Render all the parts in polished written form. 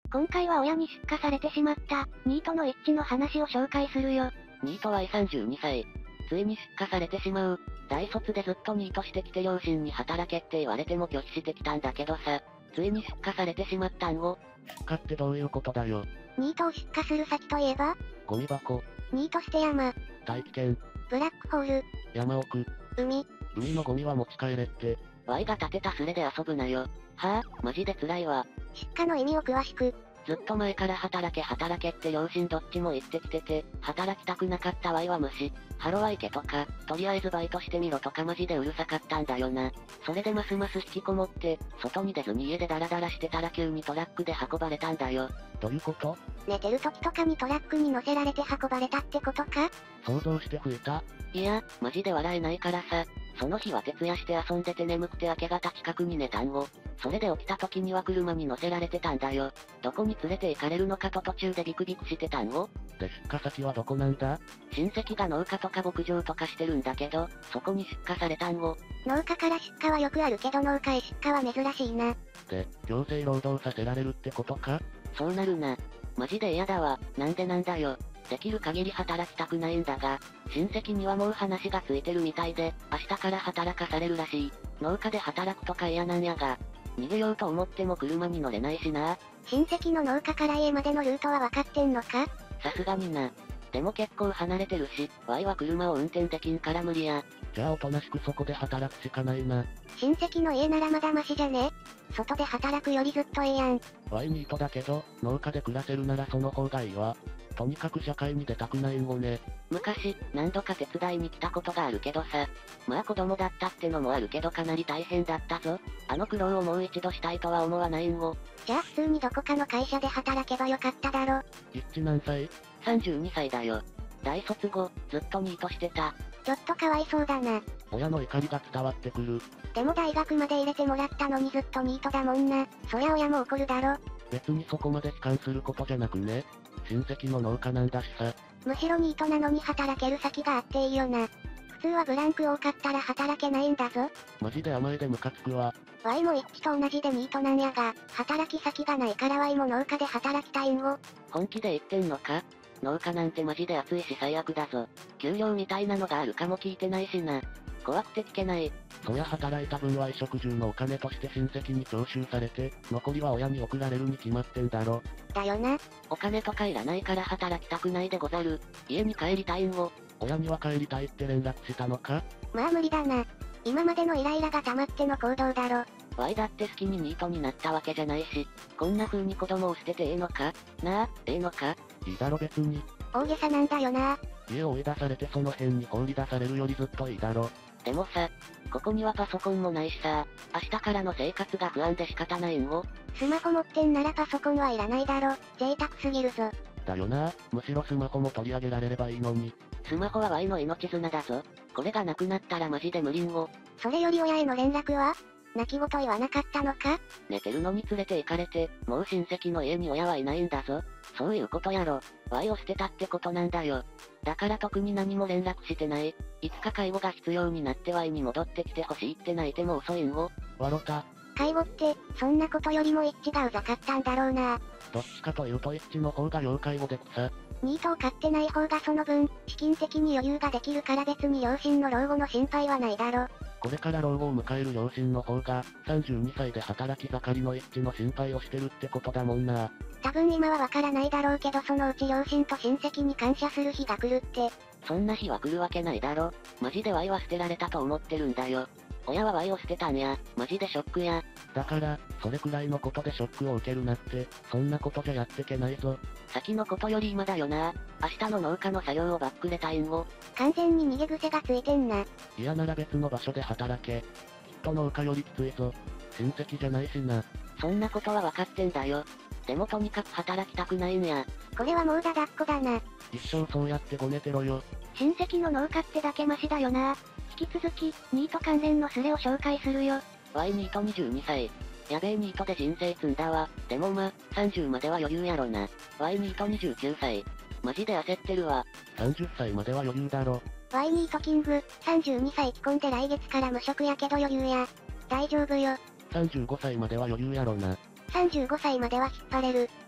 今回は親に出荷されてしまった、ニートの一致の話を紹介するよ。 ニート Y32 歳。ついに出荷されてしまう。大卒でずっとニートしてきて両親に働けって言われても拒否してきたんだけどさ。ついに出荷されてしまったんを。 出荷ってどういうことだよ。 ニートを出荷する先といえば、 ゴミ箱、 ニート捨て山、 大気圏、 ブラックホール、 山奥、 海。 海のゴミは持ち帰れって。 Y が立てたスレで遊ぶなよ。はぁ、マジで辛いわ。 出荷の意味を詳しく。 ずっと前から働けって両親どっちも言ってきてて、働きたくなかった Y は無視。ハロワイケとか、とりあえずバイトしてみろとかマジでうるさかったんだよな。それでますます引きこもって、外に出ずに家でダラダラしてたら急にトラックで運ばれたんだよ。 どういうこと？ 寝てる時とかにトラックに乗せられて運ばれたってことか？ 想像して増えた？ いや、マジで笑えないからさ。その日は徹夜して遊んでて眠くて明け方近くに寝たんを。それで起きた時には車に乗せられてたんだよ。どこに連れて行かれるのかと途中でビクビクしてたんを。 で出荷先はどこなんだ？ 親戚が農家とか牧場とかしてるんだけど、そこに出荷されたんを。 農家から出荷はよくあるけど農家へ出荷は珍しいな。 で、強制労働させられるってことか？ そうなるな。マジで嫌だわ。なんでなんだよ。できる限り働きたくないんだが、親戚にはもう話がついてるみたいで、明日から働かされるらしい。農家で働くとか嫌なんやが、逃げようと思っても車に乗れないしな。 親戚の農家から家までのルートは分かってんのか？ さすがにな。でも結構離れてるし、Y は車を運転できんから無理や。 じゃあおとなしくそこで働くしかないな。 親戚の家ならまだマシじゃね？外で働くよりずっとええやん。 Y ニートだけど、農家で暮らせるならその方がいいわ。とにかく社会に出たくないんごね。 昔、何度か手伝いに来たことがあるけどさ。まあ子供だったってのもあるけどかなり大変だったぞ。あの苦労をもう一度したいとは思わないんご。 じゃあ普通にどこかの会社で働けばよかっただろ。 一致何歳？ 32 歳だよ。大卒後、ずっとニートしてた。 ちょっとかわいそうだな。 親の怒りが伝わってくる。 でも大学まで入れてもらったのにずっとニートだもんな。そりゃ親も怒るだろ。 別にそこまで悲観することじゃなくね。親戚の農家なんだしさ。 むしろニートなのに働ける先があっていいよな。普通はブランク多かったら働けないんだぞ。 マジで甘えでムカつくわ。 Y も一致と同じでニートなんやが、働き先がないから Y も農家で働きたいんご。 本気で言ってんのか？農家なんてマジで熱いし最悪だぞ。給料みたいなのがあるかも聞いてないしな。怖くて聞けない。 そりゃ働いた分は衣食住のお金として親戚に徴収されて、残りは親に送られるに決まってんだろ。 だよな。 お金とかいらないから働きたくないでござる。家に帰りたいんご。 親には帰りたいって連絡したのか？ まあ無理だな。今までのイライラが溜まっての行動だろ。 Y だって好きにニートになったわけじゃないし、こんな風に子供を捨ててええのか？なあ、ええのか？ いいだろ別に。 大げさなんだよな。 家を追い出されてその辺に放り出されるよりずっといいだろ。 でもさ、ここにはパソコンもないしさ、明日からの生活が不安で仕方ないんご。 スマホ持ってんならパソコンはいらないだろ。贅沢すぎるぞ。 だよな。むしろスマホも取り上げられればいいのに。 スマホは Y の命綱だぞ。これがなくなったらマジで無理んご。 それより親への連絡は？泣き言言わなかったのか？ 寝てるのに連れて行かれて、もう親戚の家に親はいないんだぞ。そういうことやろ。Y を捨てたってことなんだよ。だから特に何も連絡してない。いつか介護が必要になって Y に戻ってきてほしいって泣いても遅いんご。 わろた。 介護って、そんなことよりも一致がうざかったんだろうな。 どっちかというと一致の方が要介護で草。 ニートを買ってない方がその分、資金的に余裕ができるから別に両親の老後の心配はないだろ。 これから老後を迎える両親の方が、32歳で働き盛りの一致の心配をしてるってことだもんな。 多分今はわからないだろうけどそのうち両親と親戚に感謝する日が来るって。 そんな日は来るわけないだろ。マジで Y は捨てられたと思ってるんだよ。親は Y を捨てたんや。マジでショックや。 だから、それくらいのことでショックを受けるなって、そんなことじゃやってけないぞ。 先のことより今だよな。明日の農家の作業をバックレたいんご。 完全に逃げ癖がついてんな。 嫌なら別の場所で働け。きっと農家よりきついぞ。親戚じゃないしな。 そんなことは分かってんだよ。でもとにかく働きたくないんや。 これはもうだだっこだな。 一生そうやってごねてろよ。 親戚の農家ってだけマシだよな。引き続き、ニート関連のスレを紹介するよ。 Y ニート22歳。やべえニートで人生積んだわ。でもま、30までは余裕やろな。Y ニート29歳。マジで焦ってるわ。 30歳までは余裕だろ。 Y ニートキング、32歳既婚で来月から無職やけど余裕や。大丈夫よ。 35歳までは余裕やろな。 35歳までは引っ張れる。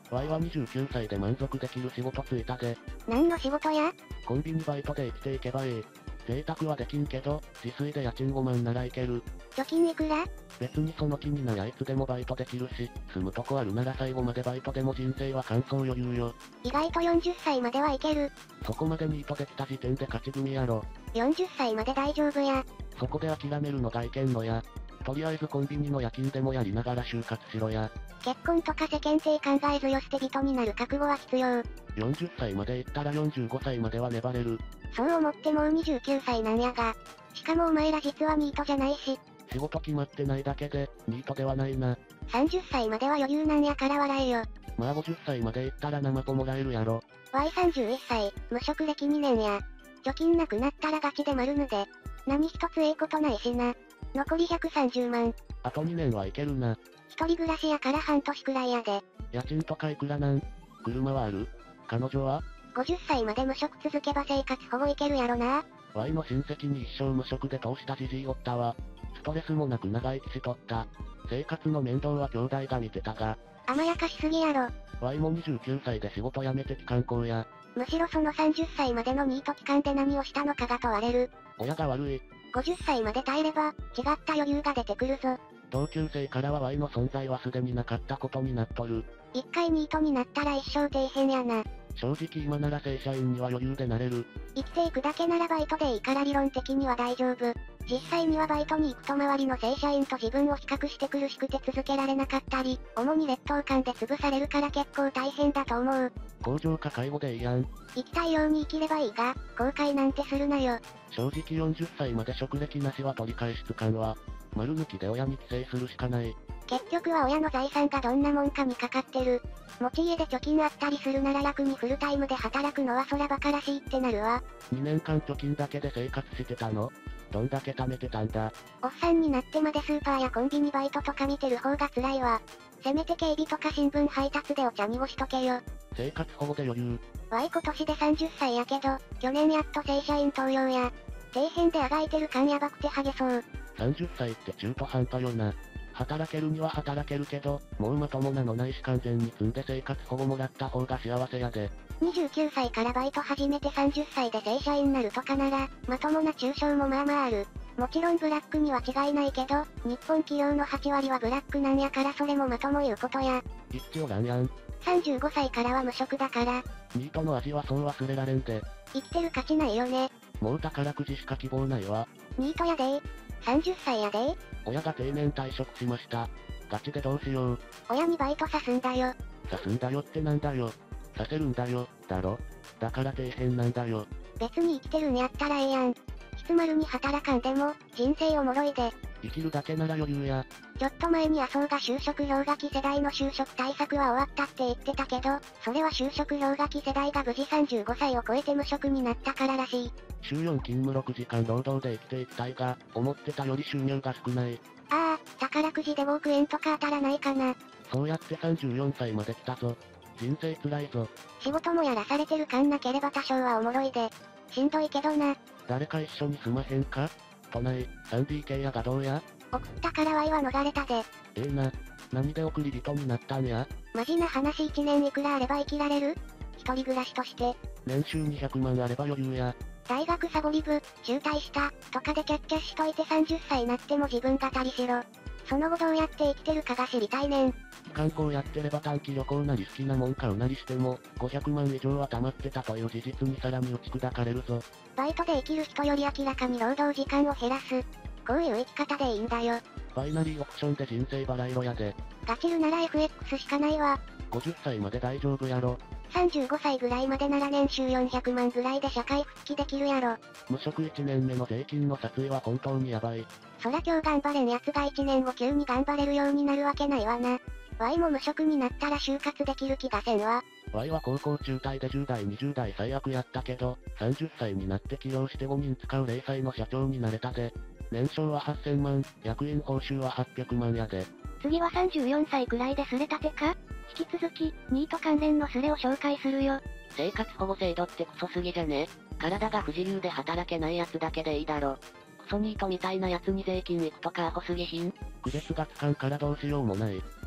Y は29歳で満足できる仕事ついたで。 何の仕事や？ コンビニバイトで生きていけばいい。贅沢はできんけど、自炊で家賃5万ならいける。 貯金いくら？ 別にその気になりゃいつでもバイトできるし、住むとこあるなら最後までバイトでも人生は完走余裕よ。 意外と40歳まではいける。 そこまでニートできた時点で勝ち組やろ。 40歳まで大丈夫や。 そこで諦めるのがいけんのや。とりあえずコンビニの夜勤でもやりながら就活しろや。 結婚とか世間体考えずよ捨て人になる覚悟は必要。 40歳まで行ったら45歳までは粘れる。 そう思ってもう29歳なんやが。しかもお前ら実はニートじゃないし。 仕事決まってないだけで、ニートではないな。 30歳までは余裕なんやから笑えよ。 まあ50歳まで行ったらナマポもらえるやろ。 Y31 歳、無職歴2年や。貯金なくなったらガチで丸ぬで。何一つええことないしな。残り130万。 あと2年はいけるな。 一人暮らしやから半年くらいやで。 家賃とかいくらなん？車はある？彼女は？ 50歳まで無職続けば生活保護いけるやろな。 Y の親戚に一生無職で通したじじいおったわ。ストレスもなく長生きしとった。生活の面倒は兄弟が見てたが。 甘やかしすぎやろ。 Y も29歳で仕事辞めて帰還校や。 むしろその30歳までのニート期間で何をしたのかが問われる。 親が悪い。 50歳まで耐えれば、違った余裕が出てくるぞ。 同級生からは Y の存在はすでになかったことになっとる。 一回ニートになったら一生底辺やな。 正直今なら正社員には余裕でなれる。 生きていくだけならバイトでいいから理論的には大丈夫。実際にはバイトに行くと周りの正社員と自分を比較して苦しくて続けられなかったり、主に劣等感で潰されるから結構大変だと思う。 工場か介護でいいやん。 生きたいように生きればいいが、後悔なんてするなよ。 正直40歳まで職歴なしは取り返しつかんわ。丸抜きで親に寄生するしかない。 結局は親の財産がどんなもんかにかかってる。持ち家で貯金あったりするなら楽にフルタイムで働くのは空ばからしいってなるわ。 2年間貯金だけで生活してたの？どんだけ貯めてたんだ？ おっさんになってまでスーパーやコンビニバイトとか見てる方が辛いわ。せめて警備とか新聞配達でお茶濁しとけよ。 生活保護で余裕。 今年で30歳やけど、去年やっと正社員登用や。底辺であがいてる感やばくてハゲそう。 30歳って中途半端よな。働けるには働けるけど、もうまともなのないし完全に積んで生活保護もらった方が幸せやで。 29歳からバイト始めて30歳で正社員になるとかなら、まともな中小もまあまあある。もちろんブラックには違いないけど、日本企業の8割はブラックなんやからそれもまとも言うことや。 一致おらんやん。 35歳からは無職だから。 ニートの味はそう忘れられんで。 生きてる価値ないよね。 もう宝くじしか希望ないわ。 ニートやでー。30歳やでー。 親が定年退職しました。ガチでどうしよう。 親にバイトさすんだよ。 さすんだよってなんだよ。させるんだよ、だろ。だから底辺なんだよ。 別に生きてるんやったらええやん。つまるに働かんでも、人生おもろいで。 生きるだけなら余裕や。 ちょっと前に麻生が就職氷河期世代の就職対策は終わったって言ってたけど、それは就職氷河期世代が無事35歳を超えて無職になったかららしい。 週4勤務6時間労働で生きていきたいが、思ってたより収入が少ない。 ああ、宝くじで5億円とか当たらないかな。 そうやって34歳まで来たぞ。人生辛いぞ。 仕事もやらされてる感なければ多少はおもろいで。しんどいけどな。 誰か一緒に住まへんか？都内、3DK やがどうや？ 送ったからワイは逃れたで。 ええな。何で送り人になったんや？ マジな話1年いくらあれば生きられる？一人暮らしとして。 年収200万あれば余裕や。 大学サボり部、中退した、とかでキャッキャしといて30歳なっても自分語りしろ。その後どうやって生きてるかが知りたいねん。 観光やってれば短期旅行なり好きなもん買うなりしても、500万以上は溜まってたという事実にさらに打ち砕かれるぞ。 バイトで生きる人より明らかに労働時間を減らす。こういう生き方でいいんだよ。 バイナリーオプションで人生バラ色やで。 ガチるなら FX しかないわ。 50歳まで大丈夫やろ。 35歳ぐらいまでなら年収400万ぐらいで社会復帰できるやろ。 無職1年目の税金の撮影は本当にやばい。 そら今日頑張れん奴が1年後急に頑張れるようになるわけないわな。Y も無職になったら就活できる気がせんわ。 Y は高校中退で10代20代最悪やったけど、30歳になって起業して5人使う零細の社長になれたで。年商は8000万、役員報酬は800万やで。 次は34歳くらいでスレ立てか？引き続き、ニート関連のスレを紹介するよ。 生活保護制度ってクソすぎじゃね？体が不自由で働けないやつだけでいいだろ。クソニートみたいなやつに税金いくとかアホすぎひん？ 区別がつかんからどうしようもない。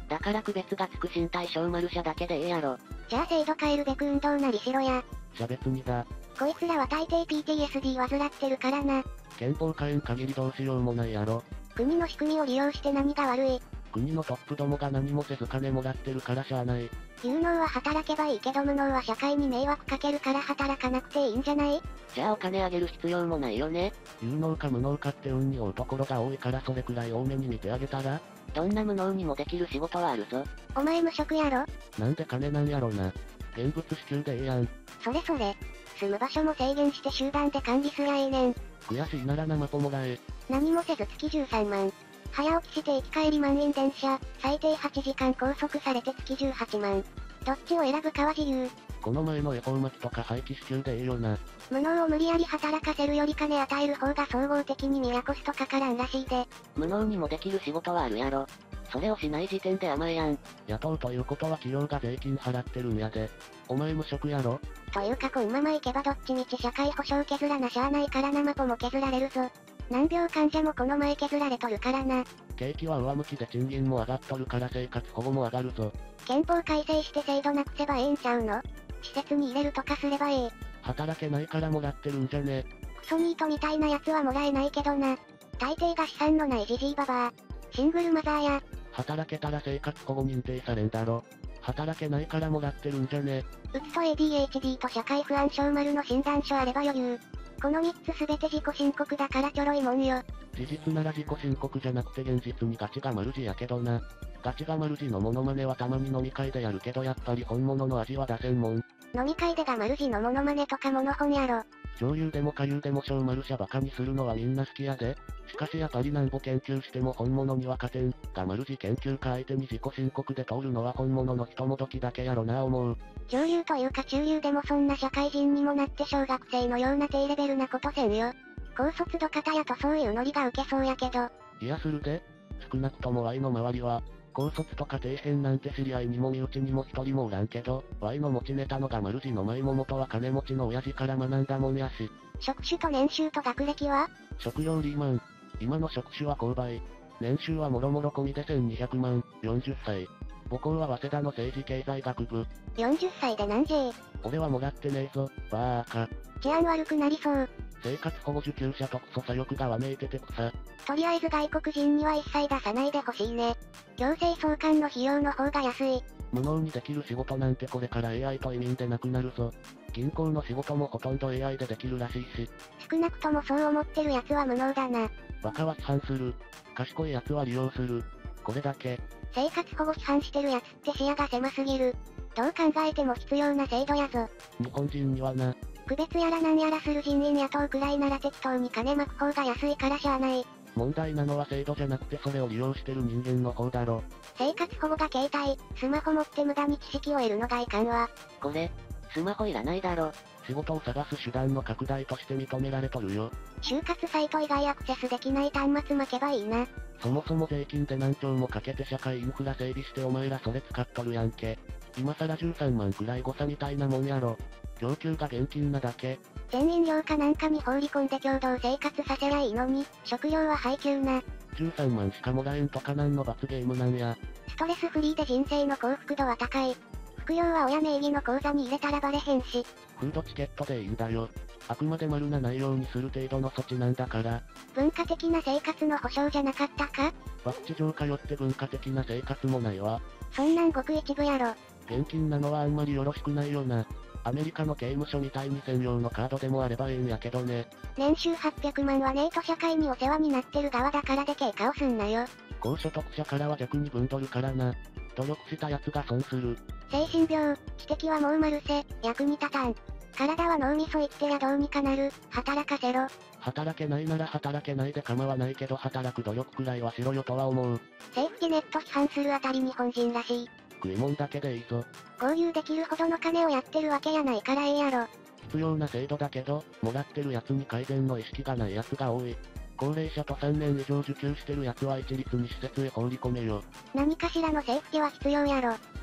だから区別がつく身体小丸者だけでええやろ。 じゃあ制度変えるべく運動なりしろや。 じゃ別にだ。 こいつらは大抵 PTSD 患ってるからな。 憲法変えん限りどうしようもないやろ。 国の仕組みを利用して何が悪い。 国のトップどもが何もせず金もらってるからしゃあない。 有能は働けばいいけど無能は社会に迷惑かけるから働かなくていいんじゃない？ じゃあお金あげる必要もないよね。 有能か無能かって運に追うところが多いからそれくらい多めに見てあげたら？ どんな無能にもできる仕事はあるぞ。 お前無職やろ？ なんで金なんやろな。現物支給でええやん。 それ。住む場所も制限して集団で管理すりゃええねん。 悔しいなら生ポもらえ。 何もせず月13万。早起きして行き帰り満員電車、最低8時間拘束されて月18万。どっちを選ぶかは自由。 この前の恵方巻きとか廃棄支給でええよな。 無能を無理やり働かせるより金与える方が総合的に宮コストかからんらしいで。 無能にもできる仕事はあるやろ。それをしない時点で甘えやん。 雇うということは企業が税金払ってるんやで。お前無職やろ？ というかこんままいけばどっちみち社会保障削らなしゃあないから生ポも削られるぞ。難病患者もこの前削られとるからな。 景気は上向きで賃金も上がっとるから生活保護も上がるぞ。 憲法改正して制度なくせばええんちゃうの？施設に入れるとかすればええ。 働けないからもらってるんじゃね？ クソニートみたいなやつはもらえないけどな。大抵が資産のないジジイババア。シングルマザーや。 働けたら生活保護認定されんだろ。働けないからもらってるんじゃね？ うつと ADHD と社会不安症丸の診断書あれば余裕。この3つすべて自己申告だからちょろいもんよ。 事実なら自己申告じゃなくて現実にガチが丸字やけどな。ガチが丸字のモノマネはたまに飲み会でやるけどやっぱり本物の味は出せんもん。 飲み会でが丸字のモノマネとかモノホンやろ。 上流でも下流でも小丸者バカにするのはみんな好きやで。しかしやっぱりなんぼ研究しても本物には勝てん。が丸字研究家相手に自己申告で通るのは本物の人もどきだけやろな思う。 上流というか中流でもそんな社会人にもなって小学生のような低レベルなことせんよ。高卒度方やとそういうノリが受けそうやけど。 いやするで。少なくとも Y の周りは、高卒とか底辺なんて知り合いにも身内にも一人もおらんけど、Y の持ちネタのが丸字の前も元は金持ちの親父から学んだもんやし。 職種と年収と学歴は？ 職業リーマン。今の職種は購買。年収はもろもろ込みで1200万、40歳。母校は早稲田の政治経済学部。 40歳でなんじぇ？ 俺はもらってねえぞ、バーカ。 治安悪くなりそう。 生活保護受給者とクソ左翼がわめいてて草。 とりあえず外国人には一切出さないでほしいね。強制送還の費用の方が安い。 無能にできる仕事なんてこれから AI と移民でなくなるぞ。銀行の仕事もほとんど AI でできるらしいし。 少なくともそう思ってる奴は無能だな。 バカは批判する。賢い奴は利用する。これだけ。 生活保護批判してる奴って視野が狭すぎる。どう考えても必要な制度やぞ。 日本人にはな。 区別やらなんやらする人員雇うくらいなら適当に金巻く方が安いからしゃあない。 問題なのは制度じゃなくてそれを利用してる人間の方だろ。 生活保護が携帯、スマホ持って無駄に知識を得るのがいかんわ。 これ、スマホいらないだろ。 仕事を探す手段の拡大として認められとるよ。 就活サイト以外アクセスできない端末巻けばいいな。 そもそも税金で何兆もかけて社会インフラ整備してお前らそれ使っとるやんけ。今更13万くらい誤差みたいなもんやろ。供給が現金なだけ。 全員寮かなんかに放り込んで共同生活させりゃいいのに、食料は配給な。 13万しかもらえんとかなんの罰ゲームなんや。 ストレスフリーで人生の幸福度は高い。服用は親名義の口座に入れたらバレへんし。 フードチケットでいいんだよ。あくまで丸なないようにする程度の措置なんだから。 文化的な生活の保障じゃなかったか？ 博打場通って文化的な生活もないわ。 そんなんごく一部やろ。 現金なのはあんまりよろしくないよな。アメリカの刑務所みたいに専用のカードでもあればええんやけどね。 年収800万はねえと社会にお世話になってる側だからで経過をすんなよ。 高所得者からは逆に分取るからな。努力した奴が損する。 精神病、知的はもうマルセ、役に立たん。体は脳みそ生きてりゃどうにかなる、働かせろ。 働けないなら働けないで構わないけど働く努力くらいはしろよとは思う。 セーフティネット批判するあたり日本人らしい。 食いもんだけでいいぞ。 合流できるほどの金をやってるわけやないからええやろ。 必要な制度だけど、もらってる奴に改善の意識がない奴が多い。高齢者と3年以上受給してる奴は一律に施設へ放り込めよ。 何かしらのセーフティは必要やろ。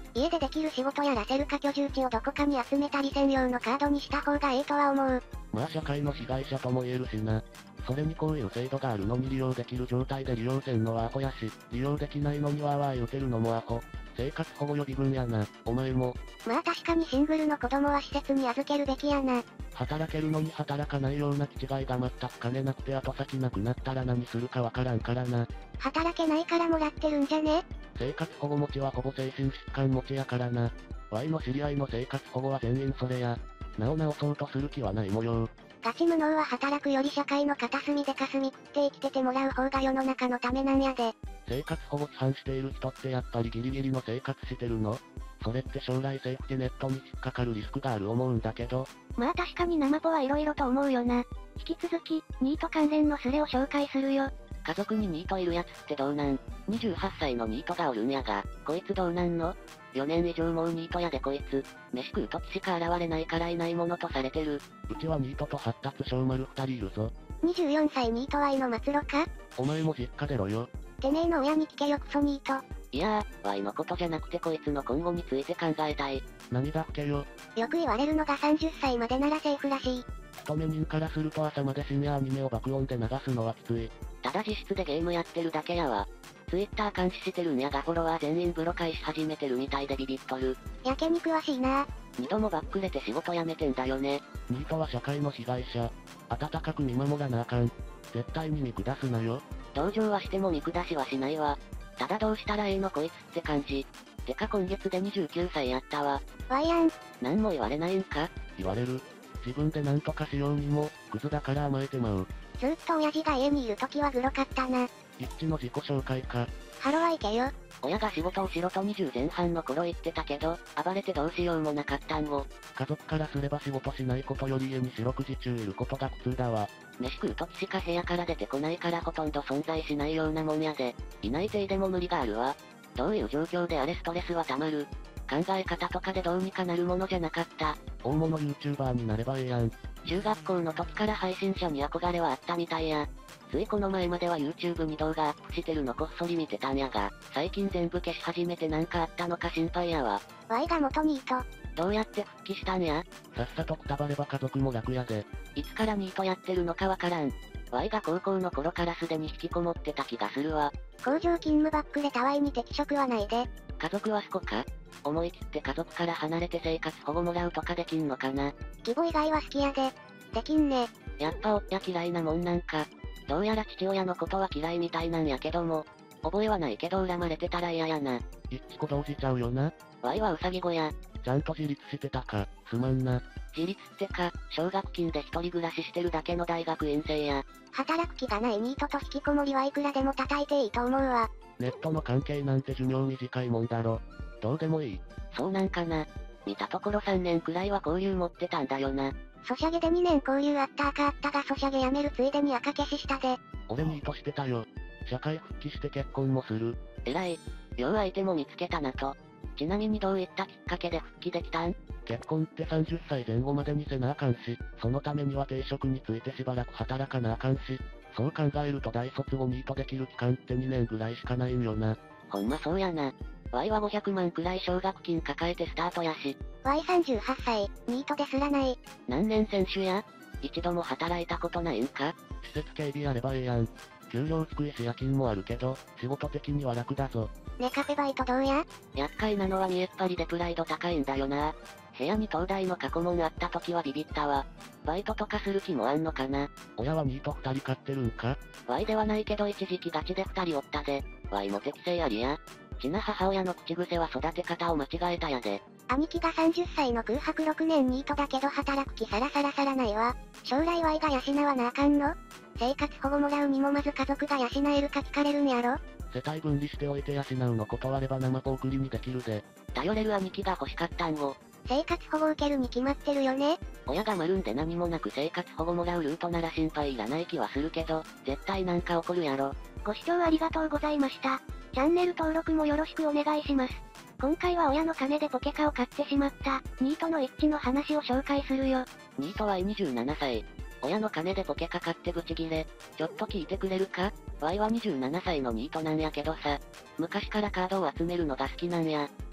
家でできる仕事やらせるか居住地をどこかに集めたり専用のカードにした方がええとは思う。 まあ社会の被害者とも言えるしな。それにこういう制度があるのに利用できる状態で利用せんのはアホやし、利用できないのにわーわー言うてるのもアホ。生活保護予備軍やな、お前も。 まあ確かにシングルの子供は施設に預けるべきやな。 働けるのに働かないような気違いが全く金なくて後先なくなったら何するかわからんからな。 働けないからもらってるんじゃね？ 生活保護持ちはほぼ精神疾患持ちやからな。Y の知り合いの生活保護は全員それや。なお直そうとする気はない模様。 ガチ無能は働くより社会の片隅で霞食って生きててもらう方が世の中のためなんやで。 生活保護規範している人ってやっぱりギリギリの生活してるの？それって将来セーフティネットに引っかかるリスクがある思うんだけど。 まあ確かに生ポはいろいろと思うよな。引き続き、ニート関連のスレを紹介するよ。 家族にニートいるやつってどうなん？ 28 歳のニートがおるんやが、こいつどうなんの？ 4 年以上もうニートやでこいつ。飯食う時しか現れないからいないものとされてる。 うちはニートと発達小丸2人いるぞ。 24歳ニートワイの末路か？ お前も実家出ろよ。 てめえの親に聞けよクソニート。 いやー、ワイのことじゃなくてこいつの今後について考えたい。 何だっけよ。 よく言われるのが30歳までならセーフらしい。 勤め人からすると朝まで深夜アニメを爆音で流すのはきつい。 ただ実質でゲームやってるだけやわ。Twitter 監視してるんやがフォロワー全員ブロ開し始めてるみたいでビビっとる。 やけに詳しいな。 2度もバックれて仕事辞めてんだよね。 ニートは社会の被害者。温かく見守らなあかん。絶対に見下すなよ。 同情はしても見下しはしないわ。ただどうしたらええのこいつって感じ。てか今月で29歳やったわ。 ワイやん。 なんも言われないんか？ 言われる。自分で何とかしようにも、クズだから甘えてまう。 ずーっと親父が家にいる時はグロかったな。 一致の自己紹介か。 ハロはいけよ。 親が仕事をしろと20前半の頃言ってたけど、暴れてどうしようもなかったんを。 家族からすれば仕事しないことより家に四六時中いることが苦痛だわ。 飯食う時しか部屋から出てこないからほとんど存在しないようなもんやで。いない体でも無理があるわ。どういう状況であれストレスは溜まる。考え方とかでどうにかなるものじゃなかった。 大物 YouTuber になればええやん。 中学校の時から配信者に憧れはあったみたいや。ついこの前までは YouTube に動画アップしてるのこっそり見てたんやが、最近全部消し始めてなんかあったのか心配やわ。 ワイが元ニート。 どうやって復帰したんや？ さっさとくたばれば家族も楽やで。 いつからニートやってるのかわからん。ワイが高校の頃からすでに引きこもってた気がするわ。 工場勤務バックレたワイに適職はないで。 家族はそこか？思い切って家族から離れて生活保護もらうとかできんのかな？ 義母以外は好きやで。できんね。 やっぱおっちゃ嫌いなもんなんか。どうやら父親のことは嫌いみたいなんやけども、覚えはないけど恨まれてたら嫌やな。 一致小同じちゃうよな。 ワイはウサギ小屋。 ちゃんと自立してたか、すまんな。 自立ってか、奨学金で一人暮らししてるだけの大学院生や。 働く気がないニートと引きこもりはいくらでも叩いていいと思うわ。 ネットの関係なんて寿命短いもんだろ。どうでもいい。 そうなんかな。見たところ3年くらいは交流持ってたんだよな。 ソシャゲで2年交流あった赤あったがソシャゲやめるついでに赤消ししたで。 俺ニートしてたよ。社会復帰して結婚もする。 偉い。両相手も見つけたなと。ちなみにどういったきっかけで復帰できたん？ 結婚って30歳前後までにせなあかんし、そのためには定職についてしばらく働かなあかんし、そう考えると大卒後ニートできる期間って2年ぐらいしかないんよな。 ほんまそうやな。ワイは500万くらい奨学金抱えてスタートやし。 Y38 歳、ニートですらない。 何年選手や？一度も働いたことないんか？ 施設警備やればええやん。給料低いし夜勤もあるけど、仕事的には楽だぞ。 ネカフェバイトどうや？ 厄介なのは見えっ張りでプライド高いんだよな。部屋に東大の過去問あった時はビビったわ。バイトとかする気もあんのかな。 親はニート2人飼ってるんか？ ワイではないけど一時期ガチで2人おったで。ワイも適正ありや。ちな母親の口癖は育て方を間違えたやで。 兄貴が30歳の空白6年ニートだけど働く気さらさらさらないわ。将来ワイが養わなあかんの？生活保護もらうにもまず家族が養えるか聞かれるんやろ？ 世帯分離しておいて養うの断れば生ポ送りにできるで。 頼れる兄貴が欲しかったんを。 生活保護受けるに決まってるよね？ 親が丸んで何もなく生活保護もらうルートなら心配いらない気はするけど、絶対なんか起こるやろ。 ご視聴ありがとうございました。チャンネル登録もよろしくお願いします。今回は親の金でポケカを買ってしまった、ニートの一致の話を紹介するよ。 ニートは27歳。親の金でポケカ買ってブチギレ。ちょっと聞いてくれるか？ワイは27歳のニートなんやけどさ。昔からカードを集めるのが好きなんや。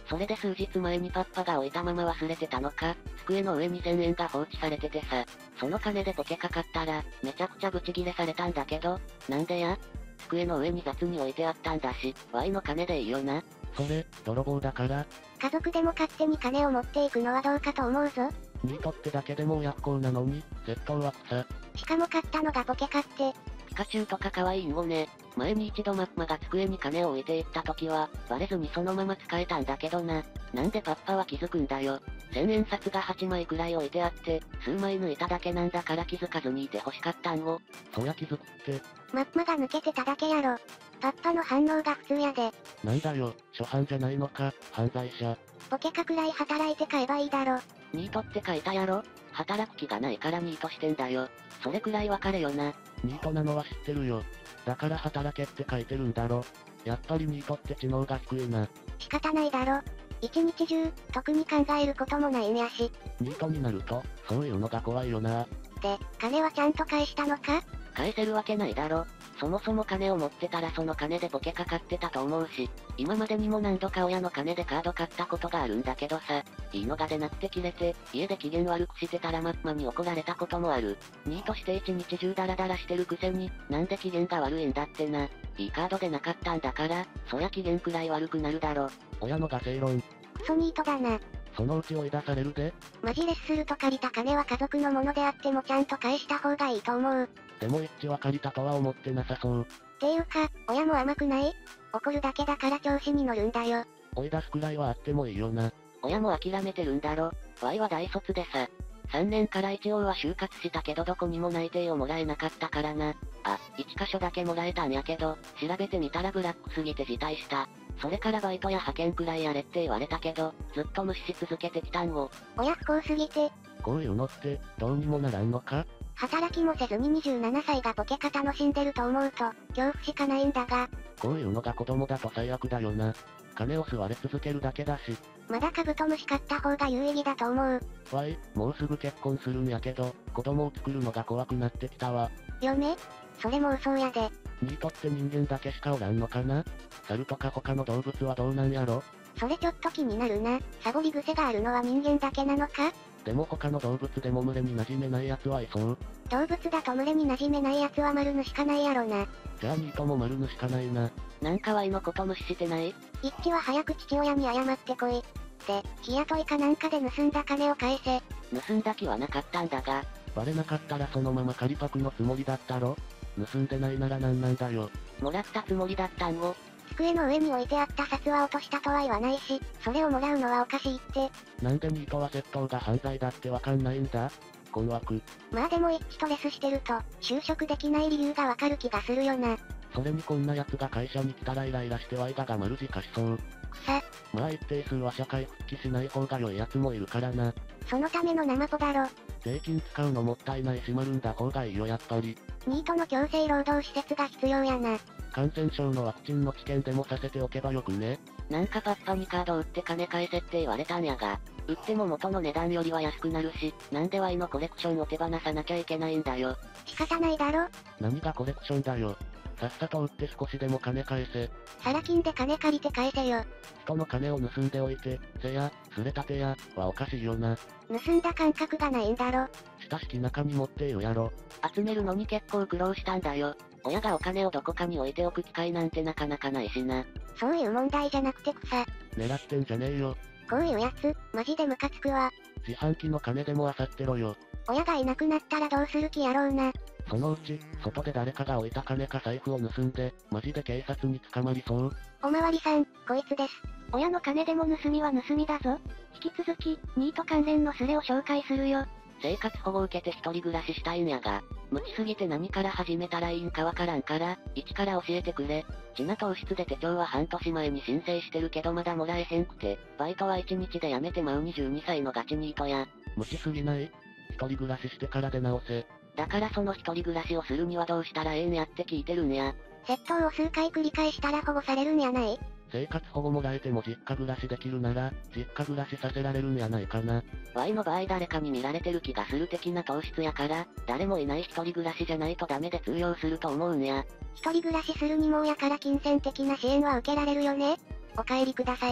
それで数日前にパッパが置いたまま忘れてたのか、机の上に1000円が放置されててさ、その金でポケかかったら、めちゃくちゃブチギレされたんだけど、なんでや？机の上に雑に置いてあったんだし、Y の金でいいよな。 それ、泥棒だから。 家族でも勝手に金を持っていくのはどうかと思うぞ。 ニートってだけでも親不孝なのに、窃盗は草。 しかも買ったのがポケかって。 ピカチュウとか可愛いんごね。前に一度マッマが机に金を置いていった時は、バレずにそのまま使えたんだけどな。なんでパッパは気づくんだよ。1000円札が8枚くらい置いてあって、数枚抜いただけなんだから気づかずにいて欲しかったんご。 そりゃ気づくって。 マッマが抜けてただけやろ。パッパの反応が普通やで。 なんだよ、初犯じゃないのか、犯罪者。 ポケかくらい働いて買えばいいだろ。 ニートって書いたやろ。働く気がないからニートしてんだよ。それくらいわかれよな。 ニートなのは知ってるよ。だから働けって書いてるんだろ。やっぱりニートって知能が低いな。 仕方ないだろ。一日中、特に考えることもないんやし。 ニートになると、そういうのが怖いよな。 で、金はちゃんと返したのか？ 返せるわけないだろ。そもそも金を持ってたらその金でポケかかってたと思うし、今までにも何度か親の金でカード買ったことがあるんだけどさ、いいのが出なくて切れて、家で機嫌悪くしてたらマッマに怒られたこともある。ニートして一日中ダラダラしてるくせに、なんで機嫌が悪いんだってな。いいカードでなかったんだから、そりゃ機嫌くらい悪くなるだろ。 親のが正論。 クソニートだな。 そのうち追い出されるで。 マジレスすると借りた金は家族のものであってもちゃんと返した方がいいと思う。 でも一致は借りたとは思ってなさそう。 っていうか、親も甘くない？怒るだけだから調子に乗るんだよ。 追い出すくらいはあってもいいよな。 親も諦めてるんだろ。Y は大卒でさ。3年から一応は就活したけどどこにも内定をもらえなかったからな。あ、1箇所だけもらえたんやけど、調べてみたらブラックすぎて辞退した。それからバイトや派遣くらいやれって言われたけど、ずっと無視し続けてきたんご。 親不幸すぎて。 こういうのって、どうにもならんのか？ 働きもせずに27歳がポケか楽しんでると思うと、恐怖しかないんだが。 こういうのが子供だと最悪だよな。金を吸われ続けるだけだし。 まだカブトムシ買った方が有意義だと思う。 わい、もうすぐ結婚するんやけど、子供を作るのが怖くなってきたわ。 よね？それも嘘やで。 ニートって人間だけしかおらんのかな？猿とか他の動物はどうなんやろ？ それちょっと気になるな。サボり癖があるのは人間だけなのか？ でも他の動物でも群れに馴染めない奴はいそう。 動物だと群れに馴染めない奴は丸ぬしかないやろな。 じゃあニートも丸ぬしかないな。 なんか Y のこと無視してない？ 一致は早く父親に謝ってこい。で、日雇いかなんかで盗んだ金を返せ。 盗んだ気はなかったんだが。 バレなかったらそのまま仮パクのつもりだったろ？盗んでないならなんなんだよ。 もらったつもりだったんご。 机の上に置いてあった札は落としたとは言わないし、それをもらうのはおかしいって。 なんでニートは窃盗が犯罪だってわかんないんだ？困惑。 まあでも一致トレスしてると、就職できない理由がわかる気がするよな。 それにこんな奴が会社に来たらイライラしてワイが丸字化しそう。 草。 まあ一定数は社会復帰しない方が良い奴もいるからな。 そのための生ポだろ。 税金使うのもったいないし丸んだ方がいいよやっぱり。 ニートの強制労働施設が必要やな。 感染症のワクチンの治験でもさせておけばよくね。 なんかパッパにカード売って金返せって言われたんやが、売っても元の値段よりは安くなるし、なんで Y のコレクションを手放さなきゃいけないんだよ。 仕方ないだろ。 何がコレクションだよ。さっさと売って少しでも金返せ。 サラ金で金借りて返せよ。 人の金を盗んでおいて、せや、すれたてや、はおかしいよな。 盗んだ感覚がないんだろ。 親しき中に持っているやろ。 集めるのに結構苦労したんだよ。親がお金をどこかに置いておく機会なんてなかなかないしな。 そういう問題じゃなくて草。 狙ってんじゃねえよ。 こういうやつ、マジでムカつくわ。 自販機の金でも漁ってろよ。 親がいなくなったらどうする気やろうな。 そのうち、外で誰かが置いた金か財布を盗んで、マジで警察に捕まりそう。 おまわりさん、こいつです。親の金でも盗みは盗みだぞ。引き続き、ニート関連のスレを紹介するよ。 生活保護を受けて一人暮らししたいんやが、無知すぎて何から始めたらいいんかわからんから、一から教えてくれ。地な糖質で手帳は半年前に申請してるけどまだもらえへんくて、バイトは1日で辞めてまう22歳のガチニートや。 無知すぎない？一人暮らししてから出直せ。 だからその一人暮らしをするにはどうしたらええんやって聞いてるんや。 窃盗を数回繰り返したら保護されるんやない？ 生活保護もらえても実家暮らしできるなら、実家暮らしさせられるんやないかな。 Y の場合誰かに見られてる気がする的な糖質やから、誰もいない一人暮らしじゃないとダメで通用すると思うんや。 一人暮らしするにも親から金銭的な支援は受けられるよね？お帰りください。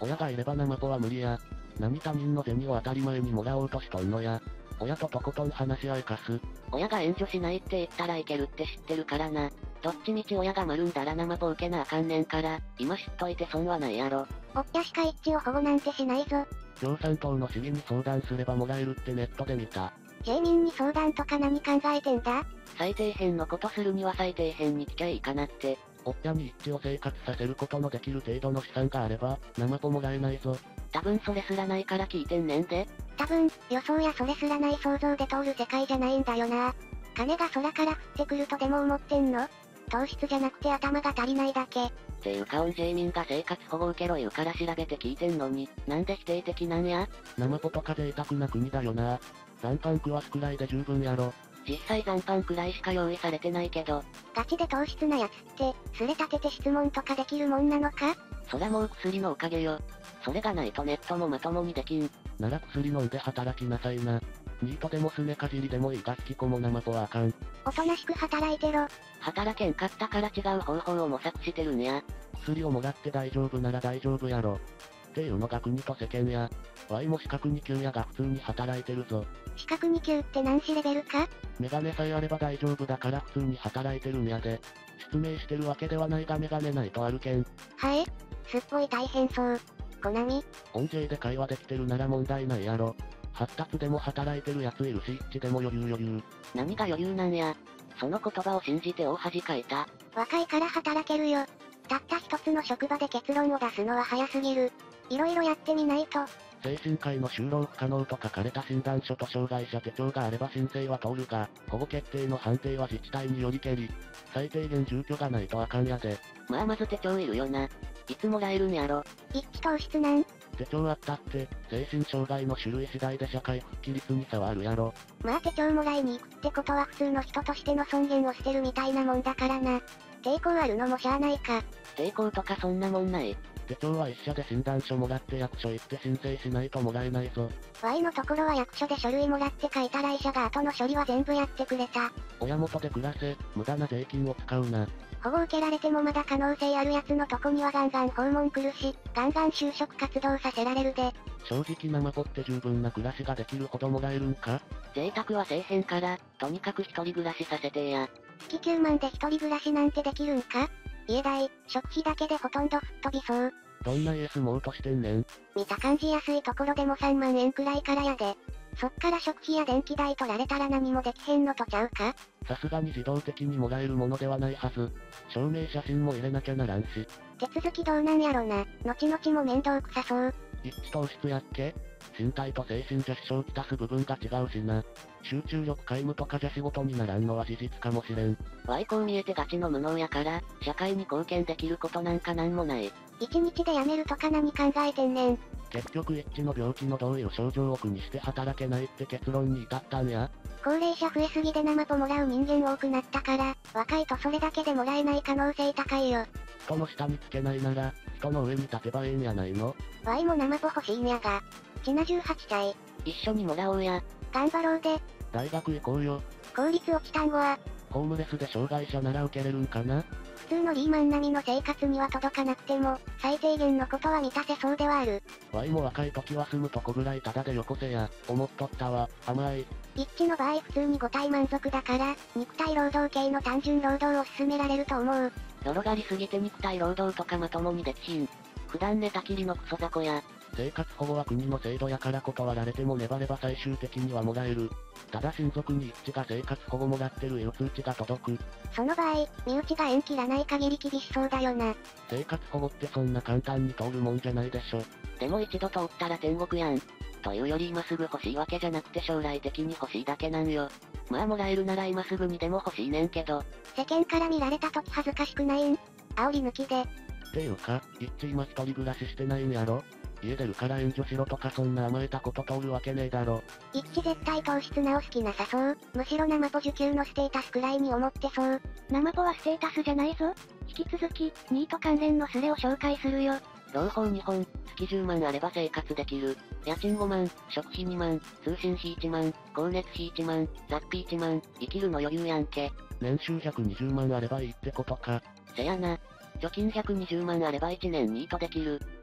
親がいればナマポは無理や。何他人の銭を当たり前にもらおうとしとんのや。親ととことん話し合いかす。 親が援助しないって言ったらいけるって知ってるからな。どっちみち親が丸んだらナマポ受けなあかんねんから、今知っといて損はないやろ。 おっやしか一致を保護なんてしないぞ。 共産党の市議に相談すればもらえるってネットで見た。 住民に相談とか何考えてんだ？ 最底辺のことするには最底辺に来ちゃいいかなって。 おっやに一致を生活させることのできる程度の資産があれば、ナマポもらえないぞ。 多分それすらないから聞いてんねんで。 多分、予想やそれすらない想像で通る世界じゃないんだよな。金が空から降ってくるとでも思ってんの？糖質じゃなくて頭が足りないだけ。 っていうか住民が生活保護受けろ言うから調べて聞いてんのに、なんで否定的なんや？ ナマポとか贅沢な国だよな。残飯食わすくらいで十分やろ。 実際残飯くらいしか用意されてないけど。 ガチで糖質なやつって、すれ立てて質問とかできるもんなのか？ そらもう薬のおかげよ。それがないとネットもまともにできん。 なら薬飲んで働きなさいな。ニートでもすねかじりでもいいが引きこもナマポはあかん。 おとなしく働いてろ。 働けんかったから違う方法を模索してるんや。 薬をもらって大丈夫なら大丈夫やろ。っていうのが国と世間や。ワイも資格2級やが普通に働いてるぞ。 資格2級って何種レベルか？ メガネさえあれば大丈夫だから普通に働いてるんやで。失明してるわけではないがメガネないとあるけん。 はえ？すっごい大変そう。コナミ？ 音 J で会話できてるなら問題ないやろ。発達でも働いてるやついるし一致でも余裕。 何が余裕なんや。その言葉を信じて大恥かいた。 若いから働けるよ。たった一つの職場で結論を出すのは早すぎる。いろいろやってみないと。 精神科医の就労不可能と書かれた診断書と障害者手帳があれば申請は通るが、保護決定の判定は自治体によりけり。最低限住居がないとあかんやで。 まず手帳いるよな。いつもらえるんやろ。 一致糖質なん？ 手帳あったって、精神障害の種類次第で社会復帰率に差はあるやろ。 まあ手帳もらいに行くってことは普通の人としての尊厳を捨てるみたいなもんだからな。抵抗あるのもしゃあないか。 抵抗とかそんなもんない。 手帳は一社で診断書もらって役所行って申請しないともらえないぞ。 Y のところは役所で書類もらって書いたら医者が後の処理は全部やってくれた。 親元で暮らせ、無駄な税金を使うな。 保護受けられてもまだ可能性あるやつのとこにはガンガン訪問来るし、ガンガン就職活動させられるで。 正直ナマポって十分な暮らしができるほどもらえるんか？ 贅沢はせえへんから、とにかく一人暮らしさせてや。 月9万で一人暮らしなんてできるんか？家代、食費だけでほとんど吹っ飛びそう。 どんな家住もうとしてんねん。 見た感じ安いところでも3万円くらいからやで。そっから食費や電気代取られたら何もできへんのとちゃうか？ さすがに自動的にもらえるものではないはず。証明写真も入れなきゃならんし。 手続きどうなんやろな。後々も面倒くさそう。 一致糖質やっけ？身体と精神じゃ支障をきたす部分が違うしな。集中力皆無とかじゃ仕事にならんのは事実かもしれん。 こう見えてガチの無能やから、社会に貢献できることなんかなんもない。 一日で辞めるとか何考えてんねん。 結局一致の病気のどういう症状を苦にして働けないって結論に至ったんや。 高齢者増えすぎでナマポもらう人間多くなったから、若いとそれだけでもらえない可能性高いよ。 人の下につけないなら、人の上に立てばええんやないの？ Y もナマポ欲しいんやが。ちな18歳。 一緒にもらおうや。 頑張ろうで。 大学行こうよ。 公立落ちたんごは、 ホームレスで障害者なら受けれるんかな？ 普通のリーマン並みの生活には届かなくても、最低限のことは満たせそうではある。 ワイも若い時は住むとこぐらいタダでよこせや、思っとったわ、甘い。 一致の場合普通に5体満足だから、肉体労働系の単純労働を進められると思う。 泥狩りすぎて肉体労働とかまともにできひん。普段寝たきりのクソ雑魚や。 生活保護は国の制度やから断られても粘れば最終的にはもらえる。ただ親族に一致が生活保護もらってるいう通知が届く。 その場合、身内が縁切らない限り厳しそうだよな。 生活保護ってそんな簡単に通るもんじゃないでしょ。 でも一度通ったら天国やん。というより今すぐ欲しいわけじゃなくて将来的に欲しいだけなんよ。まあもらえるなら今すぐにでも欲しいねんけど。 世間から見られた時恥ずかしくないん？煽り抜きで。 っていうか、一致今一人暮らししてないんやろ？家出るから援助しろとかそんな甘えたこと通るわけねえだろ。 一致絶対糖質なお好きなさそう。むしろナマポ受給のステータスくらいに思ってそう。ナマポはステータスじゃないぞ。引き続き、ニート関連のスレを紹介するよ。 朗報2本、月10万あれば生活できる。家賃5万、食費2万、通信費1万、光熱費1万、雑費1万、生きるの余裕やんけ。 年収120万あればいいってことか。 せやな。貯金120万あれば1年ニートできる。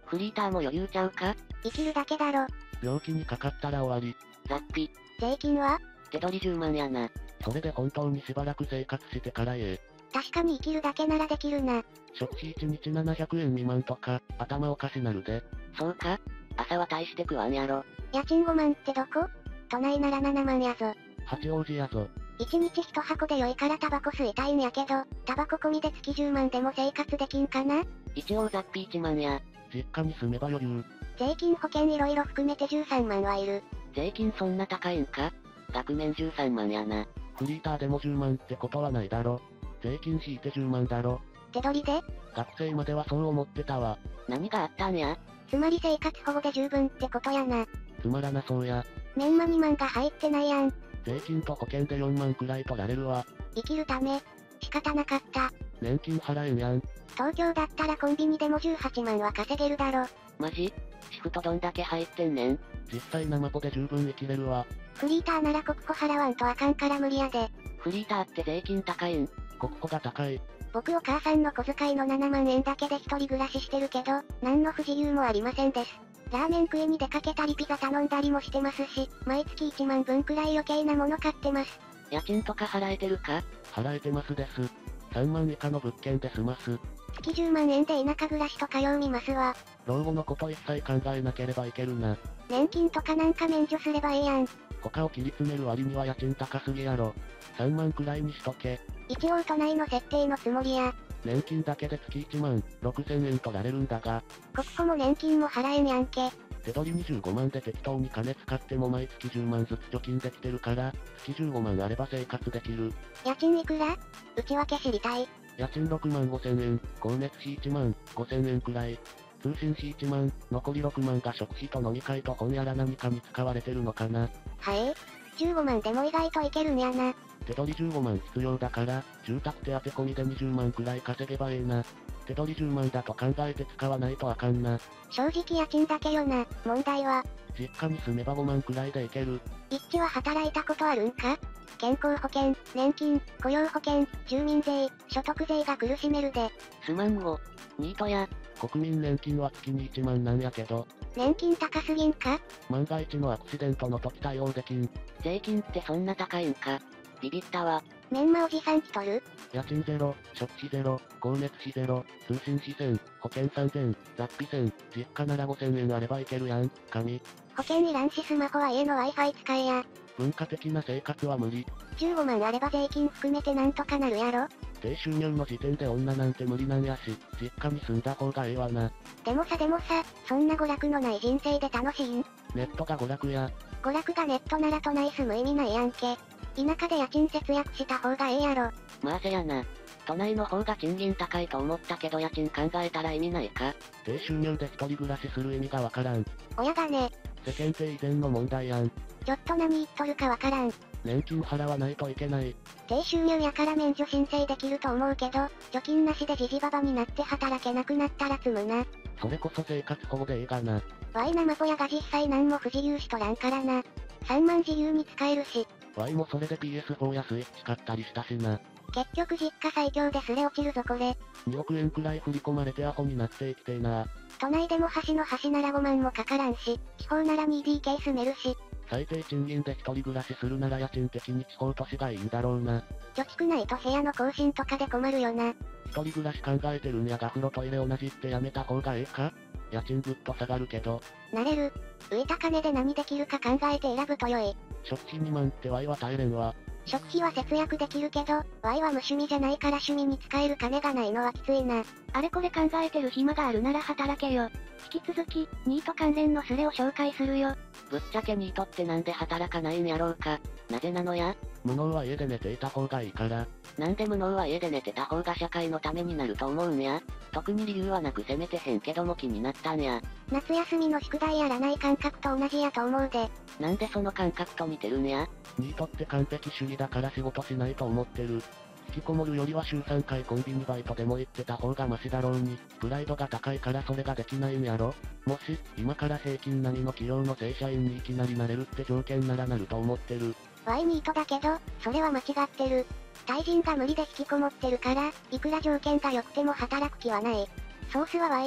フリーターも余裕ちゃうか？ 生きるだけだろ。 病気にかかったら終わり。 雑費。 税金は？ 手取り10万やな。 それで本当にしばらく生活してから確かに生きるだけならできるな。 食費1日700円未満とか、頭おかしなるで。 そうか？朝は大して食わんやろ。 家賃5万ってどこ？都内なら7万やぞ。 八王子やぞ。 1日1箱で良いからタバコ吸いたいんやけど、タバコ込みで月10万でも生活できんかな？ 一応雑費1万や。 実家に住めば余裕。 税金保険いろいろ含めて13万はいる。 税金そんな高いんか？額面13万やな。 フリーターでも10万ってことはないだろ。税金引いて10万だろ。 手取りで？ 学生まではそう思ってたわ。 何があったんや？ つまり生活保護で十分ってことやな。 つまらなそうや。 メンマ2万が入ってないやん。 税金と保険で4万くらい取られるわ。 生きるため。仕方なかった。 年金払えんやん。 東京だったらコンビニでも18万は稼げるだろ。 マジ？シフトどんだけ入ってんねん？ 実際生ポで十分生きれるわ。 フリーターなら国庫払わんとあかんから無理やで。 フリーターって税金高いん？ 国庫が高い。 僕お母さんの小遣いの7万円だけで一人暮らししてるけど、何の不自由もありませんです。ラーメン食いに出かけたりピザ頼んだりもしてますし、毎月1万分くらい余計なもの買ってます。 家賃とか払えてるか？ 払えてますです。3万以下の物件で済ます。 月10万円で田舎暮らしとかよう見ますわ。 老後のこと一切考えなければいけるな。 年金とかなんか免除すればええやん。 他を切り詰める割には家賃高すぎやろ。3万くらいにしとけ。 一応都内の設定のつもりや。 年金だけで月1万6000円取られるんだが、 国庫も年金も払えんやんけ。 手取り25万で適当に金使っても毎月10万ずつ貯金できてるから、月15万あれば生活できる。 家賃いくら？内訳知りたい。 家賃6万5000円、光熱費1万5000円くらい。通信費1万、残り6万が食費と飲み会と本やら何かに使われてるのかな。 はい15万でも意外といけるんやな。 手取り15万必要だから、住宅手当込みで20万くらい稼げばええな。手取り10万だと考えて使わないとあかんな。 正直家賃だけよな。問題は、 実家に住めば5万くらいでいける。 一致は働いたことあるんか？健康保険、年金、雇用保険、住民税、所得税が苦しめるで。 すまんご。ニートや。 国民年金は月に1万なんやけど、 年金高すぎんか？ 万が一のアクシデントの時対応できん。 税金ってそんな高いんか？ビビったわ。 メンマおじさん来とる？ 家賃ゼロ、食費ゼロ、光熱費ゼロ、通信費1000、保険3000、雑費1000、実家なら5000円あればいけるやん、神。 保険いらんしスマホは家の Wi-Fi 使えや。 文化的な生活は無理。 15万あれば税金含めてなんとかなるやろ。 低収入の時点で女なんて無理なんやし、実家に住んだ方がええわな。 でもさ、そんな娯楽のない人生で楽しいん？ ネットが娯楽や。 娯楽がネットなら都内住む意味ないやんけ。田舎で家賃節約した方がええやろ。 まあせやな。都内の方が賃金高いと思ったけど家賃考えたら意味ないか？ 低収入で一人暮らしする意味がわからん。 親がね。 世間体以前の問題やん。 ちょっと何言っとるかわからん。 年金払わないといけない。 低収入やから免除申請できると思うけど、貯金なしでじじばばになって働けなくなったら積むな。 それこそ生活保護でええがな。 ワイ生ポヤが実際何も不自由しとらんからな。3万自由に使えるし。 ワイもそれで PS4 やスイッチ買ったりしたしな。 結局実家最強ですれ落ちるぞこれ。 2億円くらい振り込まれてアホになって生きてえな。 都内でも端の端なら5万もかからんし、地方なら 2DK 住めるし。 最低賃金で一人暮らしするなら家賃的に地方都市がいいんだろうな。 貯蓄ないと部屋の更新とかで困るよな。 一人暮らし考えてるんやが風呂トイレ同じってやめた方がええか？家賃ぐっと下がるけど。 なれる。浮いた金で何できるか考えて選ぶと良い。 食費2万ってワイは耐えれんわ。 食費は節約できるけど、ワイは無趣味じゃないから趣味に使える金がないのはきついな。あれこれ考えてる暇があるなら働けよ。引き続き、ニート関連のスレを紹介するよ。 ぶっちゃけニートってなんで働かないんやろうか。なぜなのや？ 無能は家で寝ていた方がいいから。 なんで無能は家で寝てた方が社会のためになると思うんや？特に理由はなく責めてへんけども気になったんや。 夏休みの宿題やらない感覚と同じやと思うで。 なんでその感覚と似てるんや？ ニートって完璧主義だから仕事しないと思ってる。引きこもるよりは週3回コンビニバイトでも行ってた方がマシだろうに、プライドが高いからそれができないんやろ。もし、今から平均並みの企業の正社員にいきなりなれるって条件ならなると思ってる。 ワイニートだけど、それは間違ってる。対人が無理で引きこもってるから、いくら条件が良くても働く気はない。ソースはワイ。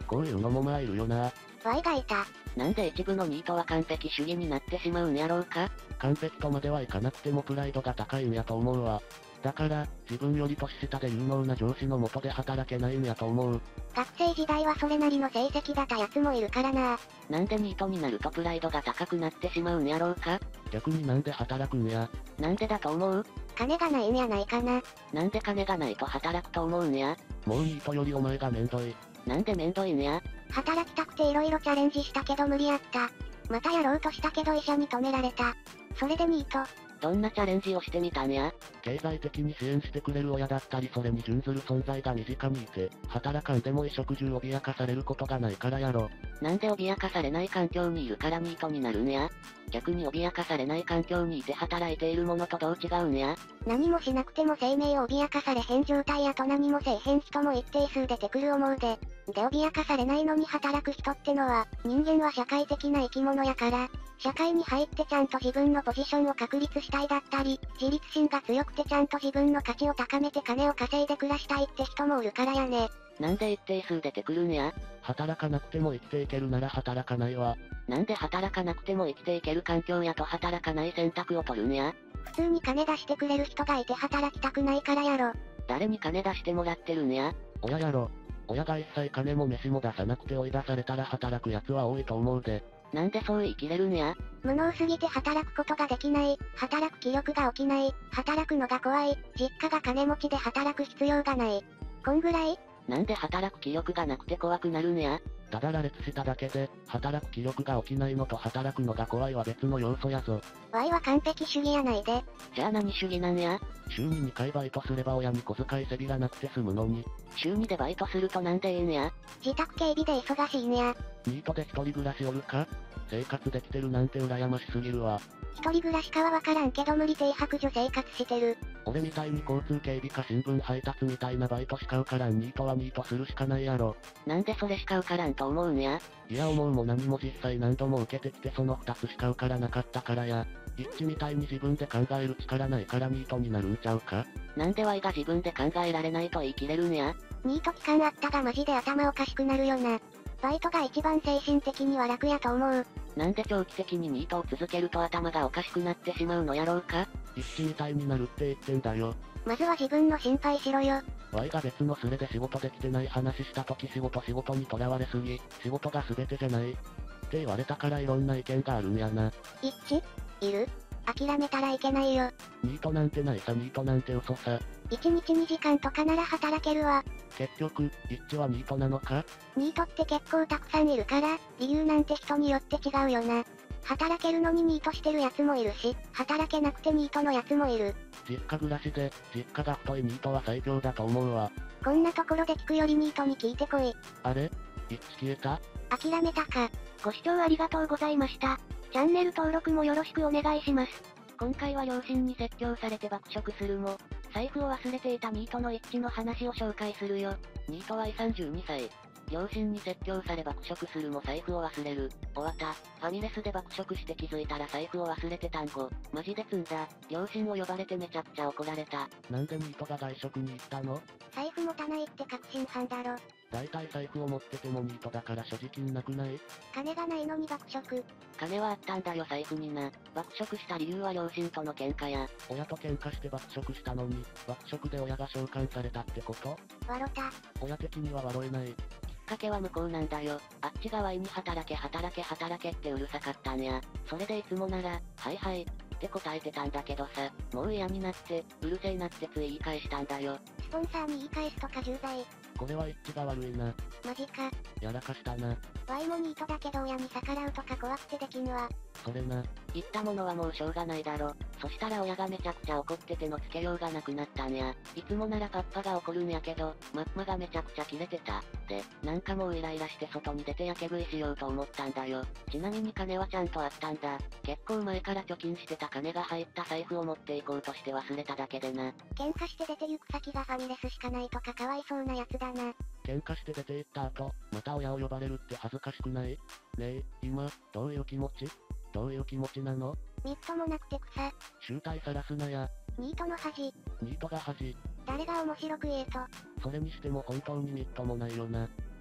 こういうのもまあいるよな。 Y がいた。 なんで一部のニートは完璧主義になってしまうんやろうか。 完璧とまではいかなくてもプライドが高いんやと思うわ。だから、自分より年下で有能な上司の下で働けないんやと思う。 学生時代はそれなりの成績だったやつもいるからな。 なんでニートになるとプライドが高くなってしまうんやろうか。 逆になんで働くんや。 なんでだと思う？ 金がないんやないかな。 なんで金がないと働くと思うんや。 もうニートよりお前がめんどい。 なんでめんどいんや。 働きたくて色々チャレンジしたけど無理やった。またやろうとしたけど医者に止められた。それでニート。 どんなチャレンジをしてみたんや。 経済的に支援してくれる親だったりそれに準ずる存在が身近にいて、働かんでも衣食住脅かされることがないからやろ。 なんで脅かされない環境にいるからニートになるんや。逆に脅かされない環境にいて働いているものとどう違うんや。 何もしなくても生命を脅かされへん状態やと何もせえへん人も一定数出てくる思うで。で脅かされないのに働く人ってのは、人間は社会的な生き物やから、社会に入ってちゃんと自分のポジションを確立したいだったり、自立心が強くてちゃんと自分の価値を高めて金を稼いで暮らしたいって人もおるからやね。 なんで一定数出てくるんや。 働かなくても生きていけるなら働かないわ。 なんで働かなくても生きていける環境やと働かない選択を取るんや。 普通に金出してくれる人がいて働きたくないからやろ。 誰に金出してもらってるんや。 親やろ。親が一切金も飯も出さなくて追い出されたら働く奴は多いと思うで。 なんでそう言い切れるんや。 無能すぎて働くことができない、働く気力が起きない、働くのが怖い、実家が金持ちで働く必要がない。こんぐらい？ なんで働く気力がなくて怖くなるんや。 ただ羅列しただけで、働く気力が起きないのと働くのが怖いは別の要素やぞ。 Y は完璧主義やないで。 じゃあ何主義なんや。 週に2回バイトすれば親に小遣いせびらなくて済むのに。 週2でバイトするとなんでええんや。 自宅警備で忙しいんや。 ニートで一人暮らしおるか？生活できてるなんて羨ましすぎるわ。 一人暮らしかはわからんけど無理停泊所生活してる。 俺みたいに交通警備か新聞配達みたいなバイトしか受からんニートはニートするしかないやろ。 なんでそれしか受からんと思うんや。 いや思うも何も実際何度も受けてきてその2つしか受からなかったからや。一致みたいに自分で考える力ないからニートになるんちゃうか？ なんで Y が自分で考えられないと言い切れるんや。 ニート期間あったがマジで頭おかしくなるよな。バイトが一番精神的には楽やと思う。 なんで長期的にニートを続けると頭がおかしくなってしまうのやろうか。 一致みたいになるって言ってんだよ。 まずは自分の心配しろよ。 Y が別のスレで仕事できてない話した時仕事にとらわれすぎ、仕事が全てじゃない。って言われたからいろんな意見があるんやな。 一致？いる？諦めたらいけないよ。 ニートなんてないさニートなんて嘘さ。 1日2時間とかなら働けるわ。 結局、一致はニートなのか？ ニートって結構たくさんいるから、理由なんて人によって違うよな。働けるのにニートしてるやつもいるし、働けなくてニートのやつもいる。 実家暮らしで、実家が太いニートは最強だと思うわ。 こんなところで聞くよりニートに聞いてこい。 あれ？一致消えた？ 諦めたか。ご視聴ありがとうございました。チャンネル登録もよろしくお願いします。 今回は両親に説教されて爆食するも、財布を忘れていたニートの一致の話を紹介するよ。ニートは32歳。両親に説教され爆食するも財布を忘れる。終わった。ファミレスで爆食して気づいたら財布を忘れてたんご。マジで積んだ。両親を呼ばれてめちゃくちゃ怒られた。 なんでニートが外食に行ったの？ 財布持たないって確信犯だろ。 だいたい財布を持っててもニートだから所持金なくない？ 金がないのに爆食。 金はあったんだよ財布にな。爆食した理由は両親との喧嘩や。 親と喧嘩して爆食したのに、爆食で親が召喚されたってこと？ 笑た。 親的には笑えない。 きっかけは向こうなんだよ。あっちが Y に働けってうるさかったんや。それでいつもなら、はいはいって答えてたんだけどさ、もう嫌になって、うるせえなってつい言い返したんだよ。 スポンサーに言い返すとか重罪。 これは一致が悪いな。 マジか。 やらかしたな。 Y もニートだけど親に逆らうとか怖くてできんわ。 それな。 言ったものはもうしょうがないだろ。そしたら親がめちゃくちゃ怒って手のつけようがなくなったんや。いつもならパッパが怒るんやけど、マッマがめちゃくちゃキレてた。で、なんかもうイライラして外に出てやけ食いしようと思ったんだよ。ちなみに金はちゃんとあったんだ。結構前から貯金してた金が入った財布を持っていこうとして忘れただけでな。 喧嘩して出て行く先がファミレスしかないとかかわいそうなやつだな。 喧嘩して出て行った後、また親を呼ばれるって恥ずかしくない？ねえ、今、どういう気持ち？どういう気持ちなの？ みっともなくて草。 醜態さらすなや。 ニートの恥。 ニートが恥。 誰が面白く言えと。 それにしても本当にみっともないよな。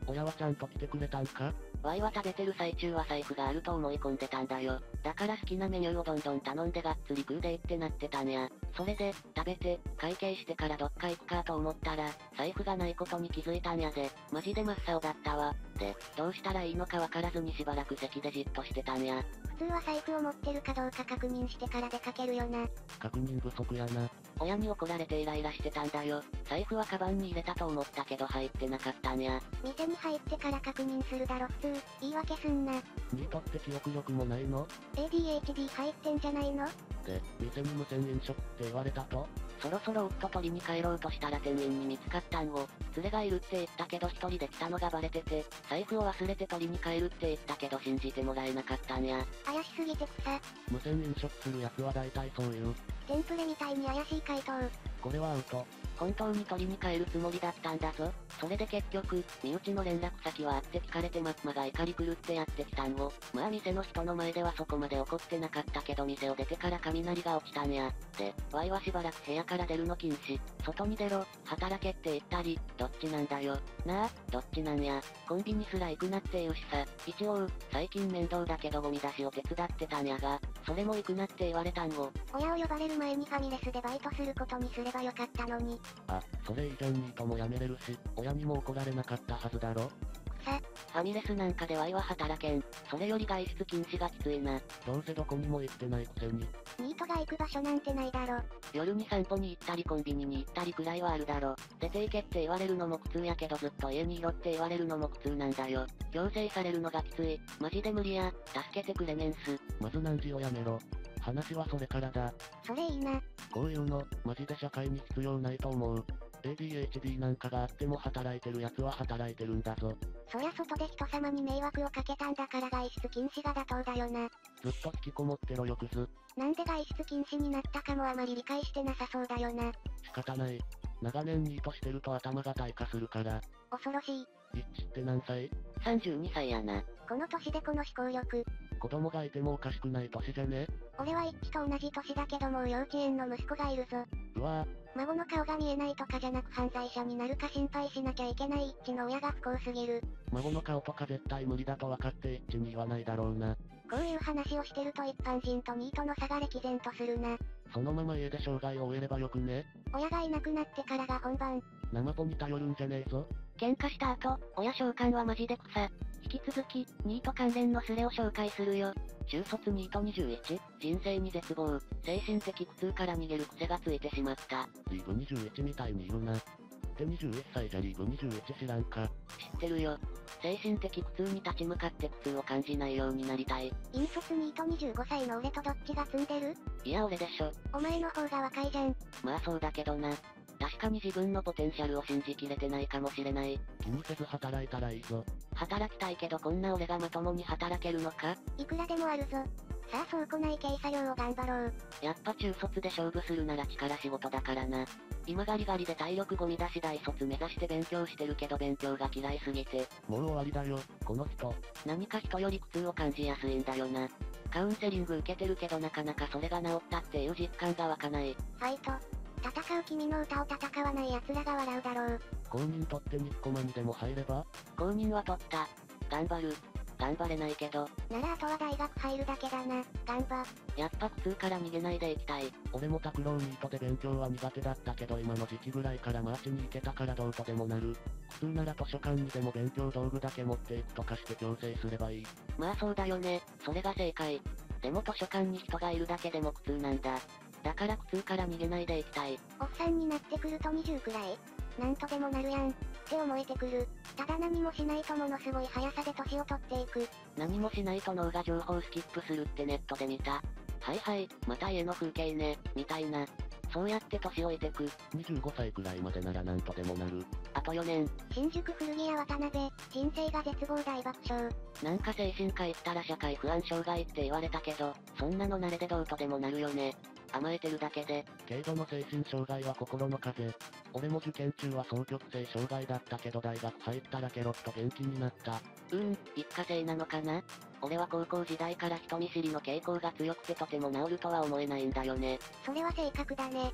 親はちゃんと来てくれたんか？ Y は食べてる最中は財布があると思い込んでたんだよ。だから好きなメニューをどんどん頼んでがっつり食うでいってなってたんや。それで、食べて、会計してからどっか行くかと思ったら、財布がないことに気づいたんやで。マジで真っ青だったわ。で、どうしたらいいのかわからずにしばらく席でじっとしてたんや。 普通は財布を持ってるかどうか確認してから出かけるよな。 確認不足やな。 親に怒られてイライラしてたんだよ。財布はカバンに入れたと思ったけど入ってなかったんや。 店に入ってから確認するだろ普通。言い訳すんな。 ニートって記憶力もないの？ ADHD 入ってんじゃないの？ で、店に無銭飲食って言われたと？ そろそろ夫取りに帰ろうとしたら店員に見つかったんを、連れがいるって言ったけど一人で来たのがバレてて、財布を忘れて取りに帰るって言ったけど信じてもらえなかったんや。 怪しすぎて草。 無銭飲食する奴は大体そういう。 テンプレみたいに怪しい回答。 これはアウト。 本当に取りに帰るつもりだったんだぞ。それで結局、身内の連絡先はあって聞かれてマッマが怒り狂ってやってきたんを。まあ店の人の前ではそこまで怒ってなかったけど店を出てから雷が落ちたんや。で、Y はしばらく部屋から出るの禁止。外に出ろ、働けって言ったり、どっちなんだよ。なあ、どっちなんや。コンビニすら行くなって言うしさ。一応、最近面倒だけどゴミ出しを手伝ってたんやが、それも行くなって言われたんを。 親を呼ばれる前にファミレスでバイトすることにすればよかったのに。 あ、それ以前にとも辞めれるし、親にも怒られなかったはずだろ。 草。 ファミレスなんかで Y は働けん。それより外出禁止がきついな。 どうせどこにも行ってないくせに。 ニートが行く場所なんてないだろ。 夜に散歩に行ったりコンビニに行ったりくらいはあるだろ。出て行けって言われるのも苦痛やけどずっと家にいろって言われるのも苦痛なんだよ。強制されるのがきつい。マジで無理や。助けてくれメンス。 まず何時をやめろ。話はそれからだ。 それいいな。 こういうの、マジで社会に必要ないと思う。ADHD なんかがあっても働いてる奴は働いてるんだぞ。 そりゃ外で人様に迷惑をかけたんだから外出禁止が妥当だよな。 ずっと引きこもってろよクズ。 なんで外出禁止になったかもあまり理解してなさそうだよな。 仕方ない。長年ニートしてると頭が退化するから。 恐ろしい。 一致って何歳？ 32歳やな。 この年でこの思考力。 子供がいてもおかしくない年じゃね？ 俺は一致と同じ年だけどもう幼稚園の息子がいるぞ。 うわ孫の顔が見えないとかじゃなく犯罪者になるか心配しなきゃいけない一致の親が不幸すぎる。 孫の顔とか絶対無理だと分かって一致に言わないだろうな。 こういう話をしてると一般人とニートの差が歴然とするな。 そのまま家で生涯を終えればよくね？ 親がいなくなってからが本番。 生ポに頼るんじゃねえぞ。 喧嘩した後、親召喚はマジで草。引き続き、ニート関連のスレを紹介するよ。中卒ニート21、人生に絶望、精神的苦痛から逃げる癖がついてしまった。 リーブ21みたいにいるな。って21歳じゃリーブ21知らんか。 知ってるよ。精神的苦痛に立ち向かって苦痛を感じないようになりたい。 引率ニート25歳の俺とどっちが積んでる？ いや俺でしょ。 お前の方が若いじゃん。 まあそうだけどな。確かに自分のポテンシャルを信じきれてないかもしれない。 気にせず働いたらいいぞ。 働きたいけどこんな俺がまともに働けるのか？ いくらでもあるぞ。さあ倉庫内軽作業を頑張ろう。 やっぱ中卒で勝負するなら力仕事だからな。今ガリガリで体力ゴミ出し大卒目指して勉強してるけど勉強が嫌いすぎて。 もう終わりだよ、この人。 何か人より苦痛を感じやすいんだよな。カウンセリング受けてるけどなかなかそれが治ったっていう実感が湧かない。 ファイト。戦う君の歌を戦わない奴らが笑うだろう。 公認取ってニッコマにでも入れば？ 公認は取った。頑張る。頑張れないけど。 ならあとは大学入るだけだな。頑張。 やっぱ苦痛から逃げないでいきたい。 俺も拓郎ニートで勉強は苦手だったけど今の時期ぐらいからマーチに行けたからどうとでもなる。苦痛なら図書館にでも勉強道具だけ持っていくとかして強制すればいい。 まあそうだよね。それが正解。でも図書館に人がいるだけでも苦痛なんだ。だから苦痛から逃げないでいきたい。 おっさんになってくると20くらいなんとでもなるやん。って思えてくる。ただ何もしないとものすごい速さで年を取っていく。 何もしないと脳が情報スキップするってネットで見た。はいはい、また家の風景ね、みたいな。そうやって年老いてく。 25歳くらいまでならなんとでもなる。 あと4年。 新宿古着屋渡辺、人生が絶望大爆笑。 なんか精神科行ったら社会不安障害って言われたけど、そんなの慣れでどうとでもなるよね。甘えてるだけで。 軽度の精神障害は心の風。俺も受験中は双極性障害だったけど大学入ったらケロッと元気になった。 一過性なのかな？俺は高校時代から人見知りの傾向が強くてとても治るとは思えないんだよね。 それは性格だね。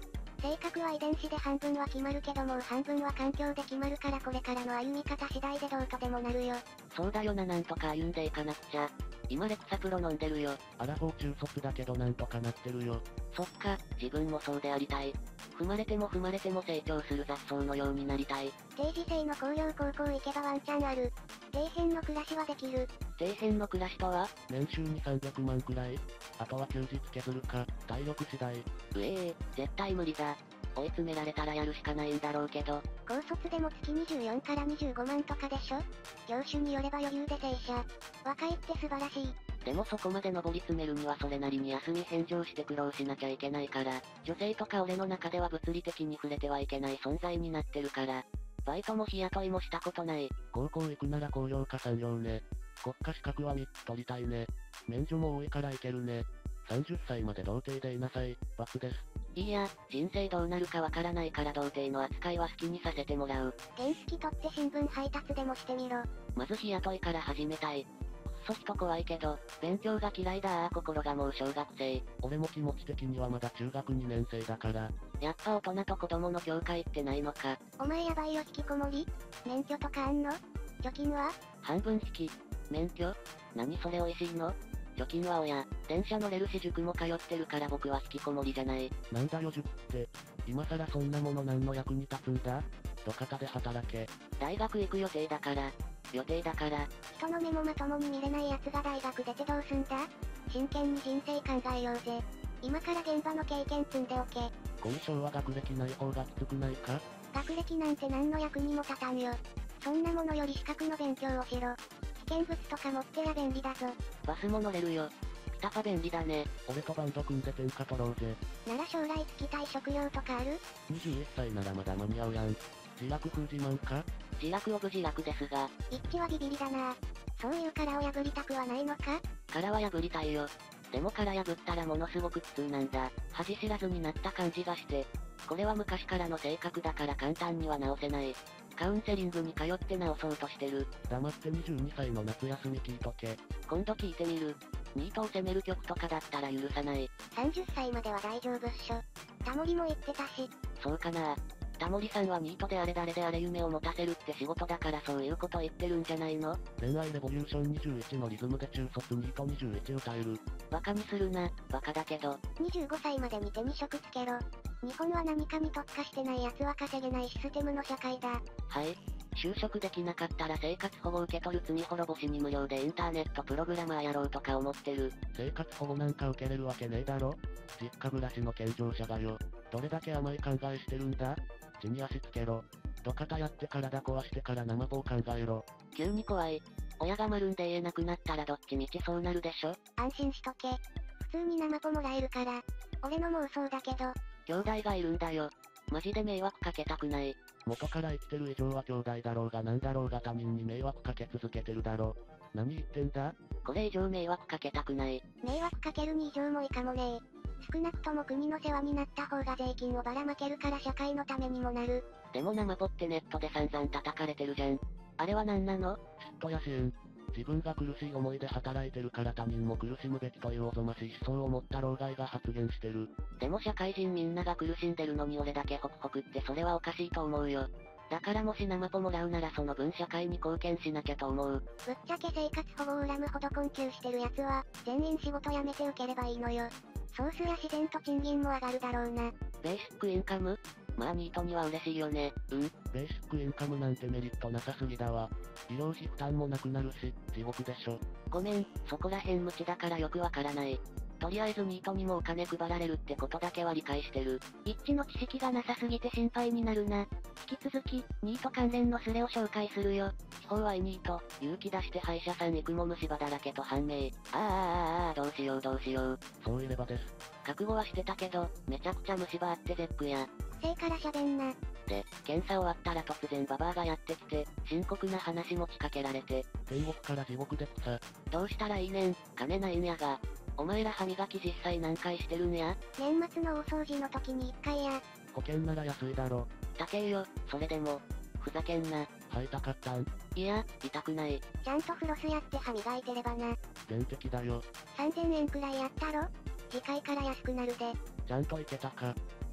性格は遺伝子で半分は決まるけどもう半分は環境で決まるからこれからの歩み方次第でどうとでもなるよ。 そうだよな、なんとか歩んでいかなくちゃ。今レクサプロ飲んでるよ。 アラフォー中卒だけどなんとかなってるよ。 そっか、自分もそうでありたい。踏まれても成長する雑草のようになりたい。 定時制の工業高校行けばワンチャンある。底辺の暮らしはできる。 底辺の暮らしとは？ 年収に300万くらい。あとは休日削るか、体力次第。 絶対無理だ。追い詰められたらやるしかないんだろうけど。 高卒でも月24から25万とかでしょ？業種によれば余裕で正社。若いって素晴らしい。 でもそこまで上り詰めるにはそれなりに休み返上して苦労しなきゃいけないから、女性とか俺の中では物理的に触れてはいけない存在になってるから、バイトも日雇いもしたことない。 高校行くなら工業か産業ね。国家資格は3つ取りたいね。免除も多いからいけるね。30歳まで童貞でいなさい、×です。 いや、人生どうなるかわからないから童貞の扱いは好きにさせてもらう。 原付取って新聞配達でもしてみろ。 まず日雇いから始めたい。くっそ人怖いけど、勉強が嫌いだ心がもう小学生。 俺も気持ち的にはまだ中学2年生だから。 やっぱ大人と子供の境界ってないのか。 お前やばいよ引きこもり？免許とかあんの？貯金は？ 半分引き。免許？何それ美味しいの？貯金は親。電車乗れるし塾も通ってるから僕は引きこもりじゃない。 なんだよ塾って。今さらそんなもの何の役に立つんだ？土方で働け。 大学行く予定だから。 人の目もまともに見れない奴が大学出てどうすんだ？真剣に人生考えようぜ。今から現場の経験積んでおけ。 後遺症は学歴ない方がきつくないか？ 学歴なんて何の役にも立たんよ。そんなものより資格の勉強をしろ。危険物とか持ってや便利だぞ。 バスも乗れるよ。ピタパ便利だね。 俺とバンド組んで天下取ろうぜ。 なら将来つきたい職業とかある？ 21 歳ならまだ間に合うやん。自落風自慢か？ 自落オブ自落ですが。 一致はビビりだな。そういう殻を破りたくはないのか？ 殻は破りたいよ。でも殻破ったらものすごく苦痛なんだ。恥知らずになった感じがして。これは昔からの性格だから簡単には直せない。カウンセリングに通って直そうとしてる。 黙って22歳の夏休み聞いとけ。 今度聞いてみる。ニートを責める曲とかだったら許さない。 30歳までは大丈夫っしょ。タモリも言ってたし。 そうかな。タモリさんはニートであれ誰であれ夢を持たせるって仕事だからそういうこと言ってるんじゃないの？ 恋愛レボリューション21のリズムで中卒ニート21歌える。 バカにするな、バカだけど。 25歳まで見て2職つけろ。日本は何かに特化してない奴は稼げないシステムの社会だ。 はい。就職できなかったら生活保護受け取る罪滅ぼしに無料でインターネットプログラマーやろうとか思ってる。 生活保護なんか受けれるわけねえだろ。実家暮らしの健常者がよ。どれだけ甘い考えしてるんだ？地に足つけろ。土方やって体壊してから生棒考えろ。 急に怖い。親が丸んで言えなくなったらどっちみちそうなるでしょ？ 安心しとけ。普通に生ポもらえるから。俺の妄想だけど。 兄弟がいるんだよ。マジで迷惑かけたくない。 元から生きてる以上は兄弟だろうがなんだろうが他人に迷惑かけ続けてるだろ。何言ってんだ？ これ以上迷惑かけたくない。 迷惑かけるに以上もいかもねえ。少なくとも国の世話になった方が税金をばらまけるから社会のためにもなる。 でも生ポってネットで散々叩かれてるじゃん。あれは何なの？ 嫉妬や支援。自分が苦しい思いで働いてるから他人も苦しむべきというおぞましい思想を持った老害が発言してる。 でも社会人みんなが苦しんでるのに俺だけホクホクってそれはおかしいと思うよ。だからもし生ポもらうならその分社会に貢献しなきゃと思う。 ぶっちゃけ生活保護を恨むほど困窮してる奴は、全員仕事辞めて受ければいいのよ。そうすりゃ自然と賃金も上がるだろうな。 ベーシックインカム？まあニートには嬉しいよね。 ベーシックインカムなんてメリットなさすぎだわ。医療費負担もなくなるし、地獄でしょ。 ごめん、そこら辺無知だからよくわからない。とりあえずニートにもお金配られるってことだけは理解してる。一致の知識がなさすぎて心配になるな。引き続き、ニート関連のスレを紹介するよ。地方はニート、勇気出して歯医者さん行くも虫歯だらけと判明。どうしよう。 そういればです。 覚悟はしてたけど、めちゃくちゃ虫歯あって絶句や。 癖から喋んな。 で、検査終わったら突然ババアがやってきて、深刻な話持ちかけられて。 天国から地獄で草。 どうしたらいいねん、金ないんやが。お前ら歯磨き実際何回してるんや？ 年末の大掃除の時に1回や。 保険なら安いだろ。 高えよ、それでも。ふざけんな。 歯痛かったん？ いや、痛くない。 ちゃんとフロスやって歯磨いてればな。 全摘だよ。 3000円くらいやったろ？次回から安くなるで。 ちゃんといけたか。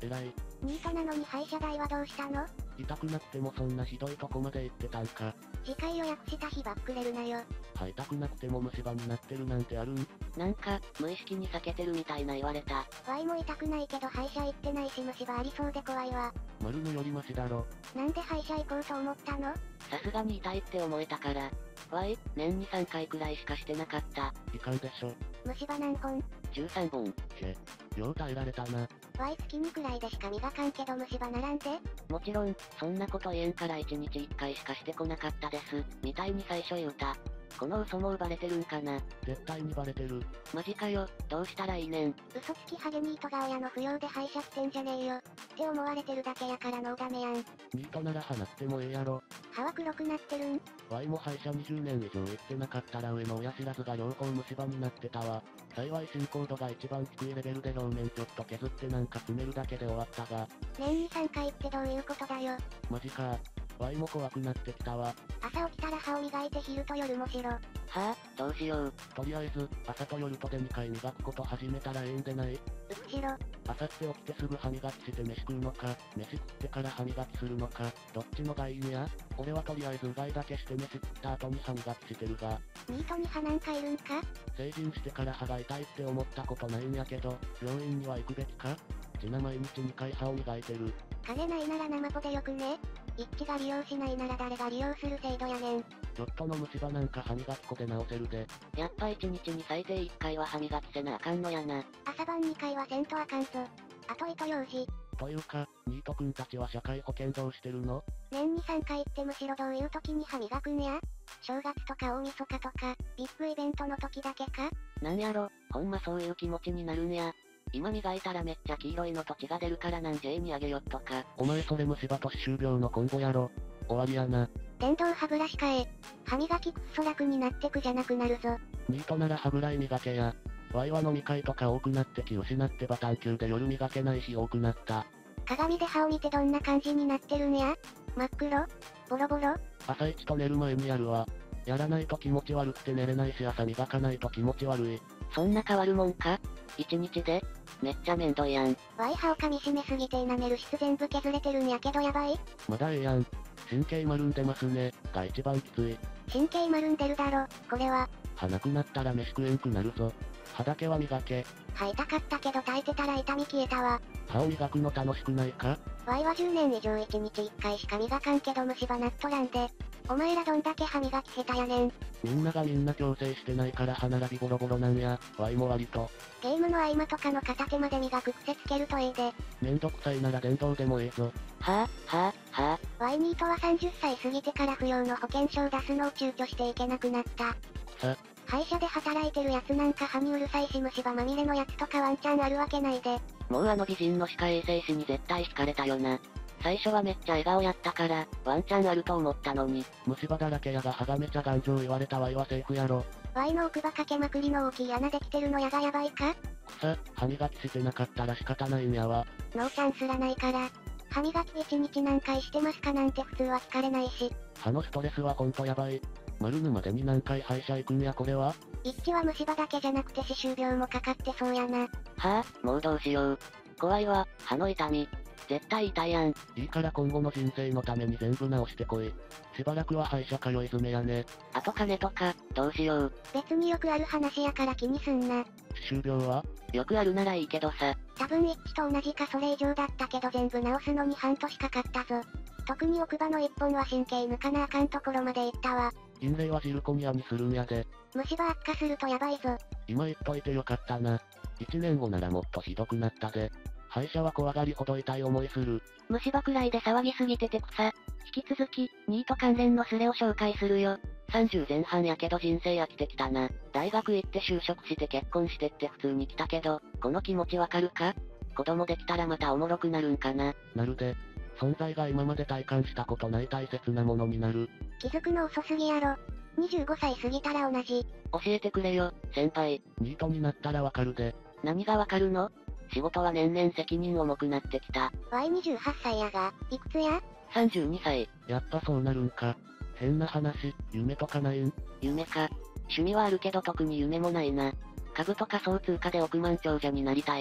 偉い。 ニートなのに歯医者代はどうしたの？ 痛くなくてもそんなひどいとこまで行ってたんか。 次回予約した日ばっくれるなよ。 歯痛くなくても虫歯になってるなんてあるん？ なんか、無意識に避けてるみたいな言われた。 ワイも痛くないけど歯医者行ってないし虫歯ありそうで怖いわ。 丸のよりマシだろ。 なんで歯医者行こうと思ったの？ さすがに痛いって思えたから。わい、年に3回くらいしかしてなかった。 いかんでしょ。 虫歯何本？ 13本。 よう耐えられたな。 ワイ月2くらいでしか磨かんけど虫歯ならんで。 もちろん、そんなこと言えんから1日1回しかしてこなかったです、みたいに最初言うた。この嘘もバレてるんかな。 絶対にバレてる。 マジかよ、どうしたらいいねん。 嘘つきハゲニートが親の扶養で歯医者来てんじゃねえよ。って思われてるだけやからノーダメやん。 ニートなら歯なくてもええやろ。 歯は黒くなってるん？ ワイも歯医者20年以上行ってなかったら上の親知らずが両方虫歯になってたわ。幸い進行度が一番低いレベルで表面ちょっと削ってなんか詰めるだけで終わったが。 年に3回ってどういうことだよ。 マジか。ワイも怖くなってきたわ。 朝起きたら歯を磨いて昼と夜もしろ。 はあ、どうしよう。 とりあえず、朝と夜とで2回磨くこと始めたらええんでない？ うくしろ。 朝って起きてすぐ歯磨きして飯食うのか、飯食ってから歯磨きするのか、どっちのがいいんや？俺はとりあえずうがいだけして飯食った後に歯磨きしてるが。 ニートに歯なんかいるんか？ 成人してから歯が痛いって思ったことないんやけど、病院には行くべきか？ちな毎日2回歯を磨いてる。 金ないなら生ポでよくね？一致が利用しないなら誰が利用する制度やねん。 ちょっとの虫歯なんか歯磨き粉で直せるで。 やっぱ1日に最低1回は歯磨きせなあかんのやな。 朝晩2回はせんとあかんぞ。あと糸用事。 というか、ニートくんたちは社会保険どうしてるの？ 年に3回ってむしろどういう時に歯磨くんや？正月とか大晦日とか、ビッグイベントの時だけか？ なんやろ、ほんまそういう気持ちになるんや。今磨いたらめっちゃ黄色いのと血が出るからなん J にあげよっとか。 お前それ虫歯と歯周病のコンボやろ。終わりやな。 電動歯ブラシかえ。歯磨きくっそ楽になってくじゃなくなるぞ。 ニートなら歯ぐらい磨けや。ワイは飲み会とか多くなって気失ってバタン級で夜磨けない日多くなった。 鏡で歯を見てどんな感じになってるんや？真っ黒？ボロボロ？ 朝一と寝る前にやるわ。やらないと気持ち悪くて寝れないし朝磨かないと気持ち悪い。 そんな変わるもんか？ 1 日で？めっちゃめんどいやん。 ワイ歯を噛み締めすぎて舐める質全部削れてるんやけどやばい？ まだええやん。神経丸んでますね、が一番きつい。 神経丸んでるだろ、これは。 歯なくなったら飯食えんくなるぞ。歯だけは磨け。 歯痛かったけど耐えてたら痛み消えたわ。 歯を磨くの楽しくないか？ ワイは10年以上1日1回しか磨かんけど虫歯なっとらんで。お前らどんだけ歯磨き下手やねん。 みんながみんな矯正してないから歯並びボロボロなんや。ワイも割と。 ゲームの合間とかの片手まで磨く癖つけるとええで。 めんどくさいなら電動でもええぞ。 はぁ、はぁ、はぁ。 ワイニートは30歳過ぎてから扶養の保険証を出すのを躊躇していけなくなった。歯医者で働いてるやつなんか歯にうるさいし虫歯まみれのやつとかワンチャンあるわけないで。 もうあの美人の歯科衛生士に絶対惹かれたよな。最初はめっちゃ笑顔やったから、ワンチャンあると思ったのに。 虫歯だらけやが歯がめちゃ頑丈言われたワイはセーフやろ。 ワイの奥歯かけまくりの大きい穴できてるのやがやばいか？ 歯磨きしてなかったら仕方ないんやわ。 ノーチャンスらないから。歯磨き1日何回してますかなんて普通は聞かれないし。 歯のストレスはほんとやばい。丸ぬまでに何回歯医者行くんやこれは？ 一致は虫歯だけじゃなくて歯周病もかかってそうやな。 はぁ、もうどうしよう。怖いわ、歯の痛み。絶対痛いやん。 いいから今後の人生のために全部直してこい。しばらくは歯医者通い詰めやね。 あと金とか、どうしよう。 別によくある話やから気にすんな。 歯周病は？ よくあるならいいけどさ。 多分一致と同じかそれ以上だったけど全部直すのに半年かかったぞ。特に奥歯の一本は神経抜かなあかんところまで行ったわ。 インレイはジルコニアにするんやで。 虫歯悪化するとやばいぞ。 今言っといてよかったな。1年後ならもっとひどくなったで。歯医者は怖がりほど痛い思いする。 虫歯くらいで騒ぎすぎてて草。引き続き、ニート関連のスレを紹介するよ。30前半やけど人生飽きてきたな。大学行って就職して結婚してって普通に来たけど、この気持ちわかるか？子供できたらまたおもろくなるんかな。 なるで。存在が今まで体感したことない大切なものになる。 気づくの遅すぎやろ。25歳過ぎたら同じ。 教えてくれよ、先輩。 ニートになったらわかるで。 何がわかるの？仕事は年々責任重くなってきた。 Y28 歳やが、いくつや？ 32歳。 やっぱそうなるんか。変な話、夢とかないん？ 夢か。趣味はあるけど特に夢もないな。株と仮想通貨で億万長者になりたい。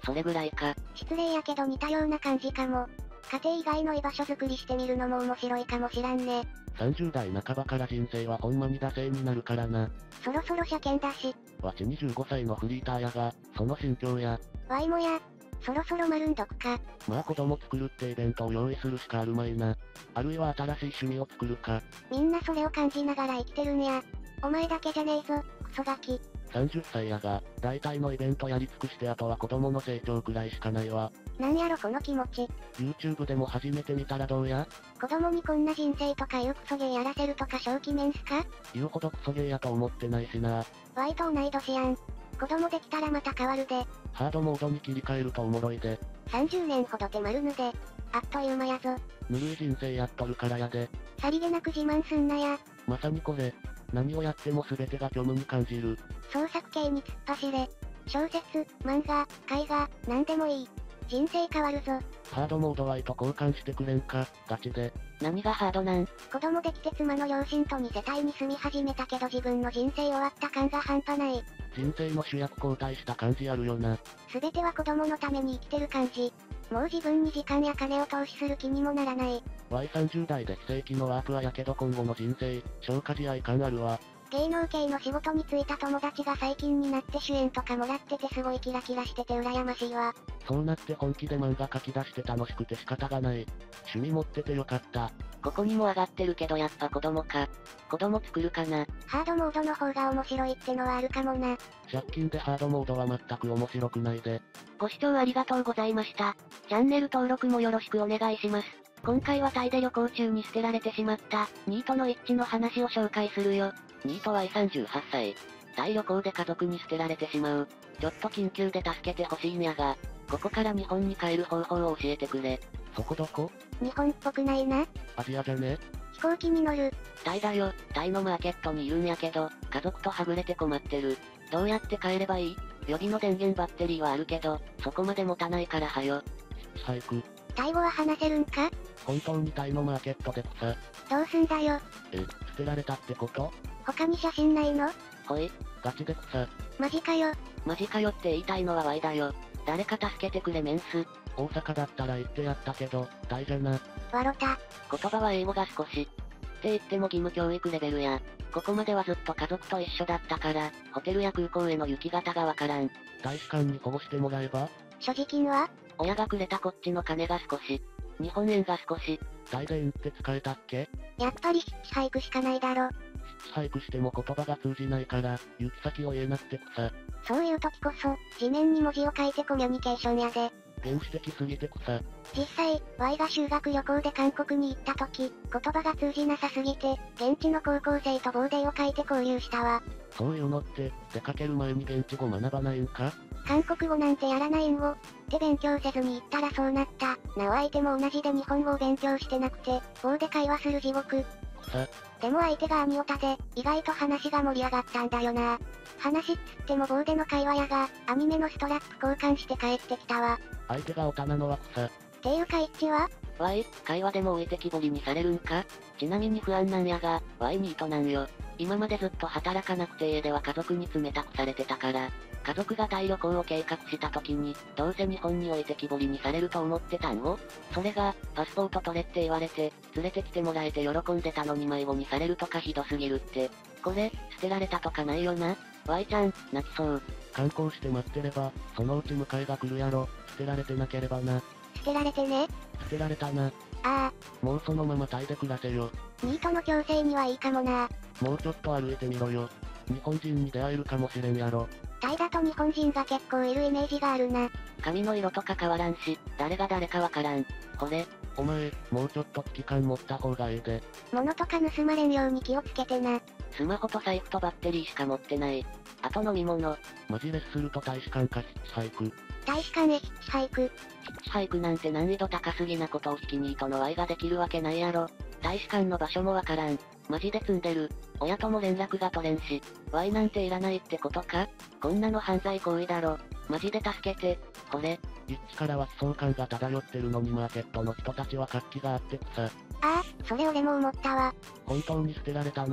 それぐらいか。 失礼やけど似たような感じかも。家庭以外の居場所作りしてみるのも面白いかもしらんね。 30代半ばから人生はほんまに惰性になるからな。 そろそろ車検だし。 わち25歳のフリーターやが、その心境や。 わいもや。そろそろ丸んどくか。 まあ子供作るってイベントを用意するしかあるまいな。あるいは新しい趣味を作るか。 みんなそれを感じながら生きてるんや。お前だけじゃねえぞ、クソガキ。 30歳やが、大体のイベントやり尽くしてあとは子供の成長くらいしかないわ。 なんやろこの気持ち。 YouTube でも始めてみたらどうや？ 子供にこんな人生とかいうクソゲーやらせるとか正気面すか？ 言うほどクソゲーやと思ってないしな。 ワイと同い年やん。子供できたらまた変わるで。 ハードモードに切り替えるとおもろいで。 30年ほど手丸ぬで。あっという間やぞ。 ぬるい人生やっとるからやで。 さりげなく自慢すんなや。 まさにこれ。何をやっても全てが虚無に感じる。 創作系に突っ走れ。小説、漫画、絵画、なんでもいい。人生変わるぞ。 ハードモードワイと交換してくれんか、ガチで。 何がハードなん？ 子供できて妻の両親と2世帯に住み始めたけど自分の人生終わった感が半端ない。 人生の主役交代した感じあるよな。 全ては子供のために生きてる感じ。もう自分に時間や金を投資する気にもならない。 Y30 代で非正規のワープはやけど今後の人生、消化試合感あるわ。 芸能系の仕事に就いた友達が最近になって主演とかもらっててすごいキラキラしてて羨ましいわ。 そうなって本気で漫画書き出して楽しくて仕方がない。趣味持っててよかった。 ここにも上がってるけどやっぱ子供か。子供作るかな。 ハードモードの方が面白いってのはあるかもな。 借金でハードモードは全く面白くないで。 ご視聴ありがとうございました。チャンネル登録もよろしくお願いします。今回はタイで旅行中に捨てられてしまった、ニートの一致の話を紹介するよ。ニートは38歳。タイ旅行で家族に捨てられてしまう。ちょっと緊急で助けてほしいんやが、ここから日本に帰る方法を教えてくれ。 そこどこ？ 日本っぽくないな。 アジアじゃね？ 飛行機に乗る。 タイだよ。タイのマーケットにいるんやけど、家族とはぐれて困ってる。どうやって帰ればいい？予備の電源バッテリーはあるけど、そこまで持たないからはよ。 ヒッチハイク。 タイ語は話せるんか？ 本当にタイのマーケットで草。 どうすんだよ。 捨てられたってこと？ 他に写真ないの？ ほい。 ガチで草。 マジかよ。 マジかよって言いたいのはワイだよ。誰か助けてくれメンス。 大阪だったら行ってやったけど、タイじゃな。 わろた。 言葉は英語が少し。って言っても義務教育レベルや。ここまではずっと家族と一緒だったから、ホテルや空港への行き方がわからん。 大使館に保護してもらえば？ 所持金は？ 親がくれたこっちの金が少し。日本円が少し。 タイで円って使えたっけ？ やっぱりヒッチハイクしかないだろ。 ヒッチハイクしても言葉が通じないから、行き先を言えなくて草。 そういう時こそ、地面に文字を書いてコミュニケーションやで。 原始的すぎて草。 実際、Y が修学旅行で韓国に行った時、言葉が通じなさすぎて、現地の高校生とボーデーを書いて交流したわ。 そういうのって、出かける前に現地語学ばないんか？ 韓国語なんてやらないんを。って勉強せずに行ったらそうなった。なお相手も同じで日本語を勉強してなくて、棒で会話する地獄。 草。 でも相手がアニオタで、意外と話が盛り上がったんだよな。話っつっても棒での会話やが、アニメのストラップ交換して帰ってきたわ。 相手がオタなのは草。 っていうか一致は？ ワイ、会話でも置いてきぼりにされるんか？ちなみに不安なんやが、ワイニートなんよ。今までずっと働かなくて家では家族に冷たくされてたから、家族がタイ旅行を計画した時に、どうせ日本に置いてきぼりにされると思ってたんを。それが、パスポート取れって言われて、連れてきてもらえて喜んでたのに迷子にされるとかひどすぎるって。これ、捨てられたとかないよな。ワイちゃん、泣きそう。 観光して待ってれば、そのうち迎えが来るやろ。捨てられてなければな。 捨てられてね。 捨てられたな。 ああ。 もうそのままタイで暮らせよ。 ニートの強制にはいいかもな。 もうちょっと歩いてみろよ。日本人に出会えるかもしれんやろ。 タイだと日本人が結構いるイメージがあるな。 髪の色とか変わらんし、誰が誰かわからん。これ。 お前、もうちょっと危機感持った方がええで。 物とか盗まれんように気をつけてな。 スマホと財布とバッテリーしか持ってない。あと飲み物。 マジレスすると大使館かヒッチハイク。 大使館へヒッチハイク。 ヒッチハイクなんて難易度高すぎなことを引きニートの Y ができるわけないやろ。大使館の場所もわからん。マジで積んでる。親とも連絡が取れんし。Y なんていらないってことか？こんなの犯罪行為だろ。マジで助けて。これ。 一致からは悲壮感が漂ってるのにマーケットの人たちは活気があって草。 ああ、それ俺も思ったわ。 本当に捨てられたの？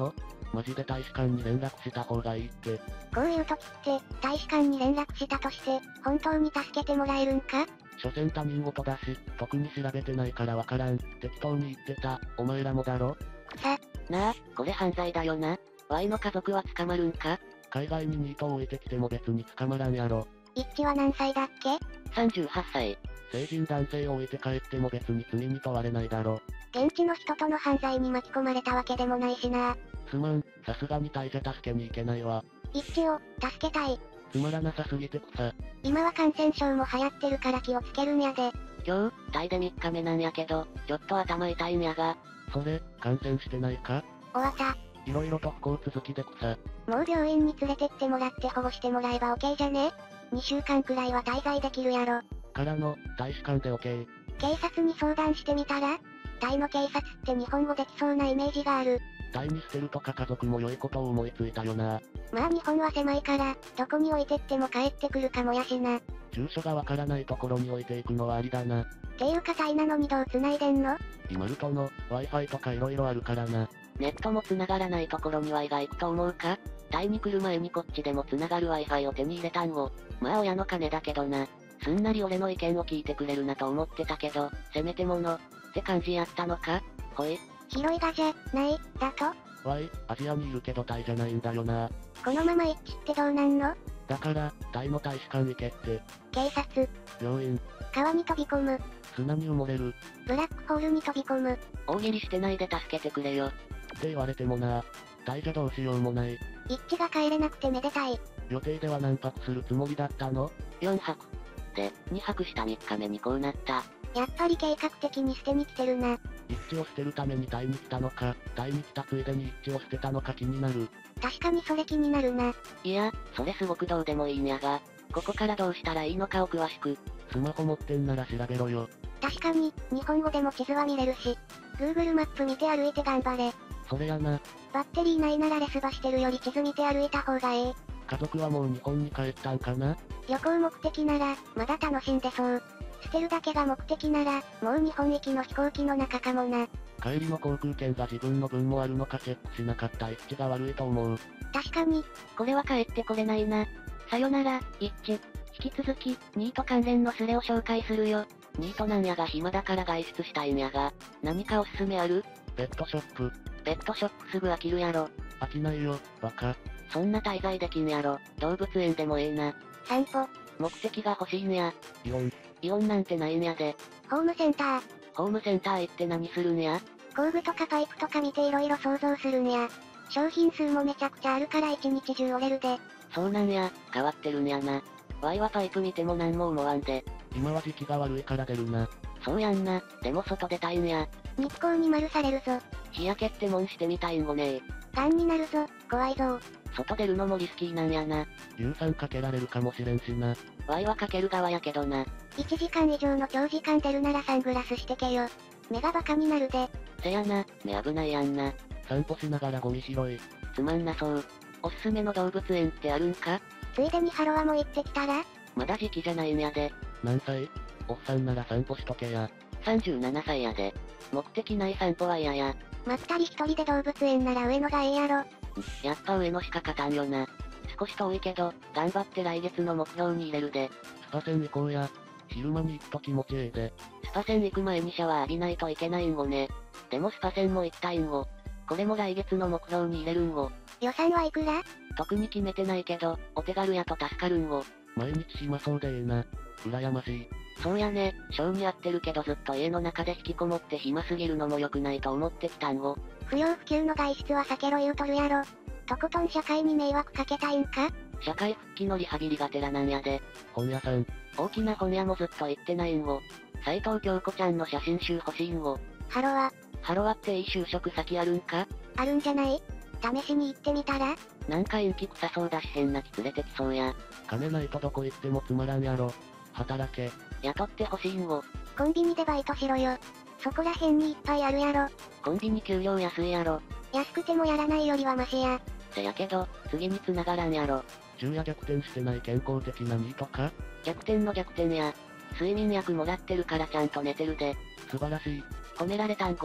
マジで大使館に連絡した方がいいって。 こういう時って、大使館に連絡したとして、本当に助けてもらえるんか？ 所詮他人事だし、特に調べてないからわからん。適当に言ってた、お前らもだろ？ なあ、これ犯罪だよな。Y の家族は捕まるんか？ 海外にニートを置いてきても別に捕まらんやろ。 一致は何歳だっけ？ 38歳。 成人男性を置いて帰っても別に罪に問われないだろ。 現地の人との犯罪に巻き込まれたわけでもないしな。 すまん、さすがにタイじゃ助けに行けないわ。 一致を、助けたい。 つまらなさすぎて草。 今は感染症も流行ってるから気をつけるんやで。 今日、タイで3日目なんやけど、ちょっと頭痛いんやが。 それ、感染してないか？ 終わった。 色々と不幸続きで草。 もう病院に連れてってもらって保護してもらえば OK じゃね？ 2 週間くらいは滞在できるやろ。 からの、大使館で OK。 警察に相談してみたら？タイの警察って日本語できそうなイメージがある。 タイに捨てるとか家族も良いことを思いついたよな。 まあ日本は狭いから、どこに置いてっても帰ってくるかもやしな。 住所がわからないところに置いていくのはありだな。 ていうかタイなのにどう繋いでんの？ 今ルトの、Wi-Fi とか色々あるからな。 ネットも繋がらないところに Y が行くと思うか？タイに来る前にこっちでも繋がる Wi-Fi を手に入れたんを。まあ親の金だけどな。すんなり俺の意見を聞いてくれるなと思ってたけど、せめてもの、って感じやったのか？ほい。 広いがじゃ、ない、だと？ アジアにいるけどタイじゃないんだよな。 このまま一致ってどうなんの？ だから、タイの大使館行けって。 警察。 病院。 川に飛び込む。 砂に埋もれる。 ブラックホールに飛び込む。 大喜利してないで助けてくれよ。 って言われてもな。タイじゃどうしようもない。 一致が帰れなくてめでたい。 予定では何泊するつもりだったの？ 4泊。で、2泊した3日目にこうなった。 やっぱり計画的に捨てに来てるな。 一致を捨てるためにタイに来たのか、タイに来たついでに一致を捨てたのか気になる。 確かにそれ気になるな。 いや、それすごくどうでもいいんやが、ここからどうしたらいいのかを詳しく。 スマホ持ってんなら調べろよ。 確かに、日本語でも地図は見れるし、Google マップ見て歩いて頑張れ。 それやな。 バッテリーないならレスバしてるより地図見て歩いた方がええ。 家族はもう日本に帰ったんかな？ 旅行目的なら、まだ楽しんでそう。捨てるだけが目的なら、もう日本行きの飛行機の中かもな。 帰りの航空券が自分の分もあるのかチェックしなかった一致が悪いと思う。 確かに。 これは帰ってこれないな。さよなら、一致。引き続き、ニート関連のスレを紹介するよ。ニートなんやが暇だから外出したいんやが、何かおすすめある？ ペットショップ。 ペットショップすぐ飽きるやろ。 飽きないよ、バカ。 そんな滞在できんやろ。動物園でもええな。 散歩。 目的が欲しいんや。 イオン。 イオンなんてないんやで。 ホームセンター。 ホームセンター行って何するんや？ 工具とかパイプとか見て色々想像するんや。商品数もめちゃくちゃあるから一日中折れるで。 そうなんや、変わってるんやな。ワイはパイプ見ても何も思わんで。 今は時期が悪いから出るな。 そうやんな、でも外出たいんや。 日光に丸されるぞ。 日焼けってもんしてみたいんごねー。 癌になるぞ、怖いぞ。 外出るのもリスキーなんやな。 硫酸かけられるかもしれんしな。 ワイはかける側やけどな。 1時間以上の長時間出るならサングラスしてけよ。目がバカになるで。 せやな、目危ないやんな。 散歩しながらゴミ拾い。 つまんなそう。おすすめの動物園ってあるんか？ ついでにハロワも行ってきたら？ まだ時期じゃないんやで。 何歳？おっさんなら散歩しとけや。 37歳やで。目的ない散歩は嫌や。 まったり一人で動物園なら上野がええやろ。 やっぱ上野しか勝たんよな。少し遠いけど、頑張って来月の目標に入れるで。 スパ線行こうや。昼間に行くと気持ちええで。 スパ線行く前にシャワー浴びないといけないんごね。でもスパ線も行きたいんご。これも来月の目標に入れるんご。 予算はいくら？ 特に決めてないけど、お手軽やと助かるんご。 毎日暇そうでええな。羨ましい。 そうやね、小児やってるけどずっと家の中で引きこもって暇すぎるのも良くないと思ってきたんご。 不要不急の外出は避けろ言うとるやろ。とことん社会に迷惑かけたいんか？ 社会復帰のリハビリがてらなんやで。 本屋さん。 大きな本屋もずっと行ってないんご。斉藤京子ちゃんの写真集欲しいんご。 ハロワ。 ハロワっていい就職先あるんか？ あるんじゃない？試しに行ってみたら？ なんか陰気臭そうだし変な気連れてきそうや。 金ないとどこ行ってもつまらんやろ。働け。 雇って欲しいんご。 コンビニでバイトしろよ。そこら辺にいっぱいあるやろ。 コンビニ給料安いやろ。 安くてもやらないよりはマシや。 せやけど、次に繋がらんやろ。 昼夜逆転してない健康的なニートか？ 逆転の逆転や。睡眠薬もらってるからちゃんと寝てるで。 素晴らしい。 褒められたんご。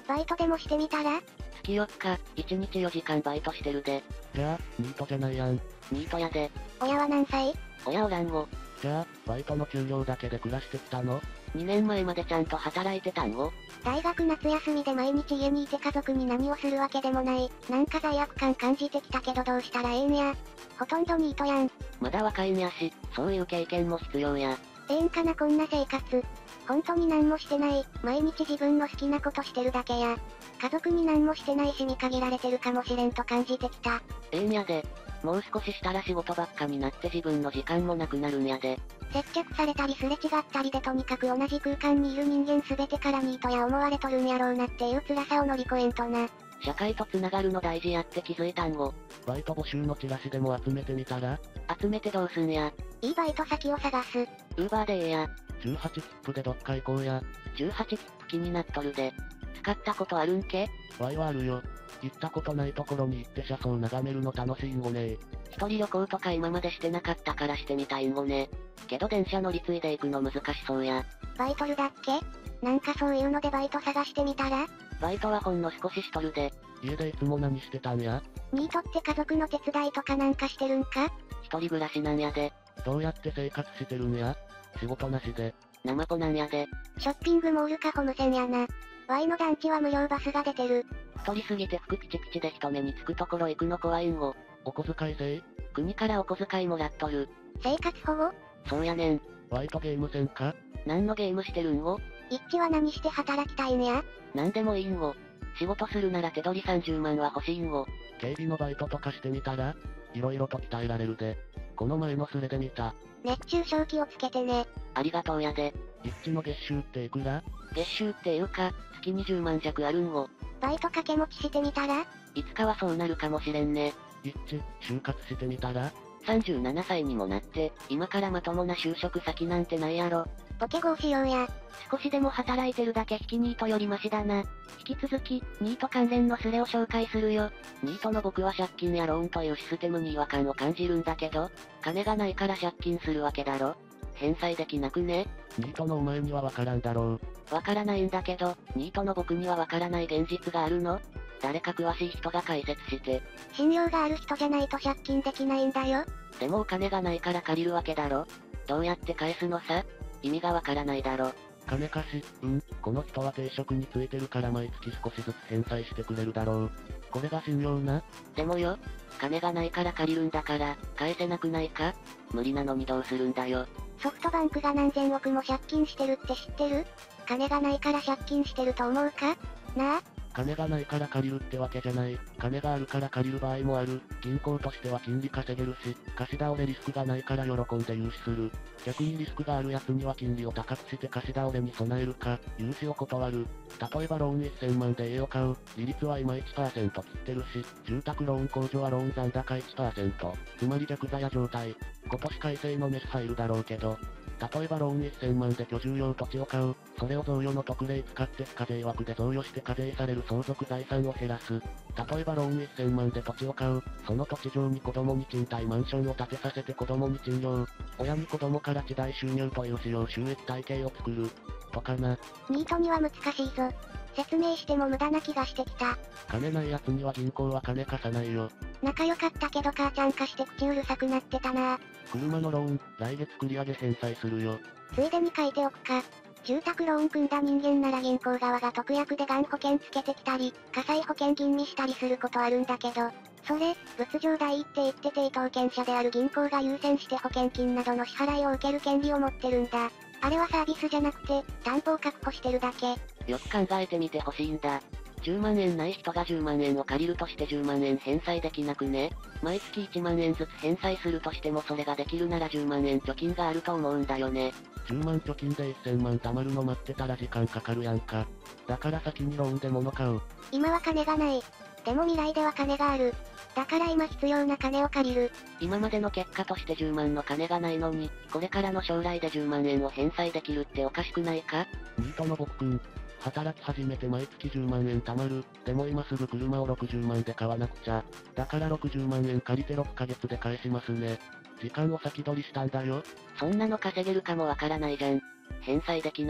バイトでもしてみたら？ 月4日、1日4時間バイトしてるで。 じゃあ、ニートじゃないやん。 ニートやで。 親は何歳？ 親おらんご。 じゃあ、バイトの給料だけで暮らしてきたの？ 2年前までちゃんと働いてたんご。 大学夏休みで毎日家にいて家族に何をするわけでもない。なんか罪悪感感じてきたけどどうしたらええんや。ほとんどニートやん。 まだ若いんやし、そういう経験も必要や。 ええんかなこんな生活。本当に何もしてない。毎日自分の好きなことしてるだけや。家族に何もしてないし見限られてるかもしれんと感じてきた。 ええんやで。もう少ししたら仕事ばっかになって自分の時間もなくなるんやで。 接客されたりすれ違ったりでとにかく同じ空間にいる人間全てからニートや思われとるんやろうなっていう辛さを乗り越えんとな。 社会と繋がるの大事やって気づいたんご。 バイト募集のチラシでも集めてみたら？ 集めてどうすんや。 いいバイト先を探す。 ウーバーでええや。 18切符でどっか行こうや。 18切符気になっとるで。使ったことあるんけ？ ワイはあるよ。行ったことないところに行って車窓眺めるの楽しいんごね。 一人旅行とか今までしてなかったからしてみたいんごね。けど電車乗り継いでいくの難しそうや。 バイトルだっけ？なんかそういうのでバイト探してみたら？ バイトはほんの少ししとるで。 家でいつも何してたんや？ ニートって家族の手伝いとかなんかしてるんか？ 一人暮らしなんやで。 どうやって生活してるんや？仕事なしで。 ナマコなんやで。 ショッピングモールかホームセンやな。Y の団地は無料バスが出てる。 太りすぎて服ピチピチで人目につくところ行くの怖いんご。 お小遣い制？ 国からお小遣いもらっとる。 生活保護？ そうやねん。 ワイとゲームせんか？ 何のゲームしてるんご？ 一致は何して働きたいんや？ なんでもいいんご。仕事するなら手取り30万は欲しいんご。 警備のバイトとかしてみたら？色々と鍛えられるで。この前のスレで見た。 熱中症気をつけてね。 ありがとうやで。 一致の月収っていくら？ 月収っていうか、月20万弱あるんご。 バイト掛け持ちしてみたら？ いつかはそうなるかもしれんね。 一致、就活してみたら？ 37歳にもなって、今からまともな就職先なんてないやろ。 ボケ合しようや。 少しでも働いてるだけ引きニートよりマシだな。引き続き、ニート関連のスレを紹介するよ。ニートの僕は借金やローンというシステムに違和感を感じるんだけど、金がないから借金するわけだろ。返済できなくね？ ニートのお前にはわからんだろう。 わからないんだけど、ニートの僕にはわからない現実があるの？誰か詳しい人が解説して。 信用がある人じゃないと借金できないんだよ。 でもお金がないから借りるわけだろ。どうやって返すのさ？意味がわからないだろ。 金貸し、この人は定職についてるから毎月少しずつ返済してくれるだろう。これが信用な。 でもよ、金がないから借りるんだから、返せなくないか？無理なのにどうするんだよ。 ソフトバンクが何千億も借金してるって知ってる？金がないから借金してると思うか？なあ？ 金がないから借りるってわけじゃない。金があるから借りる場合もある。銀行としては金利稼げるし、貸し倒れリスクがないから喜んで融資する。逆にリスクがある奴には金利を高くして貸し倒れに備えるか、融資を断る。例えばローン1000万で家を買う。利率は今 1% 切ってるし、住宅ローン控除はローン残高 1%。つまり逆座や状態。今年改正のメス入るだろうけど、例えばローン1000万で居住用土地を買う。それを贈与の特例使って非課税枠で贈与して課税される相続財産を減らす。例えばローン1000万で土地を買う。その土地上に子供に賃貸マンションを建てさせて子供に賃料。親に子供から地代収入という使用収益体系を作る。とかな。 ニートには難しいぞ。説明しても無駄な気がしてきた。 金ない奴には銀行は金貸さないよ。 仲良かったけど母ちゃん貸して口うるさくなってたな。 車のローン、来月繰り上げ返済するよ。 ついでに書いておくか。住宅ローン組んだ人間なら銀行側が特約でがん保険つけてきたり、火災保険吟味したりすることあるんだけど、それ、物上代って言って抵当権者である銀行が優先して保険金などの支払いを受ける権利を持ってるんだ。あれはサービスじゃなくて、担保を確保してるだけ。 よく考えてみてほしいんだ。10万円ない人が10万円を借りるとして10万円返済できなくね？毎月1万円ずつ返済するとしてもそれができるなら10万円貯金があると思うんだよね。 10万貯金で1000万貯まるの待ってたら時間かかるやんか。だから先にローンで物買う。 今は金がない。でも未来では金がある。だから今必要な金を借りる。 今までの結果として10万の金がないのに、これからの将来で10万円を返済できるっておかしくないか？ ニートの僕くん。働き始めて毎月10万円貯まる。でも今すぐ車を60万で買わなくちゃ。だから60万円借りて6ヶ月で返しますね。時間を先取りしたんだよ。 そんなの稼げるかもわからないじゃん。返済できない。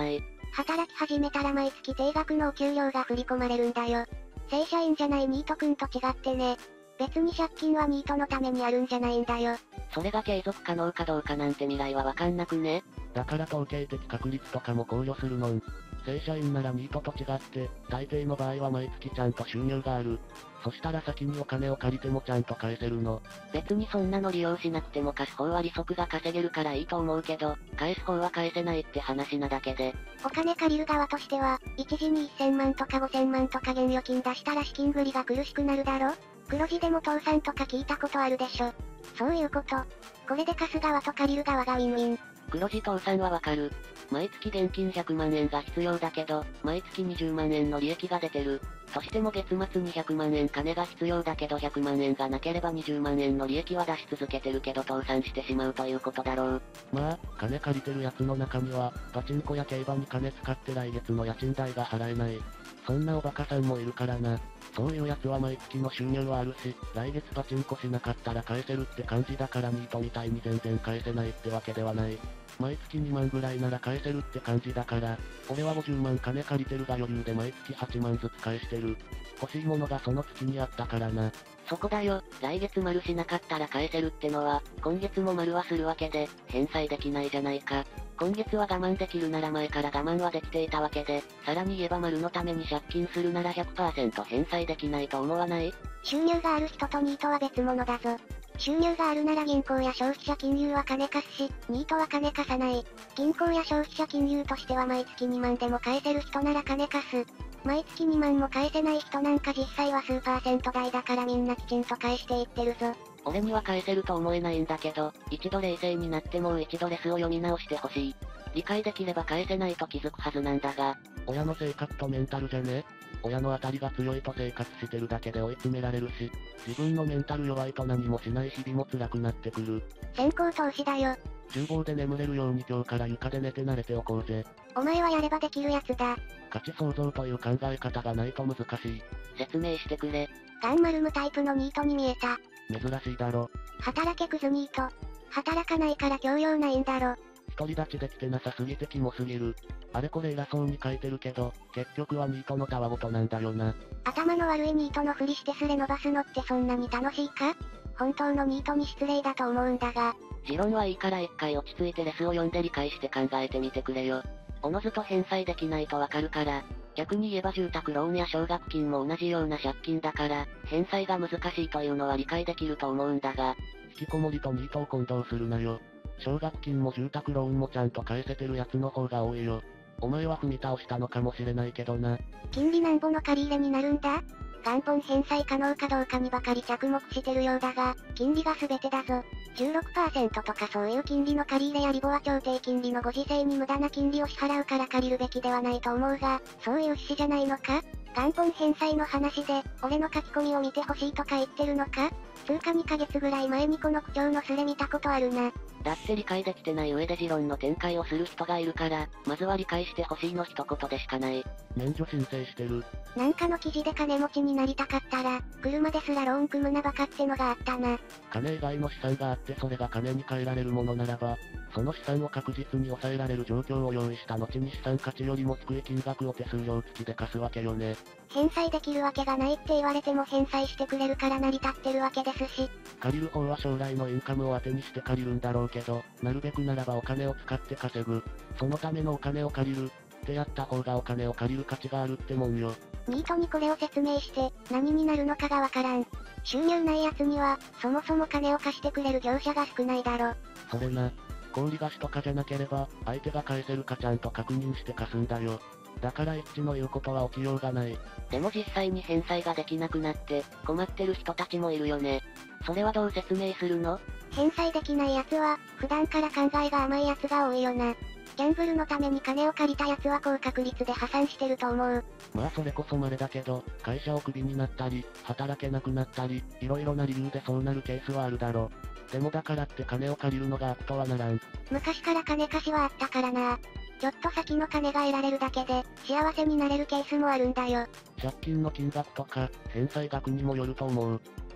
働き始めたら毎月定額のお給料が振り込まれるんだよ。正社員じゃないニート君と違ってね。別に借金はニートのためにあるんじゃないんだよ。 それが継続可能かどうかなんて未来はわかんなくね。 だから統計的確率とかも考慮するのん。正社員ならニートと違って、大抵の場合は毎月ちゃんと収入がある。そしたら先にお金を借りてもちゃんと返せるの。 別にそんなの利用しなくても貸す方は利息が稼げるからいいと思うけど、返す方は返せないって話なだけで。 お金借りる側としては、一時に1000万とか5000万とか現預金出したら資金繰りが苦しくなるだろ？黒字でも倒産とか聞いたことあるでしょ。そういうこと。これで貸す側と借りる側がウィンウィン。 黒字倒産はわかる。毎月現金100万円が必要だけど、毎月20万円の利益が出てる。としても月末に100万円金が必要だけど100万円がなければ20万円の利益は出し続けてるけど倒産してしまうということだろう。 まあ、金借りてるやつの中には、パチンコや競馬に金使って来月の家賃代が払えない。そんなおバカさんもいるからな。そういうやつは毎月の収入はあるし、来月パチンコしなかったら返せるって感じだからニートみたいに全然返せないってわけではない。毎月2万ぐらいなら返せるって感じだから、俺は50万金借りてるが余裕で毎月8万ずつ返してる。欲しいものがその月にあったからな。 そこだよ、来月丸しなかったら返せるってのは、今月も丸はするわけで、返済できないじゃないか。今月は我慢できるなら前から我慢はできていたわけで、さらに言えば丸のために借金するなら 100% 返済できないと思わない？ 収入がある人とニートは別物だぞ。収入があるなら銀行や消費者金融は金貸すし、ニートは金貸さない。銀行や消費者金融としては毎月2万でも返せる人なら金貸す。毎月2万も返せない人なんか実際は数%台だからみんなきちんと返していってるぞ。 俺には返せると思えないんだけど、一度冷静になってもう一度レスを読み直してほしい。理解できれば返せないと気づくはずなんだが。 親の性格とメンタルじゃね？親の当たりが強いと生活してるだけで追い詰められるし、自分のメンタル弱いと何もしない日々も辛くなってくる。 先行投資だよ。 厨房で眠れるように今日から床で寝て慣れておこうぜ。 お前はやればできるやつだ。 価値創造という考え方がないと難しい。 説明してくれ。 ガンマルムタイプのニートに見えた。 珍しいだろ。 働けクズニート。働かないから教養ないんだろ。 独り立ちできてなさすぎてキモすぎる。あれこれ偉そうに書いてるけど、結局はニートのたわごとなんだよな。 頭の悪いニートのふりしてスレ伸ばすのってそんなに楽しいか？本当のニートに失礼だと思うんだが。 持論はいいから一回落ち着いてレスを読んで理解して考えてみてくれよ。おのずと返済できないとわかるから。逆に言えば住宅ローンや奨学金も同じような借金だから、返済が難しいというのは理解できると思うんだが。 引きこもりとニートを混同するなよ。奨学金も住宅ローンもちゃんと返せてるやつの方が多いよ。お前は踏み倒したのかもしれないけどな。 金利なんぼの借り入れになるんだ？元本返済可能かどうかにばかり着目してるようだが、金利が全てだぞ。16% とかそういう金利の借り入れやリボは超低金利のご時世に無駄な金利を支払うから借りるべきではないと思うが、そういう趣旨じゃないのか？元本返済の話で、俺の書き込みを見てほしいとか言ってるのか？通過2ヶ月ぐらい前にこの口調のスレ見たことあるな。 だって理解できてない上で持論の展開をする人がいるから、まずは理解してほしいの一言でしかない。 免除申請してる。 なんかの記事で金持ちになりたかったら、車ですらローン組むなバカってのがあったな。 金以外の資産があってそれが金に換えられるものならば、その資産を確実に抑えられる状況を用意した後に資産価値よりも低い金額を手数料付きで貸すわけよね。 返済できるわけがないって言われても返済してくれるから成り立ってるわけですし。 借りる方は将来のインカムを当てにして借りるんだろうけど、なるべくならばお金を使って稼ぐ。そのためのお金を借りる。ってやった方がお金を借りる価値があるってもんよ。 ニートにこれを説明して、何になるのかがわからん。収入ない奴には、そもそも金を貸してくれる業者が少ないだろ。 それな。氷貸しとかじゃなければ、相手が返せるかちゃんと確認して貸すんだよ。だから一致の言うことは起きようがない。 でも実際に返済ができなくなって、困ってる人たちもいるよね。それはどう説明するの？ 返済できない奴は、普段から考えが甘い奴が多いよな。ギャンブルのために金を借りた奴は高確率で破産してると思う。 まあそれこそ稀だけど、会社をクビになったり、働けなくなったり、いろいろな理由でそうなるケースはあるだろ。でもだからって金を借りるのが悪とはならん。 昔から金貸しはあったからな。ちょっと先の金が得られるだけで、幸せになれるケースもあるんだよ。 借金の金額とか、返済額にもよると思う。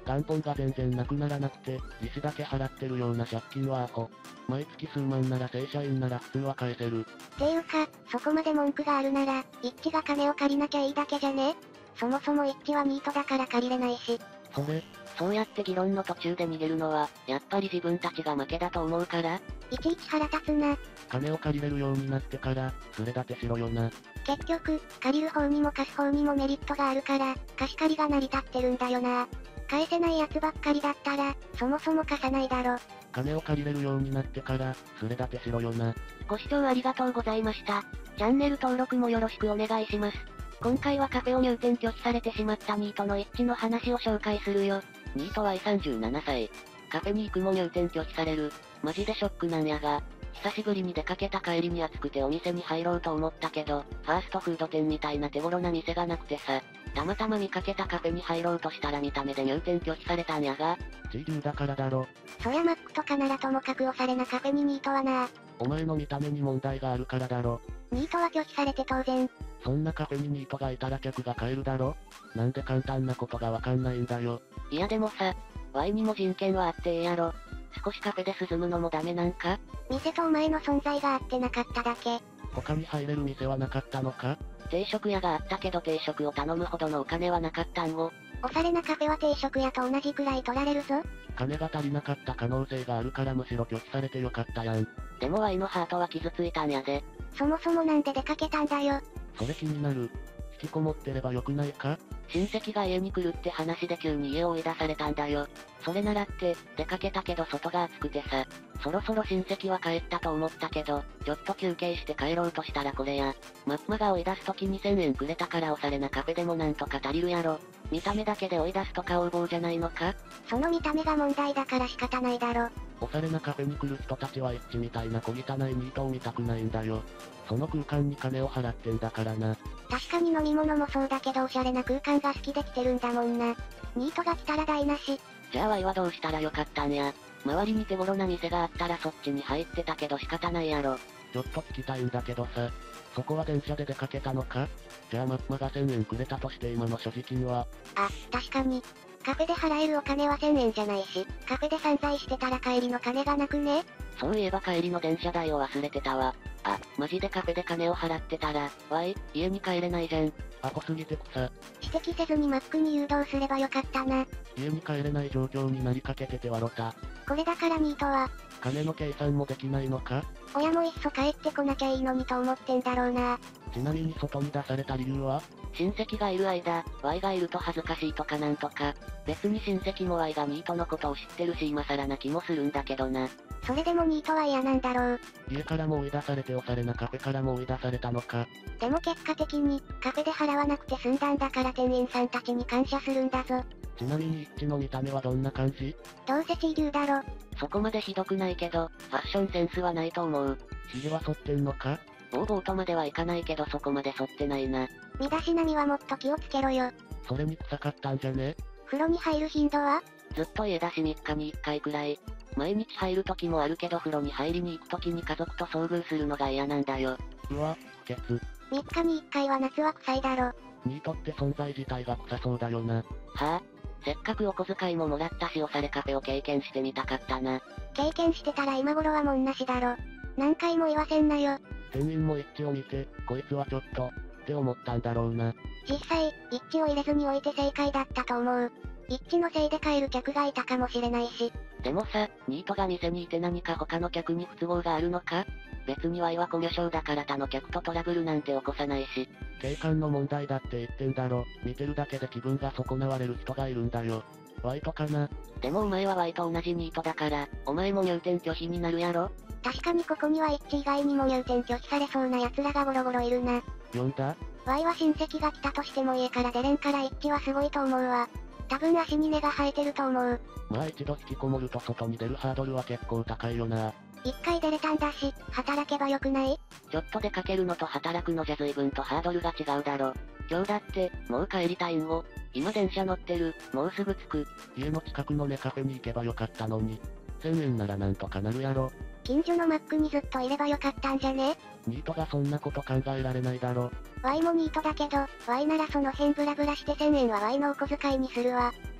元本が全然なくならなくて、利子だけ払ってるような借金はアホ。毎月数万なら正社員なら普通は返せる。 ていうか、そこまで文句があるなら、一致が金を借りなきゃいいだけじゃね？そもそも一致はニートだから借りれないし。 そうやって議論の途中で逃げるのは、やっぱり自分たちが負けだと思うから？ いちいち腹立つな。 金を借りれるようになってから、それだけしろよな。 結局、借りる方にも貸す方にもメリットがあるから、貸し借りが成り立ってるんだよな。返せないやつばっかりだったら、そもそも貸さないだろ。 金を借りれるようになってから、それだけしろよな。 ご視聴ありがとうございました。チャンネル登録もよろしくお願いします。今回はカフェを入店拒否されてしまったニートの一致の話を紹介するよ。ニートは37歳。カフェに行くも入店拒否される。マジでショックなんやが。久しぶりに出かけた帰りに暑くてお店に入ろうと思ったけど、ファーストフード店みたいな手頃な店がなくてさ。たまたま見かけたカフェに入ろうとしたら見た目で入店拒否されたんやが。 自由だからだろ。 そりゃマックとかならともかくおしゃれなカフェにニートはな。 お前の見た目に問題があるからだろ。 ニートは拒否されて当然。 そんなカフェにニートがいたら客が買えるだろ。なんで簡単なことがわかんないんだよ。 いやでもさ、Y にも人権はあってええやろ。少しカフェで涼むのもダメなんか？ 店とお前の存在があってなかっただけ。 他に入れる店はなかったのか？ 定食屋があったけど定食を頼むほどのお金はなかったんご。 おしゃれなカフェは定食屋と同じくらい取られるぞ。 金が足りなかった可能性があるからむしろ拒否されてよかったやん。 でも Y のハートは傷ついたんやで。 そもそもなんで出かけたんだよ。 それ気になる。引きこもってればよくないか？ 親戚が家に来るって話で急に家を追い出されたんだよ。それならって、出かけたけど外が暑くてさ、そろそろ親戚は帰ったと思ったけど、ちょっと休憩して帰ろうとしたらこれや。マッマが追い出す時2000円くれたからおしゃれなカフェでもなんとか足りるやろ。見た目だけで追い出すとか横暴じゃないのか？ その見た目が問題だから仕方ないだろ。 おしゃれなカフェに来る人たちは一致みたいな小汚いニートを見たくないんだよ。その空間に金を払ってんだからな。 確かに飲み物もそうだけどおしゃれな空間が好きで来てるんだもんな。ニートが来たら台無し。 じゃあ Y はどうしたらよかったんや。周りに手頃な店があったらそっちに入ってたけど仕方ないやろ。 ちょっと聞きたいんだけどさ。そこは電車で出かけたのか？じゃあマッマが1000円くれたとして今の所持金は？ あ、確かに。カフェで払えるお金は1000円じゃないし、カフェで散財してたら帰りの金がなくね？ そういえば帰りの電車代を忘れてたわ。あ、マジでカフェで金を払ってたら、Y、家に帰れないじゃん。 アホすぎて草。 指摘せずにマックに誘導すればよかったな。 家に帰れない状況になりかけてて笑った。 これだからニートは、 金の計算もできないのか？ 親もいっそ帰ってこなきゃいいのにと思ってんだろうな。 ちなみに外に出された理由は？ 親戚がいる間、Y がいると恥ずかしいとかなんとか。別に親戚も Y がニートのことを知ってるし今更な気もするんだけどな。 それでもニートは嫌なんだろう。 家からも追い出されておしゃれなカフェからも追い出されたのか。 でも結果的に、カフェで払わなくて済んだんだから店員さんたちに感謝するんだぞ。 ちなみに一致の見た目はどんな感じ？ どうせ地流だろ。 そこまでひどくないけど、ファッションセンスはないと思う。 髭は剃ってんのか？ ボーボーとまではいかないけどそこまで剃ってないな。 身だしなみはもっと気をつけろよ。 それに臭かったんじゃね？ 風呂に入る頻度は？ ずっと家だし3日に1回くらい。毎日入る時もあるけど風呂に入りに行く時に家族と遭遇するのが嫌なんだよ。 うわ、不潔。 3日に1回は夏は臭いだろ。 ニートって存在自体が臭そうだよな。 はあ、せっかくお小遣いももらったしおしゃれカフェを経験してみたかったな。 経験してたら今頃はもんなしだろ。何回も言わせんなよ。 店員も一致を見て、こいつはちょっと、って思ったんだろうな。 実際、一致を入れずに置いて正解だったと思う。一致のせいで帰る客がいたかもしれないし。 でもさ、ニートが店にいて何か他の客に不都合があるのか？別に Y はコミュ障だから他の客とトラブルなんて起こさないし。 景観の問題だって言ってんだろ。見てるだけで気分が損なわれる人がいるんだよ。Y とかな。 でもお前は Y と同じニートだから、お前も入店拒否になるやろ？ 確かにここには一致以外にも入店拒否されそうな奴らがゴロゴロいるな。 呼んだ？ Y は親戚が来たとしても家から出れんから一致はすごいと思うわ。多分足に根が生えてると思う。 まあ一度引きこもると外に出るハードルは結構高いよな。 一回出れたんだし、働けばよくない？ ちょっと出かけるのと働くのじゃ随分とハードルが違うだろ。今日だって、もう帰りたいんご。今電車乗ってる、もうすぐ着く。 家の近くのネカフェに行けばよかったのに。1000円ならなんとかなるやろ。 近所のマックにずっといればよかったんじゃね？ ニートがそんなこと考えられないだろ。 Y もニートだけど、Y ならその辺ブラブラして1000円は Y のお小遣いにするわ。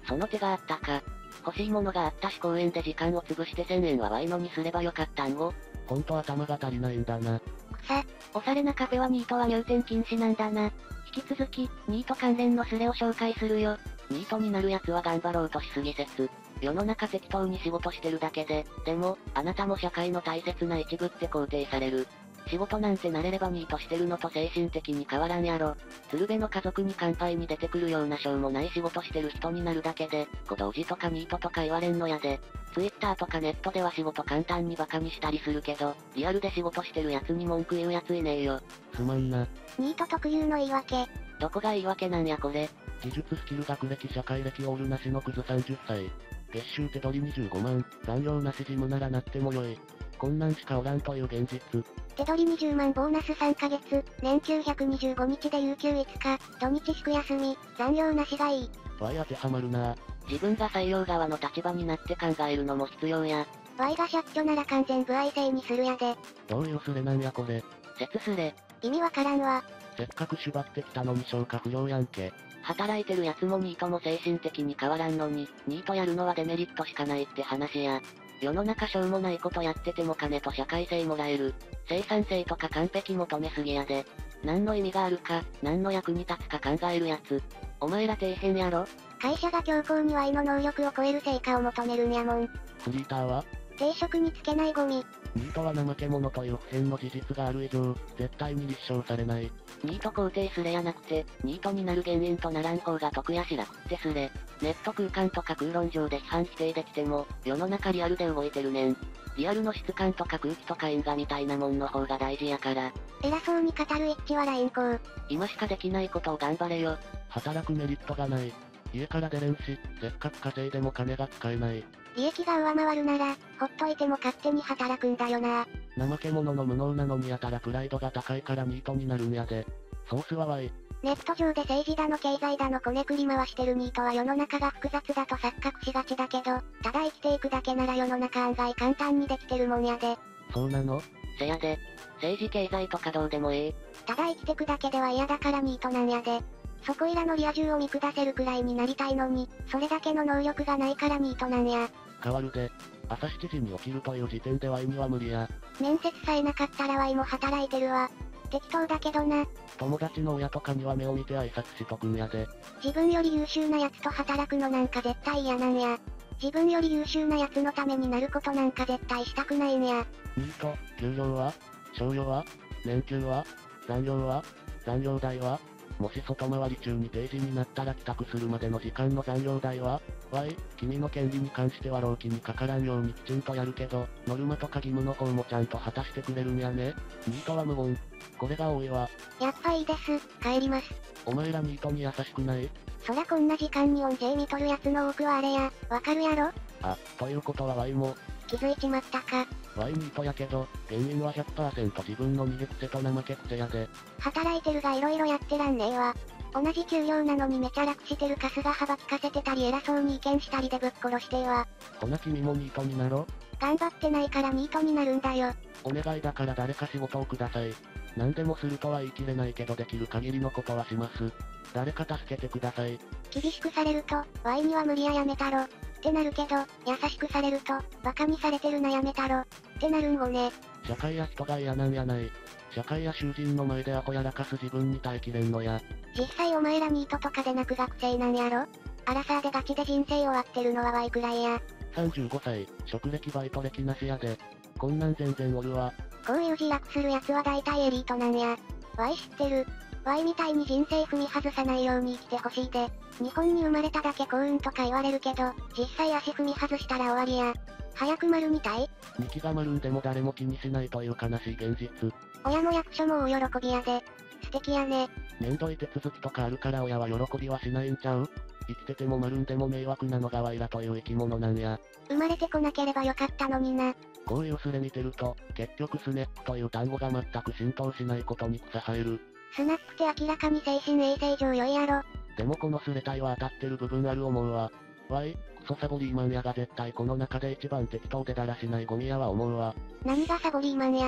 その手があったか。欲しいものがあったし公園で時間を潰して1000円はワイのにすればよかったんを。 ほんと頭が足りないんだな。 おしゃれなカフェはニートは入店禁止なんだな。引き続き、ニート関連のスレを紹介するよ。 ニートになる奴は頑張ろうとしすぎ説。世の中適当に仕事してるだけで、でも、あなたも社会の大切な一部って肯定される。仕事なんてなれればニートしてるのと精神的に変わらんやろ。鶴瓶の家族に乾杯に出てくるようなしょうもない仕事してる人になるだけで、小道寺とかニートとか言われんのやで。Twitter とかネットでは仕事簡単にバカにしたりするけど、リアルで仕事してる奴に文句言う奴いねえよ。 すまんな。 ニート特有の言い訳。 どこが言い訳なんやこれ。 技術スキル学歴社会歴オールなしのクズ30歳。月収手取り25万、残業なしジムならなってもよい。こんなんしかおらんという現実。 手取り20万ボーナス3ヶ月、年休125日で有給5日、土日祝休み、残業なしがいい。 Y 当てはまるな。 自分が採用側の立場になって考えるのも必要や。 Y が社長なら完全歩合制にするやで。 どういうスレなんやこれ。 説スレ。 意味わからんわ。 せっかく縛ってきたのに消化不良やんけ。 働いてる奴もニートも精神的に変わらんのに、ニートやるのはデメリットしかないって話や。世の中しょうもないことやってても金と社会性もらえる。生産性とか完璧求めすぎやで。何の意味があるか、何の役に立つか考えるやつ。お前ら底辺やろ。 会社が強行に Y の能力を超える成果を求めるんやもん。 フリーターは定職につけないゴミ。 ニートは怠け者という不変の事実がある以上、絶対に立証されない。 ニート肯定すれやなくて、ニートになる原因とならん方が得やし楽ってすれ。ネット空間とか空論上で批判否定できても、世の中リアルで動いてるねん。リアルの質感とか空気とか因果みたいなもんの方が大事やから。 偉そうに語る一致はライン校。 今しかできないことを頑張れよ。 働くメリットがない。家から出れんし、せっかく稼いでも金が使えない。 利益が上回るなら、ほっといても勝手に働くんだよな。 怠け者の無能なのにやたらプライドが高いからニートになるんやで。ソースは Y。 ネット上で政治だの経済だのこねくり回してるニートは世の中が複雑だと錯覚しがちだけど、ただ生きていくだけなら世の中案外簡単にできてるもんやで。 そうなの？ せやで。政治経済とかどうでもええ。 ただ生きてくだけでは嫌だからニートなんやで。そこいらのリア充を見下せるくらいになりたいのに、それだけの能力がないからニートなんや。 変わるで。朝7時に起きるという時点で Y には無理や。 面接さえなかったら Y も働いてるわ。適当だけどな。 友達の親とかには目を見て挨拶しとくんやで。 自分より優秀な奴と働くのなんか絶対嫌なんや。自分より優秀な奴のためになることなんか絶対したくないんや。 ニート、給料は？賞与は？年給は？残業は？残業代は？もし外回り中に定時になったら帰宅するまでの時間の残業代は？ Y、君の権利に関しては労基にかからんようにきちんとやるけど、ノルマとか義務の方もちゃんと果たしてくれるんやね。ニートは無言。これが多いわ。 やっぱいいです。帰ります。 お前らニートに優しくない？ そらこんな時間に音声見とる奴の多くはあれや、わかるやろ？ あ、ということは Y も。 気づいちまったか。 Y ニートやけど、原因は 100% 自分の逃げ癖と怠け癖やで。 働いてるが色々やってらんねえわ。同じ給料なのにめちゃ楽してるカスが幅利かせてたり偉そうに意見したりでぶっ殺してえわ。 ほな君もニートになろ。 頑張ってないからニートになるんだよ。 お願いだから誰か仕事をください。何でもするとは言い切れないけどできる限りのことはします。誰か助けてください。 厳しくされると、Y には無理やめたろ。ってなるけど、優しくされると、バカにされてるなやめたろ。ってなるんごね。 社会や人が嫌なんやない。社会や囚人の前でアホやらかす自分に耐えきれんのや。 実際お前らニートとかでなく学生なんやろ？アラサーでガチで人生終わってるのは Y くらいや。 35歳、職歴バイト歴なしやで。こんなん全然おるわ。 こういう自楽する奴は大体エリートなんや。Y 知ってる。Y みたいに人生踏み外さないように生きてほしいで。日本に生まれただけ幸運とか言われるけど、実際足踏み外したら終わりや。早く丸みたい？ 幹が丸んでも誰も気にしないという悲しい現実。 親も役所も大喜びやで。素敵やね。 めんどい手続きとかあるから親は喜びはしないんちゃう？生きてても丸んでも迷惑なのがワイらという生き物なんや。 生まれてこなければよかったのにな。 こういうスレ見てると、結局スネックという単語が全く浸透しないことに草生える。 スナックって明らかに精神衛生上良いやろ。 でもこのスレ体は当たってる部分ある思うわ。Y、クソサボリーマンやが絶対この中で一番適当でだらしないゴミやは思うわ。 何がサボリーマンや。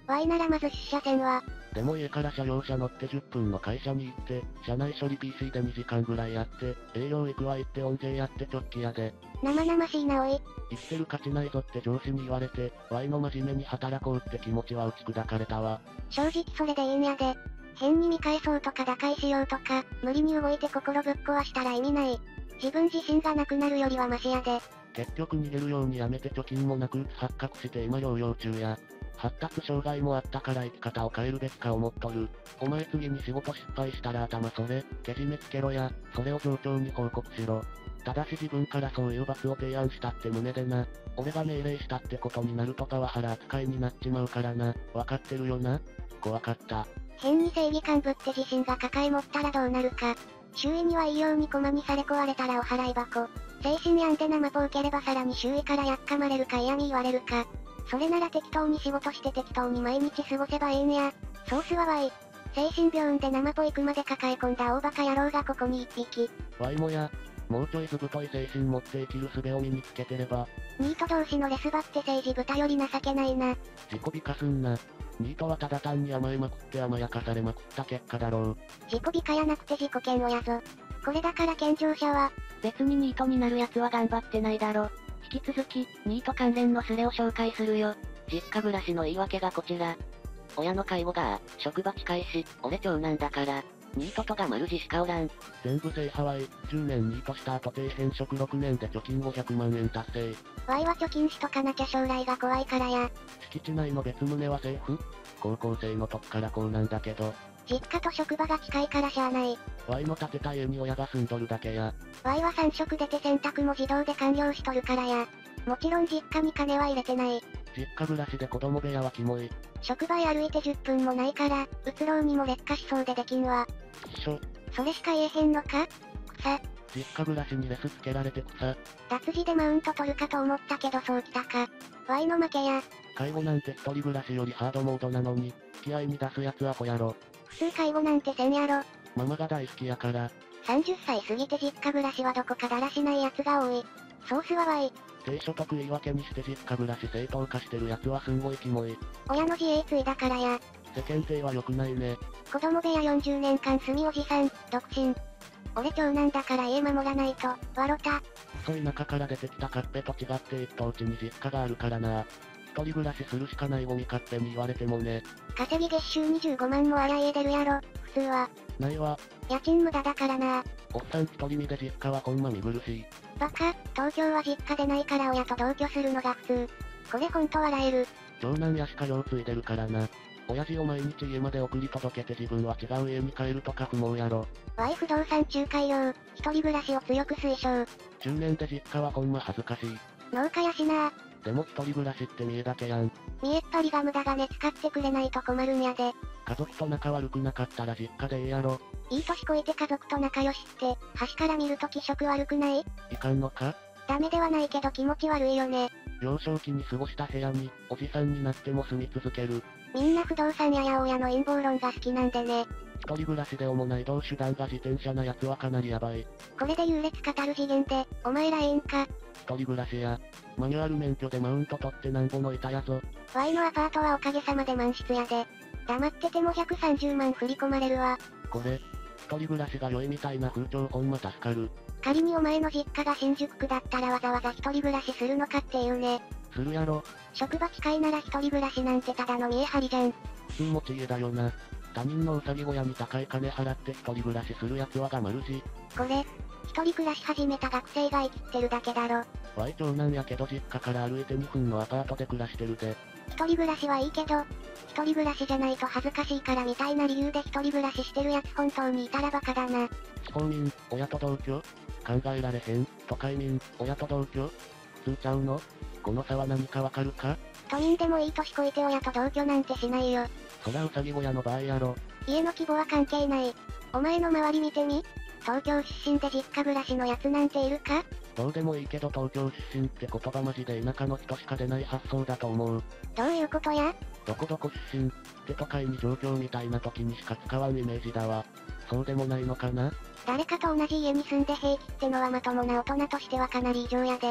Y ならまず出社線は、 でも家から車用車乗って10分の会社に行って、車内処理 PC で2時間ぐらいやって、営業行くわ行って音声やって直帰やで。 生々しいなおい。 生きてる価値ないぞって上司に言われて、Y の真面目に働こうって気持ちは打ち砕かれたわ。 正直それでいいんやで。変に見返そうとか打開しようとか、無理に動いて心ぶっ壊したら意味ない。自分自身がなくなるよりはマシやで。 結局逃げるようにやめて貯金もなく発覚して今療養中や。発達障害もあったから生き方を変えるべきか思っとる。お前次に仕事失敗したら頭それ、けじめつけろや、それを上長に報告しろ。ただし自分からそういう罰を提案したって旨でな。俺が命令したってことになるとパワハラ扱いになっちまうからな。わかってるよな？怖かった。 変に正義感ぶって自信が抱え持ったらどうなるか。周囲にはいいように駒にされ壊れたらお払い箱。精神病んで生ぽ受ければさらに周囲からやっかまれるか嫌味言われるか。それなら適当に仕事して適当に毎日過ごせばええんや。ソースは Y。精神病んで生ぽ行くまで抱え込んだ大バカ野郎がここに一匹。 Y もや、もうちょいずぶとい精神持って生きる術を身につけてれば。 ニート同士のレスバって政治豚より情けないな。 自己美化すんな。ニートはただ単に甘えまくって甘やかされまくった結果だろう。 自己美化やなくて自己嫌悪やぞ。これだから健常者は、 別にニートになる奴は頑張ってないだろ。引き続き、ニート関連のスレを紹介するよ。実家暮らしの言い訳がこちら。親の介護が、職場近いし、俺長男だから、ニートとが丸字しかおらん。 全部制覇 Y、10年ニートした後底辺職6年で貯金500万円達成。 Y は貯金しとかなきゃ将来が怖いからや。 敷地内の別棟はセーフ？高校生の時からこうなんだけど。 実家と職場が近いからしゃあない。 Y の建てた家に親が住んどるだけや。 Y は3食出て洗濯も自動で完了しとるからや。もちろん実家に金は入れてない。 実家暮らしで子供部屋はキモい。 職場へ歩いて10分もないから、移ろうにも劣化しそうでできんわ。 きしょ。 それしか言えへんのか？草。 実家暮らしにレスつけられて草。 脱字でマウント取るかと思ったけどそうきたか。Y の負けや。 介護なんて一人暮らしよりハードモードなのに、気合に出すやつはこやろ。 普通介護なんてせんやろ。 ママが大好きやから。 30歳過ぎて実家暮らしはどこかだらしないやつが多い。ソースは Y。 低所得言い訳にして実家暮らし正当化してるやつはすんごいキモい。 親の自営継いだからや。 世間体は良くないね。 子供部屋40年間住みおじさん、独身。俺長男だから家守らないと、わろた。 細い中から出てきたカッペと違って一等地に実家があるからな。一人暮らしするしかないゴミカッペに言われてもね。 稼ぎ月収25万もあら家出るやろ、普通は。 ないわ。 家賃無駄だからな。 おっさん一人身で実家はほんま見苦しい。 バカ、東京は実家でないから親と同居するのが普通。これほんと笑える。 長男やしか用継いでるからな。親父を毎日家まで送り届けて自分は違う家に帰るとか不毛やろ。 Y 不動産仲介業、一人暮らしを強く推奨。 中年で実家はほんま恥ずかしい。 農家やしな。 でも一人暮らしって見えだけやん。 見えっ張りが無駄金使ってくれないと困るんやで。 家族と仲悪くなかったら実家でええやろ。 いい年こいて家族と仲良しって、端から見ると気色悪くない？ いかんのか？ ダメではないけど気持ち悪いよね。 幼少期に過ごした部屋に、おじさんになっても住み続ける。 みんな不動産屋や親の陰謀論が好きなんでね。 一人暮らしで主な移動手段が自転車なやつはかなりヤバい。 これで優劣語る次元で、お前らええんか。 一人暮らしや、マニュアル免許でマウント取ってなんぼのいたやぞ。 Y のアパートはおかげさまで満室やで。黙ってても130万振り込まれるわ。 これ、一人暮らしが良いみたいな風潮ほんま助かる。 仮にお前の実家が新宿区だったらわざわざ一人暮らしするのかっていうね。 するやろ。 職場近いなら一人暮らしなんてただの見え張りじゃん。 普通持ち家だよな。他人のうさぎ小屋に高い金払って一人暮らしするやつはがまるじ。 これ、一人暮らし始めた学生が生きってるだけだろ。 Y 長男やけど実家から歩いて2分のアパートで暮らしてるで。 一人暮らしはいいけど、一人暮らしじゃないと恥ずかしいからみたいな理由で一人暮らししてるやつ本当にいたらバカだな。 地方民、親と同居？考えられへん。都会民、親と同居？普通ちゃうの？この差は何かわかるか？ 都民でもいい年こいて親と同居なんてしないよ。 そらうさぎ小屋の場合やろ。 家の規模は関係ない。お前の周り見てみ？東京出身で実家暮らしのやつなんているか？ どうでもいいけど東京出身って言葉マジで田舎の人しか出ない発想だと思う。 どういうことや？ どこどこ出身って都会に上京みたいな時にしか使わんイメージだわ。そうでもないのかな？ 誰かと同じ家に住んで平気ってのはまともな大人としてはかなり異常やで。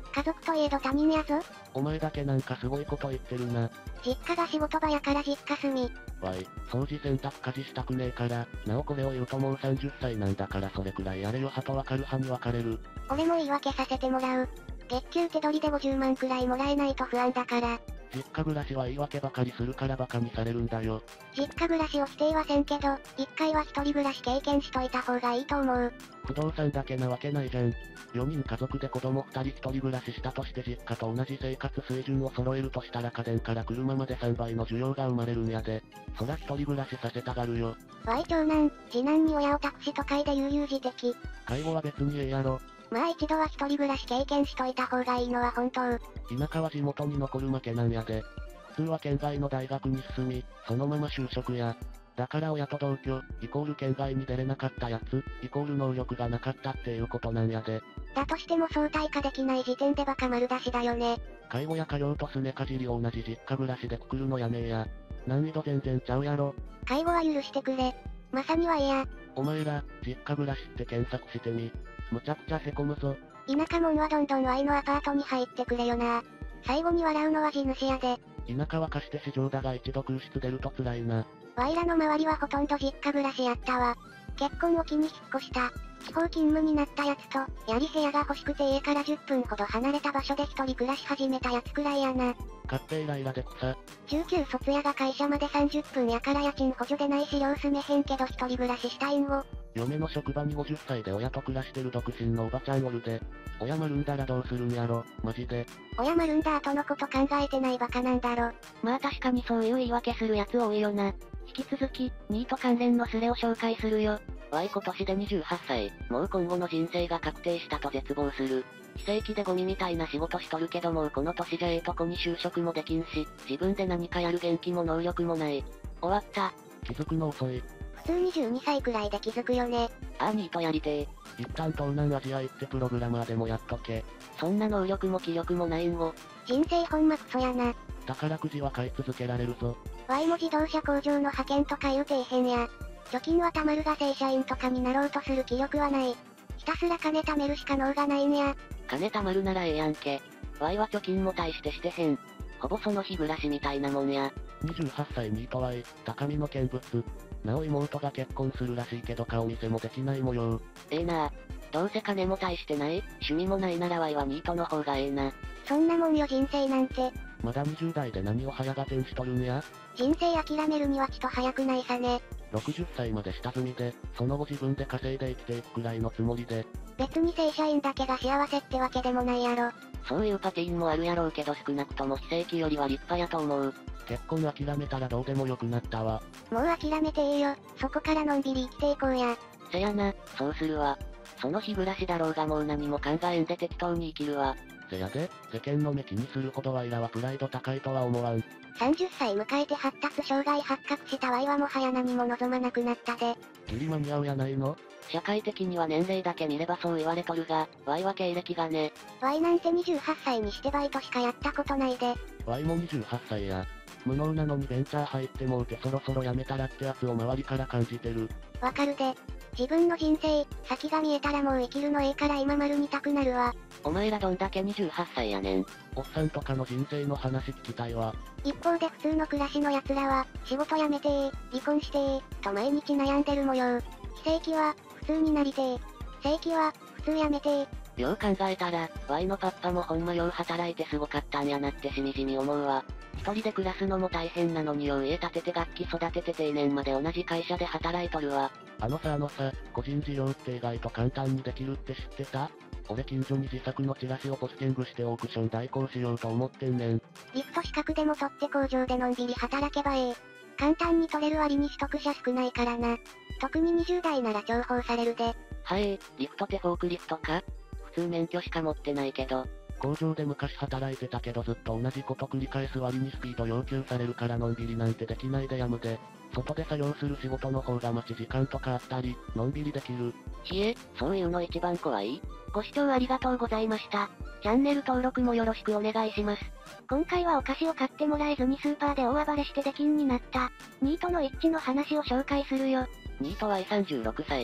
家族といえど他人やぞ。 お前だけなんかすごいこと言ってるな。 実家が仕事場やから実家住み。 わい、掃除洗濯家事したくねえから、なおこれを言うともう30歳なんだからそれくらいやれよ派と分かる派に分かれる。 俺も言い訳させてもらう。月給手取りで50万くらいもらえないと不安だから。 実家暮らしは言い訳ばかりするからバカにされるんだよ。 実家暮らしを否定はせんけど、一回は一人暮らし経験しといた方がいいと思う。 不動産だけなわけないじゃん。4人家族で子供2人一人暮らししたとして実家と同じ生活水準を揃えるとしたら家電から車まで3倍の需要が生まれるんやで。そら一人暮らしさせたがるよ。 わい長男、次男に親を託し都会で悠々自適。 介護は別にええやろ。 まあ一度は一人暮らし経験しといた方がいいのは本当。 田舎は地元に残る負けなんやで。普通は県外の大学に進み、そのまま就職や。だから親と同居、イコール県外に出れなかったやつ、イコール能力がなかったっていうことなんやで。 だとしても相対化できない時点でバカ丸出しだよね。 介護や家業とすねかじりを同じ実家暮らしでくくるのやめえや。難易度全然ちゃうやろ。 介護は許してくれ。まさには嫌。 お前ら、実家暮らしって検索してみ。むちゃくちゃへこむぞ。 田舎者はどんどん Y のアパートに入ってくれよな。最後に笑うのは地主やで。 田舎は貸して市場だが一度空室出ると辛いな。 ワイらの周りはほとんど実家暮らしやったわ。結婚を機に引っ越した。地方勤務になったやつと、やり部屋が欲しくて家から10分ほど離れた場所で一人暮らし始めたやつくらいやな。 買ってイライラで草。 中級卒やが会社まで30分やから家賃補助でないし寮住めへんけど一人暮らししたいんを。 嫁の職場に50歳で親と暮らしてる独身のおばちゃんおるで。親丸んだらどうするんやろ、マジで。 親丸んだ後のこと考えてないバカなんだろ。 まあ確かにそういう言い訳するやつ多いよな。引き続き、ニート関連のスレを紹介するよ。Y 今年で28歳、もう今後の人生が確定したと絶望する。非正規でゴミみたいな仕事しとるけどもうこの年じゃええとこに就職もできんし、自分で何かやる元気も能力もない。終わった。 気づくの遅い。 普通22歳くらいで気づくよね。 ああニートやりてえ。 一旦東南アジア行ってプログラマーでもやっとけ。 そんな能力も気力もないんを。 人生ほんまクソやな。 宝くじは買い続けられるぞ。 Y も自動車工場の派遣とか言うてえへんや。貯金は貯まるが正社員とかになろうとする気力はない。ひたすら金貯めるしか能がないんや。 金貯まるならええやんけ。Y は貯金も大してしてへん。ほぼその日暮らしみたいなもんや。 28歳ニートY、高みの見物。なお妹が結婚するらしいけど顔見せもできない模様。 ええなあ。どうせ金も大してない、趣味もないなら Y はニートの方がええな。 そんなもんよ人生なんて。 まだ20代で何を早がてんしとるんや。 人生諦めるにはちと早くないさね。 60歳まで下積みで、その後自分で稼いで生きていくくらいのつもりで。 別に正社員だけが幸せってわけでもないやろ。 そういうパティーンもあるやろうけど少なくとも非正規よりは立派やと思う。 結婚諦めたらどうでもよくなったわ。 もう諦めてええよ。そこからのんびり生きていこうや。 せやな、そうするわ。その日暮らしだろうがもう何も考えんで適当に生きるわ。 せやで、世間の目気にするほどワイらはプライド高いとは思わん。 30歳迎えて発達障害発覚したワイはもはや何も望まなくなったで。 ギリ間に合うやないの？ 社会的には年齢だけ見ればそう言われとるが、Y は経歴がね。 Y なんて28歳にしてバイトしかやったことないで。 Y も28歳や。無能なのにベンチャー入ってもうてそろそろ辞めたらってやつを周りから感じてる。 わかるで。自分の人生、先が見えたらもう生きるのええから今丸見たくなるわ。 お前らどんだけ28歳やねん。 おっさんとかの人生の話聞きたいわ。 一方で普通の暮らしの奴らは、仕事辞めて離婚してと毎日悩んでる模様。非正規は、普通になりて正規は、普通辞めてよう考えたら、Y のパッパもほんまよう働いてすごかったんやなってしみじみ思うわ。一人で暮らすのも大変なのによう家建てて楽器育てて定年まで同じ会社で働いとるわ。 あのさ、個人事業って意外と簡単にできるって知ってた？俺近所に自作のチラシをポスティングしてオークション代行しようと思ってんねん。 リフト資格でも取って工場でのんびり働けばええ。簡単に取れる割に取得者少ないからな。特に20代なら重宝されるで。 はい、リフトってフォークリフトか？普通免許しか持ってないけど。 工場で昔働いてたけどずっと同じこと繰り返す割にスピード要求されるからのんびりなんてできないでやむで。外で作業する仕事の方が待ち時間とかあったり、のんびりできる。 ひえ、そういうの一番怖い？ご視聴ありがとうございました。チャンネル登録もよろしくお願いします。 今回はお菓子を買ってもらえずにスーパーで大暴れして出禁になった、ニートの一致の話を紹介するよ。 ニートは36歳。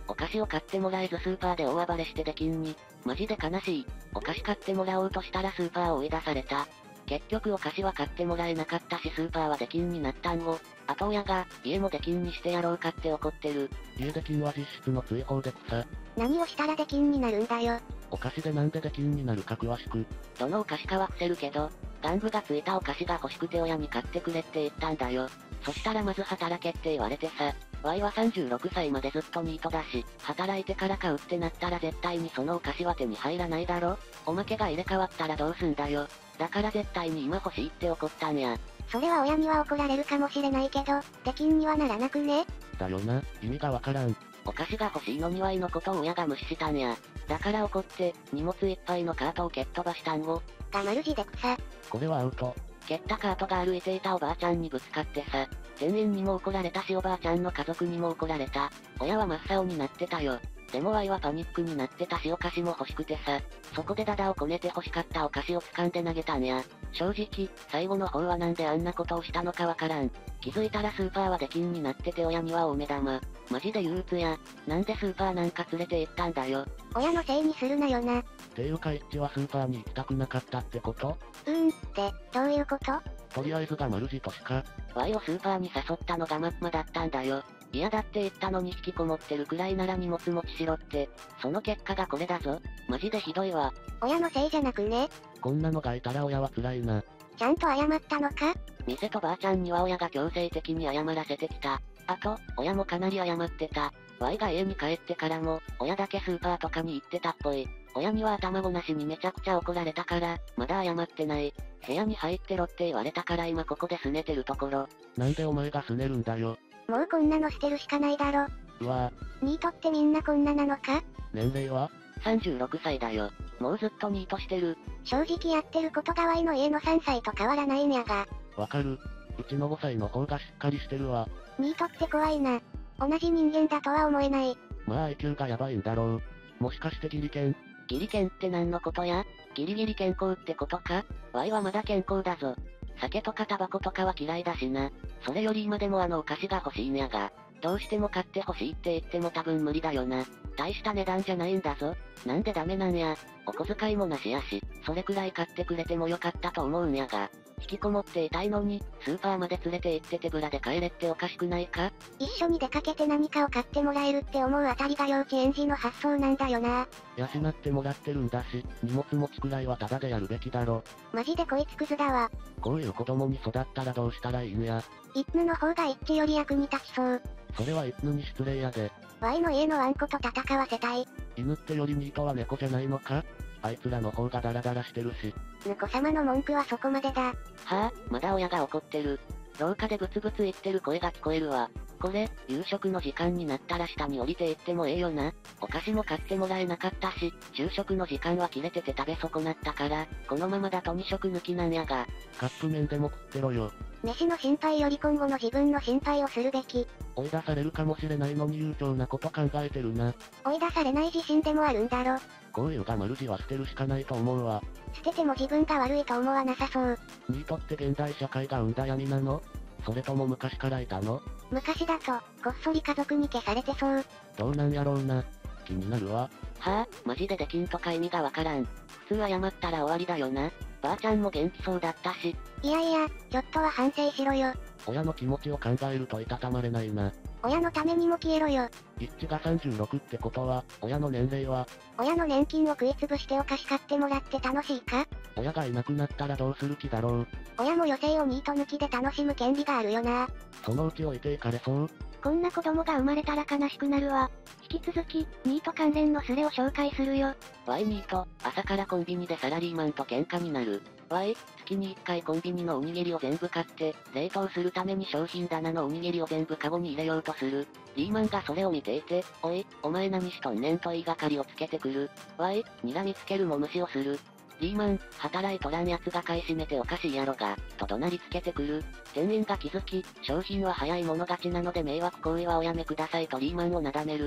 お菓子を買ってもらえずスーパーで大暴れして出禁に。マジで悲しい。お菓子買ってもらおうとしたらスーパーを追い出された。結局お菓子は買ってもらえなかったしスーパーは出禁になったんご。あと親が、家も出禁にしてやろうかって怒ってる。 家出禁は実質の追放で草。 何をしたら出禁になるんだよ。 お菓子でなんで出禁になるか詳しく。 どのお菓子かは伏せるけど、玩具がついたお菓子が欲しくて親に買ってくれって言ったんだよ。そしたらまず働けって言われてさ。Y は36歳までずっとニートだし、働いてから買うってなったら絶対にそのお菓子は手に入らないだろ。おまけが入れ替わったらどうすんだよ。だから絶対に今欲しいって怒ったんや。 それは親には怒られるかもしれないけど、出禁にはならなくね？ だよな、意味がわからん。 お菓子が欲しいのに Y のことを親が無視したんや。だから怒って、荷物いっぱいのカートを蹴っ飛ばしたんご。 がマルジで草。 これはアウト。 蹴ったカートが歩いていたおばあちゃんにぶつかってさ。店員にも怒られたしおばあちゃんの家族にも怒られた。親は真っ青になってたよ。でも Y はパニックになってたしお菓子も欲しくてさ。そこでダダをこねて欲しかったお菓子を掴んで投げたんや。正直、最後の方はなんであんなことをしたのかわからん。気づいたらスーパーは出禁になってて親には大目玉。マジで憂鬱や。なんでスーパーなんか連れて行ったんだよ。 親のせいにするなよな。 ていうか一致はスーパーに行きたくなかったってこと？ どういうこと？ とりあえずがマルジとしか。 Y をスーパーに誘ったのがマッマだったんだよ。嫌だって言ったのに引きこもってるくらいなら荷物持ちしろって。その結果がこれだぞ。マジでひどいわ。 親のせいじゃなくね？ こんなのがいたら親は辛いな。 ちゃんと謝ったのか？ 店とばあちゃんには親が強制的に謝らせてきた。あと、親もかなり謝ってた。Y が家に帰ってからも、親だけスーパーとかに行ってたっぽい。親には頭ごなしにめちゃくちゃ怒られたから、まだ謝ってない。部屋に入ってろって言われたから今ここで拗ねてるところ。 なんでお前が拗ねるんだよ。 もうこんなの捨てるしかないだろ。 うわニートってみんなこんななのか？ 年齢は？ 36歳だよ。もうずっとニートしてる。 正直やってることが Y の家の3歳と変わらないんやが。 わかる。うちの5歳の方がしっかりしてるわ。 ニートって怖いな。同じ人間だとは思えない。 まあ IQ がやばいんだろう。もしかしてギリケン？ ギリ健って何のことや？ギリギリ健康ってことか？ Y はまだ健康だぞ。酒とかタバコとかは嫌いだしな。それより今でもあのお菓子が欲しいんやが。どうしても買って欲しいって言っても多分無理だよな。大した値段じゃないんだぞ。なんでダメなんや。お小遣いもなしやし、それくらい買ってくれてもよかったと思うんやが。引きこもっていたいのに、スーパーまで連れて行って手ぶらで帰れっておかしくないか？ 一緒に出かけて何かを買ってもらえるって思うあたりが幼稚園児の発想なんだよな。 養ってもらってるんだし、荷物持ちくらいはタダでやるべきだろ。 マジでこいつクズだわ。 こういう子供に育ったらどうしたらいいんや。 イッヌの方がイッチより役に立ちそう。 それはイヌに失礼やで。 Y の家のワンコと戦わせたい。 犬ってよりニートは猫じゃないのか？あいつらの方がダラダラしてるし。 婿様の文句はそこまでだ。 はあ、まだ親が怒ってる。廊下でブツブツ言ってる声が聞こえるわ。これ、夕食の時間になったら下に降りて行ってもええよな。お菓子も買ってもらえなかったし、昼食の時間は切れてて食べ損なったから、このままだと2食抜きなんやが。 カップ麺でも食ってろよ。 飯の心配より今後の自分の心配をするべき。 追い出されるかもしれないのに悠長なこと考えてるな。 追い出されない自信でもあるんだろ。 こういうがマルジは捨てるしかないと思うわ。 捨てても自分が悪いと思わなさそう。 ニートって現代社会が生んだ闇なの？それとも昔からいたの？ 昔だと、こっそり家族に消されてそう。 どうなんやろうな。気になるわ。 はあ、マジでできんとか意味がわからん。普通謝ったら終わりだよな。ばあちゃんも元気そうだったし。 いやいや、ちょっとは反省しろよ。 親の気持ちを考えるといたたまれないな。 親のためにも消えろよ。 一致が36ってことは、親の年齢は？ 親の年金を食いつぶしてお菓子買ってもらって楽しいか？ 親がいなくなったらどうする気だろう。 親も余生をニート抜きで楽しむ権利があるよな。 そのうち置いていかれそう。 こんな子供が生まれたら悲しくなるわ。引き続き、ニート関連のスレを紹介するよ。 Y ニート、朝からコンビニでサラリーマンと喧嘩になる。Y、月に1回コンビニのおにぎりを全部買って、冷凍するために商品棚のおにぎりを全部カゴに入れようとする。リーマンがそれを見ていて、おい、お前何しとんねんと言いがかりをつけてくる。Y、睨みつけるも無視をする。リーマン、働いとらん奴が買い占めておかしいやろが、と怒鳴りつけてくる。店員が気づき、商品は早い者勝ちなので迷惑行為はおやめくださいとリーマンをなだめる。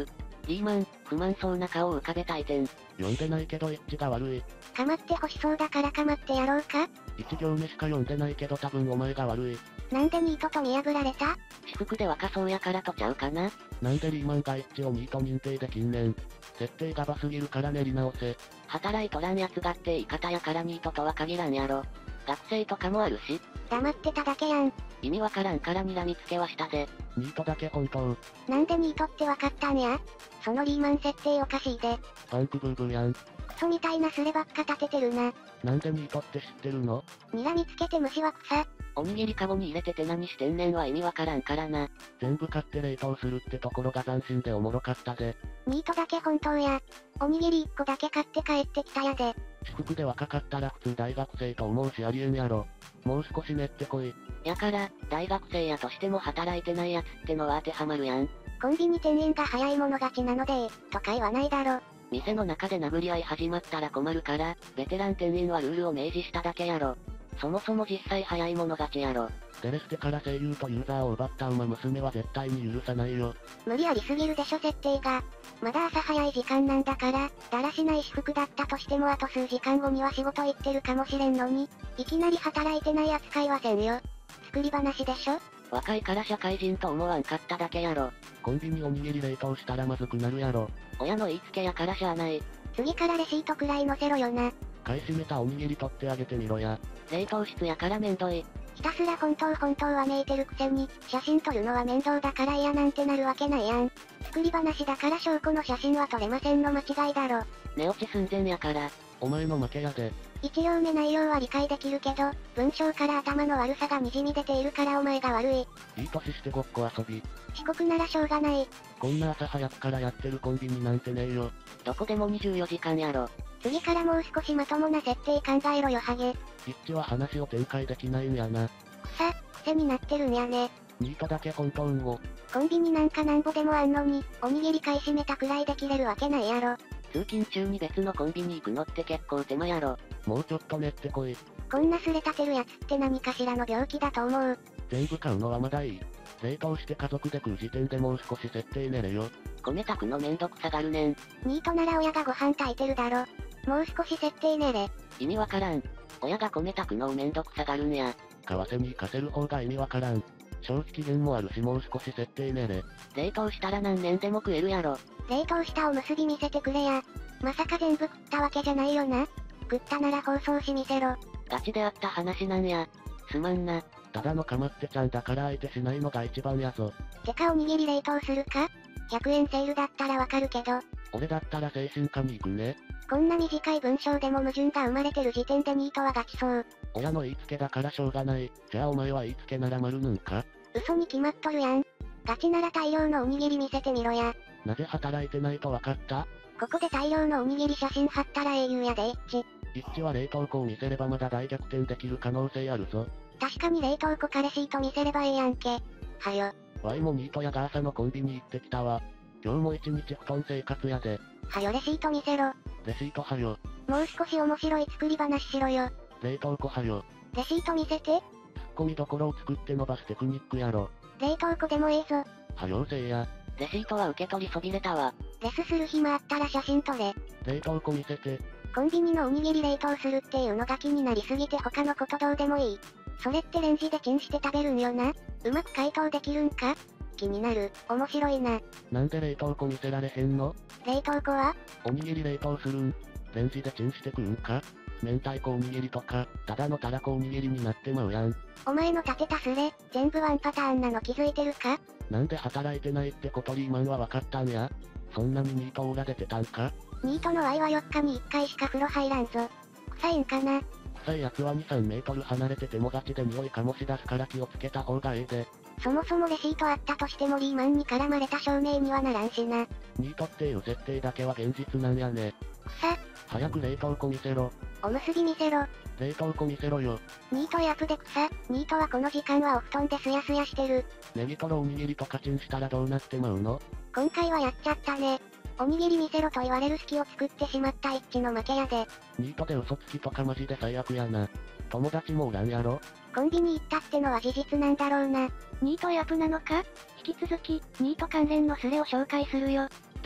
リーマン、不満そうな顔を浮かべたい点。 読んでないけど一致が悪い。 構って欲しそうだから構ってやろうか？ 一行目しか読んでないけど多分お前が悪い。 なんでニートと見破られた？ 私服で若そうやからとちゃうかな。 なんでリーマンが一致をニート認定できんねん。設定がバすぎるから練り直せ。 働いとらんやつがって言い方やからニートとは限らんやろ。学生とかもあるし。 黙ってただけやん。 意味わからんから睨みつけはしたぜ。 ニートだけ本当。 なんでニートってわかったんや？そのリーマン設定おかしいで。 パンクブーブーやん。 クソみたいなスレばっか立ててるな。 なんでニートって知ってるの？ 睨みつけて虫は草。 おにぎりカゴに入れてて何してんねんは意味わからんからな。 全部買って冷凍するってところが斬新でおもろかったぜ。 ニートだけ本当や。おにぎり1個だけ買って帰ってきたやで。 私服で若かったら普通大学生と思うしありえんやろ。もう少し練ってこい。 やから、大学生やとしても働いてないやつってのは当てはまるやん。 コンビニ店員が早い者勝ちなので、とか言わないだろ。 店の中で殴り合い始まったら困るから、ベテラン店員はルールを明示しただけやろ。そもそも実際早い者勝ちやろ。 デレステから声優とユーザーを奪った馬娘は絶対に許さないよ。 無理ありすぎるでしょ設定が。まだ朝早い時間なんだから、だらしない私服だったとしてもあと数時間後には仕事行ってるかもしれんのに、いきなり働いてない扱いはせんよ。作り話でしょ？ 若いから社会人と思わんかっただけやろ。 コンビニおにぎり冷凍したらまずくなるやろ。 親の言いつけやからしゃあない。 次からレシートくらい載せろよな。 買い占めたおにぎり取ってあげてみろや。 冷凍室やからめんどい。 ひたすら本当はめいてるくせに、写真撮るのは面倒だから嫌なんてなるわけないやん。作り話だから証拠の写真は撮れませんの間違いだろ。 寝落ち寸前やから。 お前の負けやで。 一行目内容は理解できるけど、文章から頭の悪さが滲み出ているからお前が悪い。 いい年してごっこ遊び。 遅刻ならしょうがない。 こんな朝早くからやってるコンビニなんてねえよ。 どこでも24時間やろ。 次からもう少しまともな設定考えろよハゲ。 一致は話を展開できないんやな。 癖になってるんやね。 ニートだけ本当んご。 コンビニなんかなんぼでもあんのに、おにぎり買い占めたくらいできれるわけないやろ。 通勤中に別のコンビニ行くのって結構手間やろ。 もうちょっと練ってこい。 こんなすれ立てるやつって何かしらの病気だと思う。 全部買うのはまだいい。冷凍して家族で食う時点でもう少し設定練れよ。 米炊くのめんどくさがるねん。 ニートなら親がご飯炊いてるだろ。もう少し設定練れ。 意味わからん。親が米炊くのをめんどくさがるんや。 為替に行かせる方が意味わからん。消費期限もあるしもう少し設定練れ。 冷凍したら何年でも食えるやろ。 冷凍したおむすび見せてくれや。まさか全部食ったわけじゃないよな。食ったなら放送し見せろ。 ガチであった話なんや。すまんな。 ただのかまってちゃんだから相手しないのが一番やぞ。 てかおにぎり冷凍するか？ 100 円セールだったらわかるけど。 俺だったら精神科に行くね。 こんな短い文章でも矛盾が生まれてる時点でニートはガチそう。 親の言いつけだからしょうがない。じゃあお前は言いつけなら丸ぬんか？ 嘘に決まっとるやん。ガチなら大量のおにぎり見せてみろや。 なぜ働いてないとわかった？ ここで大量のおにぎり写真貼ったら英雄やで一致。 一致は冷凍庫を見せればまだ大逆転できる可能性あるぞ。 確かに冷凍庫かレシート見せればええやんけ。はよ。 ワイもニートやガーサのコンビニ行ってきたわ。今日も一日布団生活やで。 はよレシート見せろ。 レシートはよ。 もう少し面白い作り話しろよ。 冷凍庫はよ。 レシート見せて。 ツッコミどころを作って伸ばすテクニックやろ。 冷凍庫でもええぞ。 はよせいや。 レシートは受け取りそびれたわ。 レスする暇あったら写真撮れ。 冷凍庫見せて。 コンビニのおにぎり冷凍するっていうのが気になりすぎて他のことどうでもいい。それってレンジでチンして食べるんよな。うまく解凍できるんか？気になる。面白いな。 なんで冷凍庫見せられへんの？ 冷凍庫は？ おにぎり冷凍するん。レンジでチンして食うんか？明太子おにぎりとか、ただのたらこおにぎりになってまうやん。 お前の立てたスレ、全部ワンパターンなの気づいてるか？ なんで働いてないってことリーマンは分かったんや？そんなにニートオーラ出てたんか？ ニートの愛は4日に1回しか風呂入らんぞ。臭いんかな？ 臭いやつは2、3メートル離れててもガチで匂い醸し出すから気をつけた方がええで。 そもそもレシートあったとしてもリーマンに絡まれた証明にはならんしな。 ニートっていう設定だけは現実なんやね。早く冷凍庫見せろ。 おむすび見せろ。 冷凍庫見せろよ。 ニートやプで草。ニートはこの時間はお布団ですやすやしてる。 ネギトロおにぎりとかチンしたらどうなってまうの？ 今回はやっちゃったね。おにぎり見せろと言われる隙を作ってしまった一致の負けやで。 ニートで嘘つきとかマジで最悪やな。友達もおらんやろ？ コンビニ行ったってのは事実なんだろうな。ニートやプなのか？引き続き、ニート関連のスレを紹介するよ。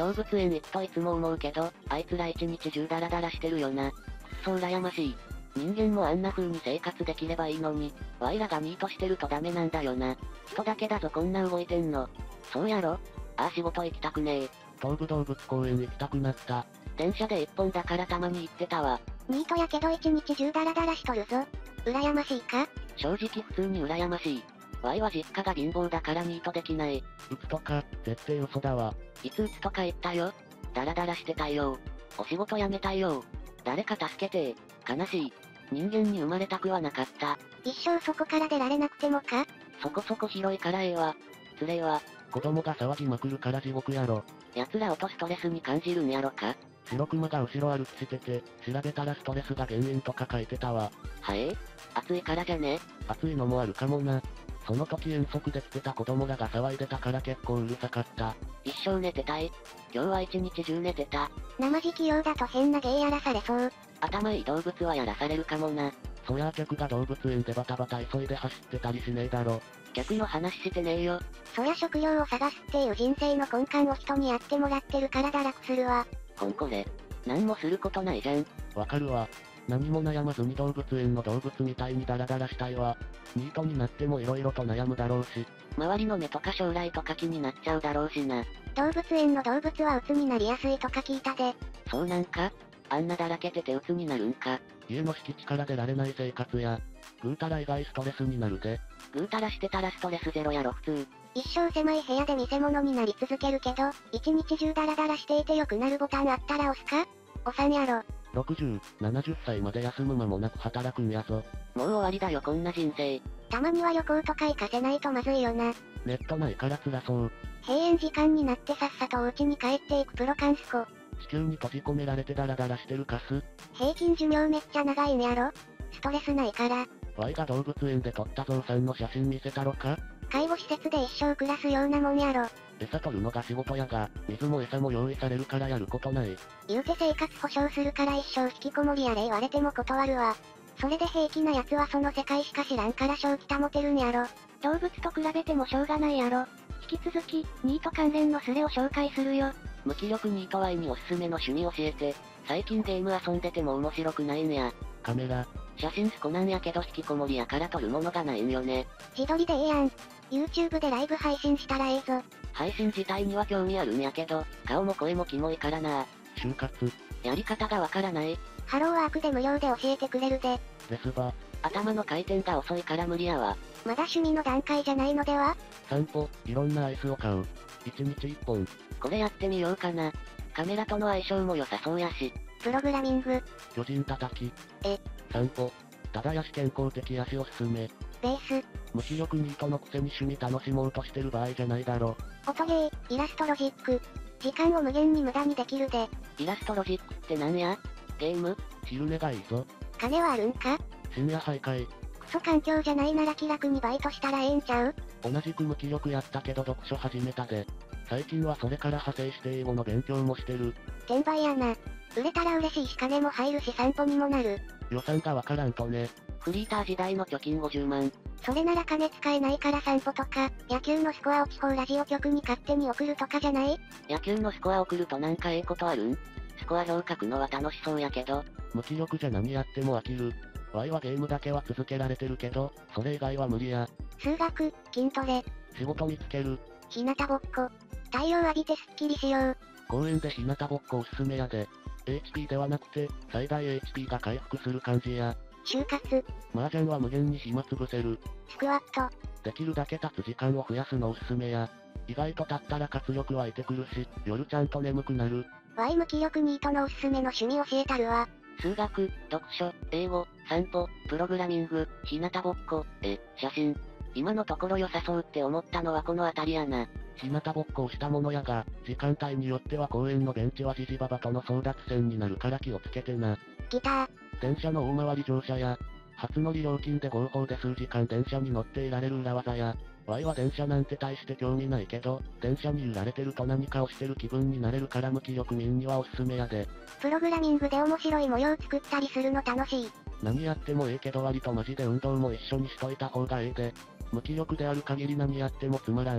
動物園行くといつも思うけど、あいつら一日中ダラダラしてるよな。くっそ羨ましい。人間もあんな風に生活できればいいのに、ワイらがニートしてるとダメなんだよな。人だけだぞこんな動いてんの。そうやろ？ああ仕事行きたくねえ。 東武動物公園行きたくなった。 電車で一本だからたまに行ってたわ。 ニートやけど一日中ダラダラしとるぞ。羨ましいか？ 正直普通に羨ましい。ワイは実家が貧乏だからニートできない。 うつとか、絶対嘘だわ。 いつうつとか言ったよ。ダラダラしてたいよ。お仕事辞めたいよ。誰か助けて悲しい。人間に生まれたくはなかった。 一生そこから出られなくてもか？ そこそこ広いからええわ。つれえわ。 子供が騒ぎまくるから地獄やろ。 奴らをとストレスに感じるんやろか？ 白熊が後ろ歩きしてて、調べたらストレスが原因とか書いてたわ。 はえ？暑いからじゃね？ 暑いのもあるかもな。その時遠足で来てた子供らが騒いでたから結構うるさかった。 一生寝てたい。今日は一日中寝てた。 生地器用だと変な芸やらされそう。 頭いい動物はやらされるかもな。 そりゃあ客が動物園でバタバタ急いで走ってたりしねえだろ。 客の話してねえよ。 そりゃ食料を探すっていう人生の根幹を人にやってもらってるから堕落するわ。 これ。なんもすることないじゃん。 わかるわ。何も悩まずに動物園の動物みたいにダラダラしたいわ。ニートになっても色々と悩むだろうし。 周りの目とか将来とか気になっちゃうだろうしな。 動物園の動物は鬱になりやすいとか聞いたで。 そうなんか？あんなだらけてて鬱になるんか？ 家の敷地から出られない生活や、ぐうたら以外ストレスになるで。 ぐうたらしてたらストレスゼロやろ普通。 一生狭い部屋で見せ物になり続けるけど、一日中ダラダラしていて良くなるボタンあったら押すか？押さんやろ。 60、70歳まで休む間もなく働くんやぞ。 もう終わりだよこんな人生。 たまには旅行とか行かせないとまずいよな。 ネットないから辛そう。 閉園時間になってさっさとお家に帰っていくプロカンスコ。 地球に閉じ込められてダラダラしてるカス。 平均寿命めっちゃ長いんやろ？ストレスないから。 ワイが動物園で撮ったゾウさんの写真見せたろか？ 介護施設で一生暮らすようなもんやろ。 餌取るのが仕事やが、水も餌も用意されるからやることない。 言うて生活保障するから一生引きこもりやれ言われても断るわ。それで平気な奴はその世界しか知らんから正気保てるんやろ。動物と比べてもしょうがないやろ。引き続き、ニート関連のスレを紹介するよ。 無気力ニートワイにおすすめの趣味教えて。最近ゲーム遊んでても面白くないんや。 カメラ。 写真スコなんやけど引きこもりやから撮るものがないんよね。 自撮りでええやん。YouTube でライブ配信したらええぞ。 配信自体には興味あるんやけど、顔も声もキモいからな。 就活。 やり方がわからない。 ハローワークで無料で教えてくれるで。 ですば。 頭の回転が遅いから無理やわ。 まだ趣味の段階じゃないのでは？ 散歩、いろんなアイスを買う。1日1本。 これやってみようかな。カメラとの相性も良さそうやし。 プログラミング。 巨人叩き。 え。 散歩。ただやし健康的やしおすすめ。 ベース。 無気力ニートのくせに趣味楽しもうとしてる場合じゃないだろ。 音ゲー、イラストロジック。時間を無限に無駄にできるで。 イラストロジックってなんや？ゲーム？ 昼寝がいいぞ。 金はあるんか？ 深夜徘徊。 クソ環境じゃないなら気楽にバイトしたらええんちゃう？ 同じく無気力やったけど読書始めたで。最近はそれから派生して英語の勉強もしてる。 転売やな。売れたら嬉しいし金も入るし散歩にもなる。 予算がわからんとね。 フリーター時代の貯金50万。 それなら金使えないから散歩とか、野球のスコアを地方ラジオ局に勝手に送るとかじゃない？ 野球のスコア送るとなんかええことあるん？スコア表書くのは楽しそうやけど。 無気力じゃ何やっても飽きる。ワイはゲームだけは続けられてるけど、それ以外は無理や。 数学、筋トレ。 仕事見つける。 日向ぼっこ。太陽浴びてすっきりしよう。 公園で日向ぼっこおすすめやで。HP ではなくて、最大 HP が回復する感じや。 就活。 麻雀は無限に暇つぶせる。 スクワット。 できるだけ経つ時間を増やすのおすすめや。意外と経ったら活力湧いてくるし、夜ちゃんと眠くなる。 ワイ無気力ニートのおすすめの趣味教えたるわ。 数学、読書、英語、散歩、プログラミング、日向ぼっこ、写真。今のところ良さそうって思ったのはこの辺りやな。 日向ぼっこをしたものやが、時間帯によっては公園のベンチはジジババとの争奪戦になるから気をつけてな。 ギター。 電車の大回り乗車や、初乗り料金で合法で数時間電車に乗っていられる裏技や、ワイは電車なんて大して興味ないけど、電車に揺られてると何かをしてる気分になれるから無気力民にはおすすめやで。 プログラミングで面白い模様作ったりするの楽しい。 何やってもええけど割とマジで運動も一緒にしといた方がええで。無気力である限り何やってもつまらん。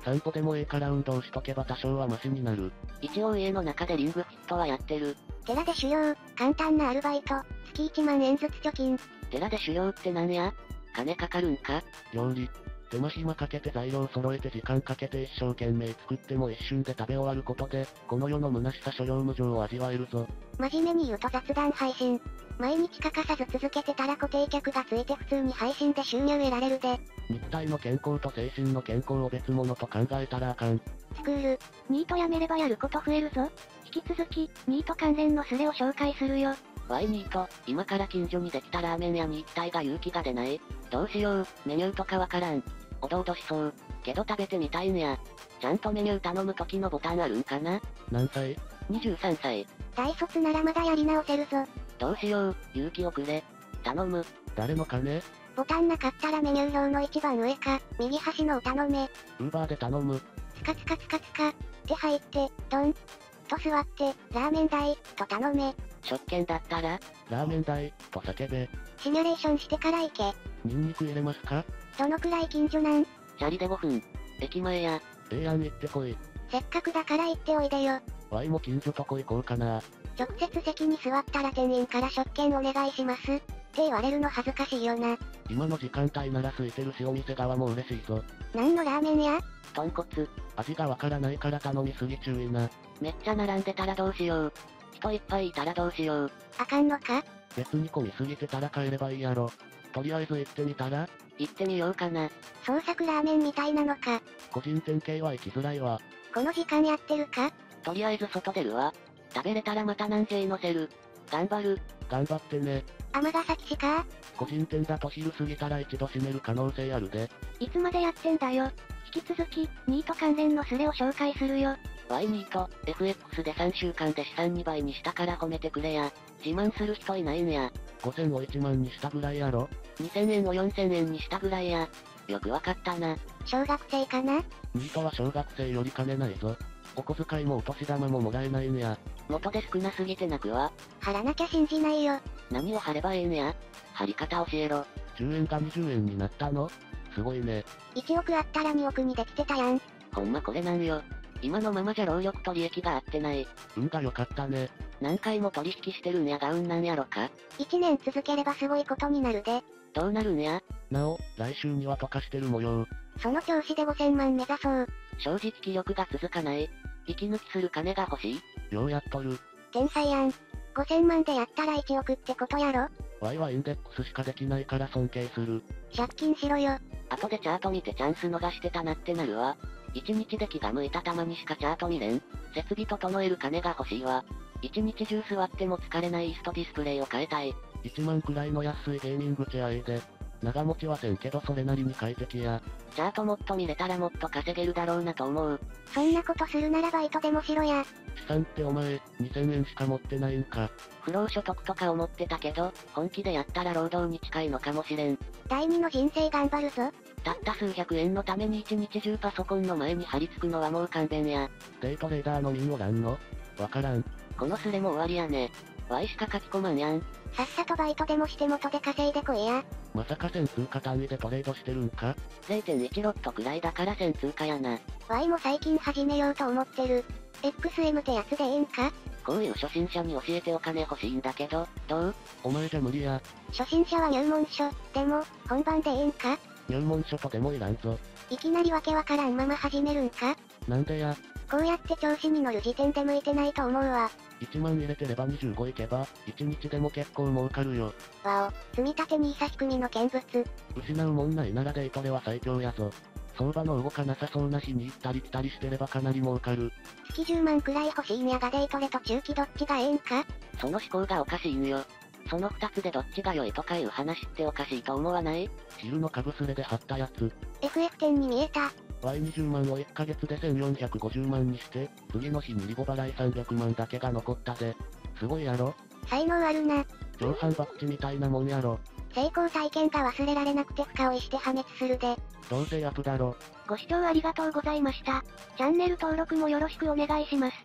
散歩でもいいから運動しとけば多少はマシになる。 一応家の中でリングフィットはやってる。 寺で修行、簡単なアルバイト、月1万円ずつ貯金。 寺で修行ってなんや？金かかるんか？ 料理。手間暇かけて材料揃えて時間かけて一生懸命作っても一瞬で食べ終わることで、この世の虚しさ所領無常を味わえるぞ。 真面目に言うと雑談配信。毎日欠かさず続けてたら固定客がついて普通に配信で収入得られるで。 肉体の健康と精神の健康を別物と考えたらあかん。 スクール、ニートやめればやること増えるぞ。引き続き、ニート関連のスレを紹介するよ。 ワイニート、今から近所にできたラーメン屋に行きたいが勇気が出ない。どうしよう、メニューとかわからん。おどおどしそう。けど食べてみたいんや。ちゃんとメニュー頼む時のボタンあるんかな？ 何歳？ 23歳。 大卒ならまだやり直せるぞ。 どうしよう、勇気をくれ。頼む。 誰の金？ ボタンなかったらメニュー表の一番上か、右端のお頼め。 ウーバーで頼む。 ツカツカツカツカ。手入って、ドン。と座って、ラーメン代、と頼め。 食券だったら？ ラーメン代、と叫べ。 シミュレーションしてから行け。 ニンニク入れますか？ どのくらい近所なん？ チャリで5分。駅前や。 やん行ってこい。 せっかくだから行っておいでよ。 ワイも近所とこ行こうかな。 直接席に座ったら店員から食券お願いします。って言われるの恥ずかしいよな。 今の時間帯なら空いてるしお店側も嬉しいぞ。 何のラーメン屋？ 豚骨。 味がわからないから頼みすぎ注意な。 めっちゃ並んでたらどうしよう。人いっぱいいたらどうしよう。 あかんのか？ 別に混みすぎてたら帰ればいいやろ。とりあえず行ってみたら？ 行ってみようかな。 創作ラーメンみたいなのか。 個人店系は行きづらいわ。 この時間やってるか？ とりあえず外出るわ。食べれたらまた何 J 乗せる。頑張る。 頑張ってね。 尼崎市か？ 個人店だと昼過ぎたら一度閉める可能性あるで。 いつまでやってんだよ。引き続き、ニート関連のスレを紹介するよ。 ワイニート、FX で3週間で資産2倍にしたから褒めてくれや。自慢する人いないんや。 5000を1万にしたぐらいやろ。 2000円を4000円にしたぐらいや。よくわかったな。 小学生かな？ ニートは小学生より金ないぞ。お小遣いもお年玉ももらえないんや。 元で少なすぎて泣くわ。 貼らなきゃ信じないよ。 何を貼ればええんや。貼り方教えろ。 10円が20円になったの？すごいね。 1億あったら2億にできてたやん。 ほんまこれなんよ。今のままじゃ労力と利益が合ってない。 運が良かったね。 何回も取引してるんやが運なんやろか。 1年続ければすごいことになるで。 どうなるんや。 なお、来週には溶かしてる模様。 その調子で5000万目指そう。 正直気力が続かない。息抜きする金が欲しい。 ようやっとる。 天才やん。5000万でやったら1億ってことやろ？ ワイはインデックスしかできないから尊敬する。 借金しろよ。 後でチャート見てチャンス逃してたなってなるわ。1日で気が向いたたまにしかチャート見れん。設備整える金が欲しいわ。1日中座っても疲れない椅子とディスプレイを変えたい。 1万くらいの安いゲーミングチェアで。長持ちはせんけどそれなりに快適や。 チャートもっと見れたらもっと稼げるだろうなと思う。 そんなことするならバイトでもしろや。 資産ってお前、2000円しか持ってないんか。 不労所得とか思ってたけど、本気でやったら労働に近いのかもしれん。 第二の人生頑張るぞ。 たった数百円のために一日中パソコンの前に張り付くのはもう勘弁や。 デイトレーダーの民おらんの？わからん。 このスレも終わりやね。Y しか書き込まんやん。 さっさとバイトでもして元で稼いでこいや。 まさか1000通貨単位でトレードしてるんか？ 0.1 ロットくらいだから1000通貨やな。 Y も最近始めようと思ってる。XM ってやつでええんか？ こういう初心者に教えてお金欲しいんだけど、どう？ お前じゃ無理や。 初心者は入門書。でも、本番でええんか？ 入門書とでもいらんぞ。 いきなりわけわからんまま始めるんか？ なんでや。 こうやって調子に乗る時点で向いてないと思うわ。 1万入れてれば25いけば、1日でも結構儲かるよ。 わお、積み立て NISA 仕組みの見物。 失うもんないならデイトレは最強やぞ。相場の動かなさそうな日に行ったり来たりしてればかなり儲かる。 月10万くらい欲しいんやがデイトレと中期どっちがええんか？ その思考がおかしいんよ。その2つでどっちが良いとかいう話っておかしいと思わない？ 昼の株スレで貼ったやつ。 FF10 に見えた。 Y20 万を1ヶ月で1450万にして、次の日にリボ払い300万だけが残ったぜ。すごいやろ？ 才能あるな。 量販博打みたいなもんやろ。 成功体験が忘れられなくて深追いして破滅するで。 どうせアップだろ。 ご視聴ありがとうございました。チャンネル登録もよろしくお願いします。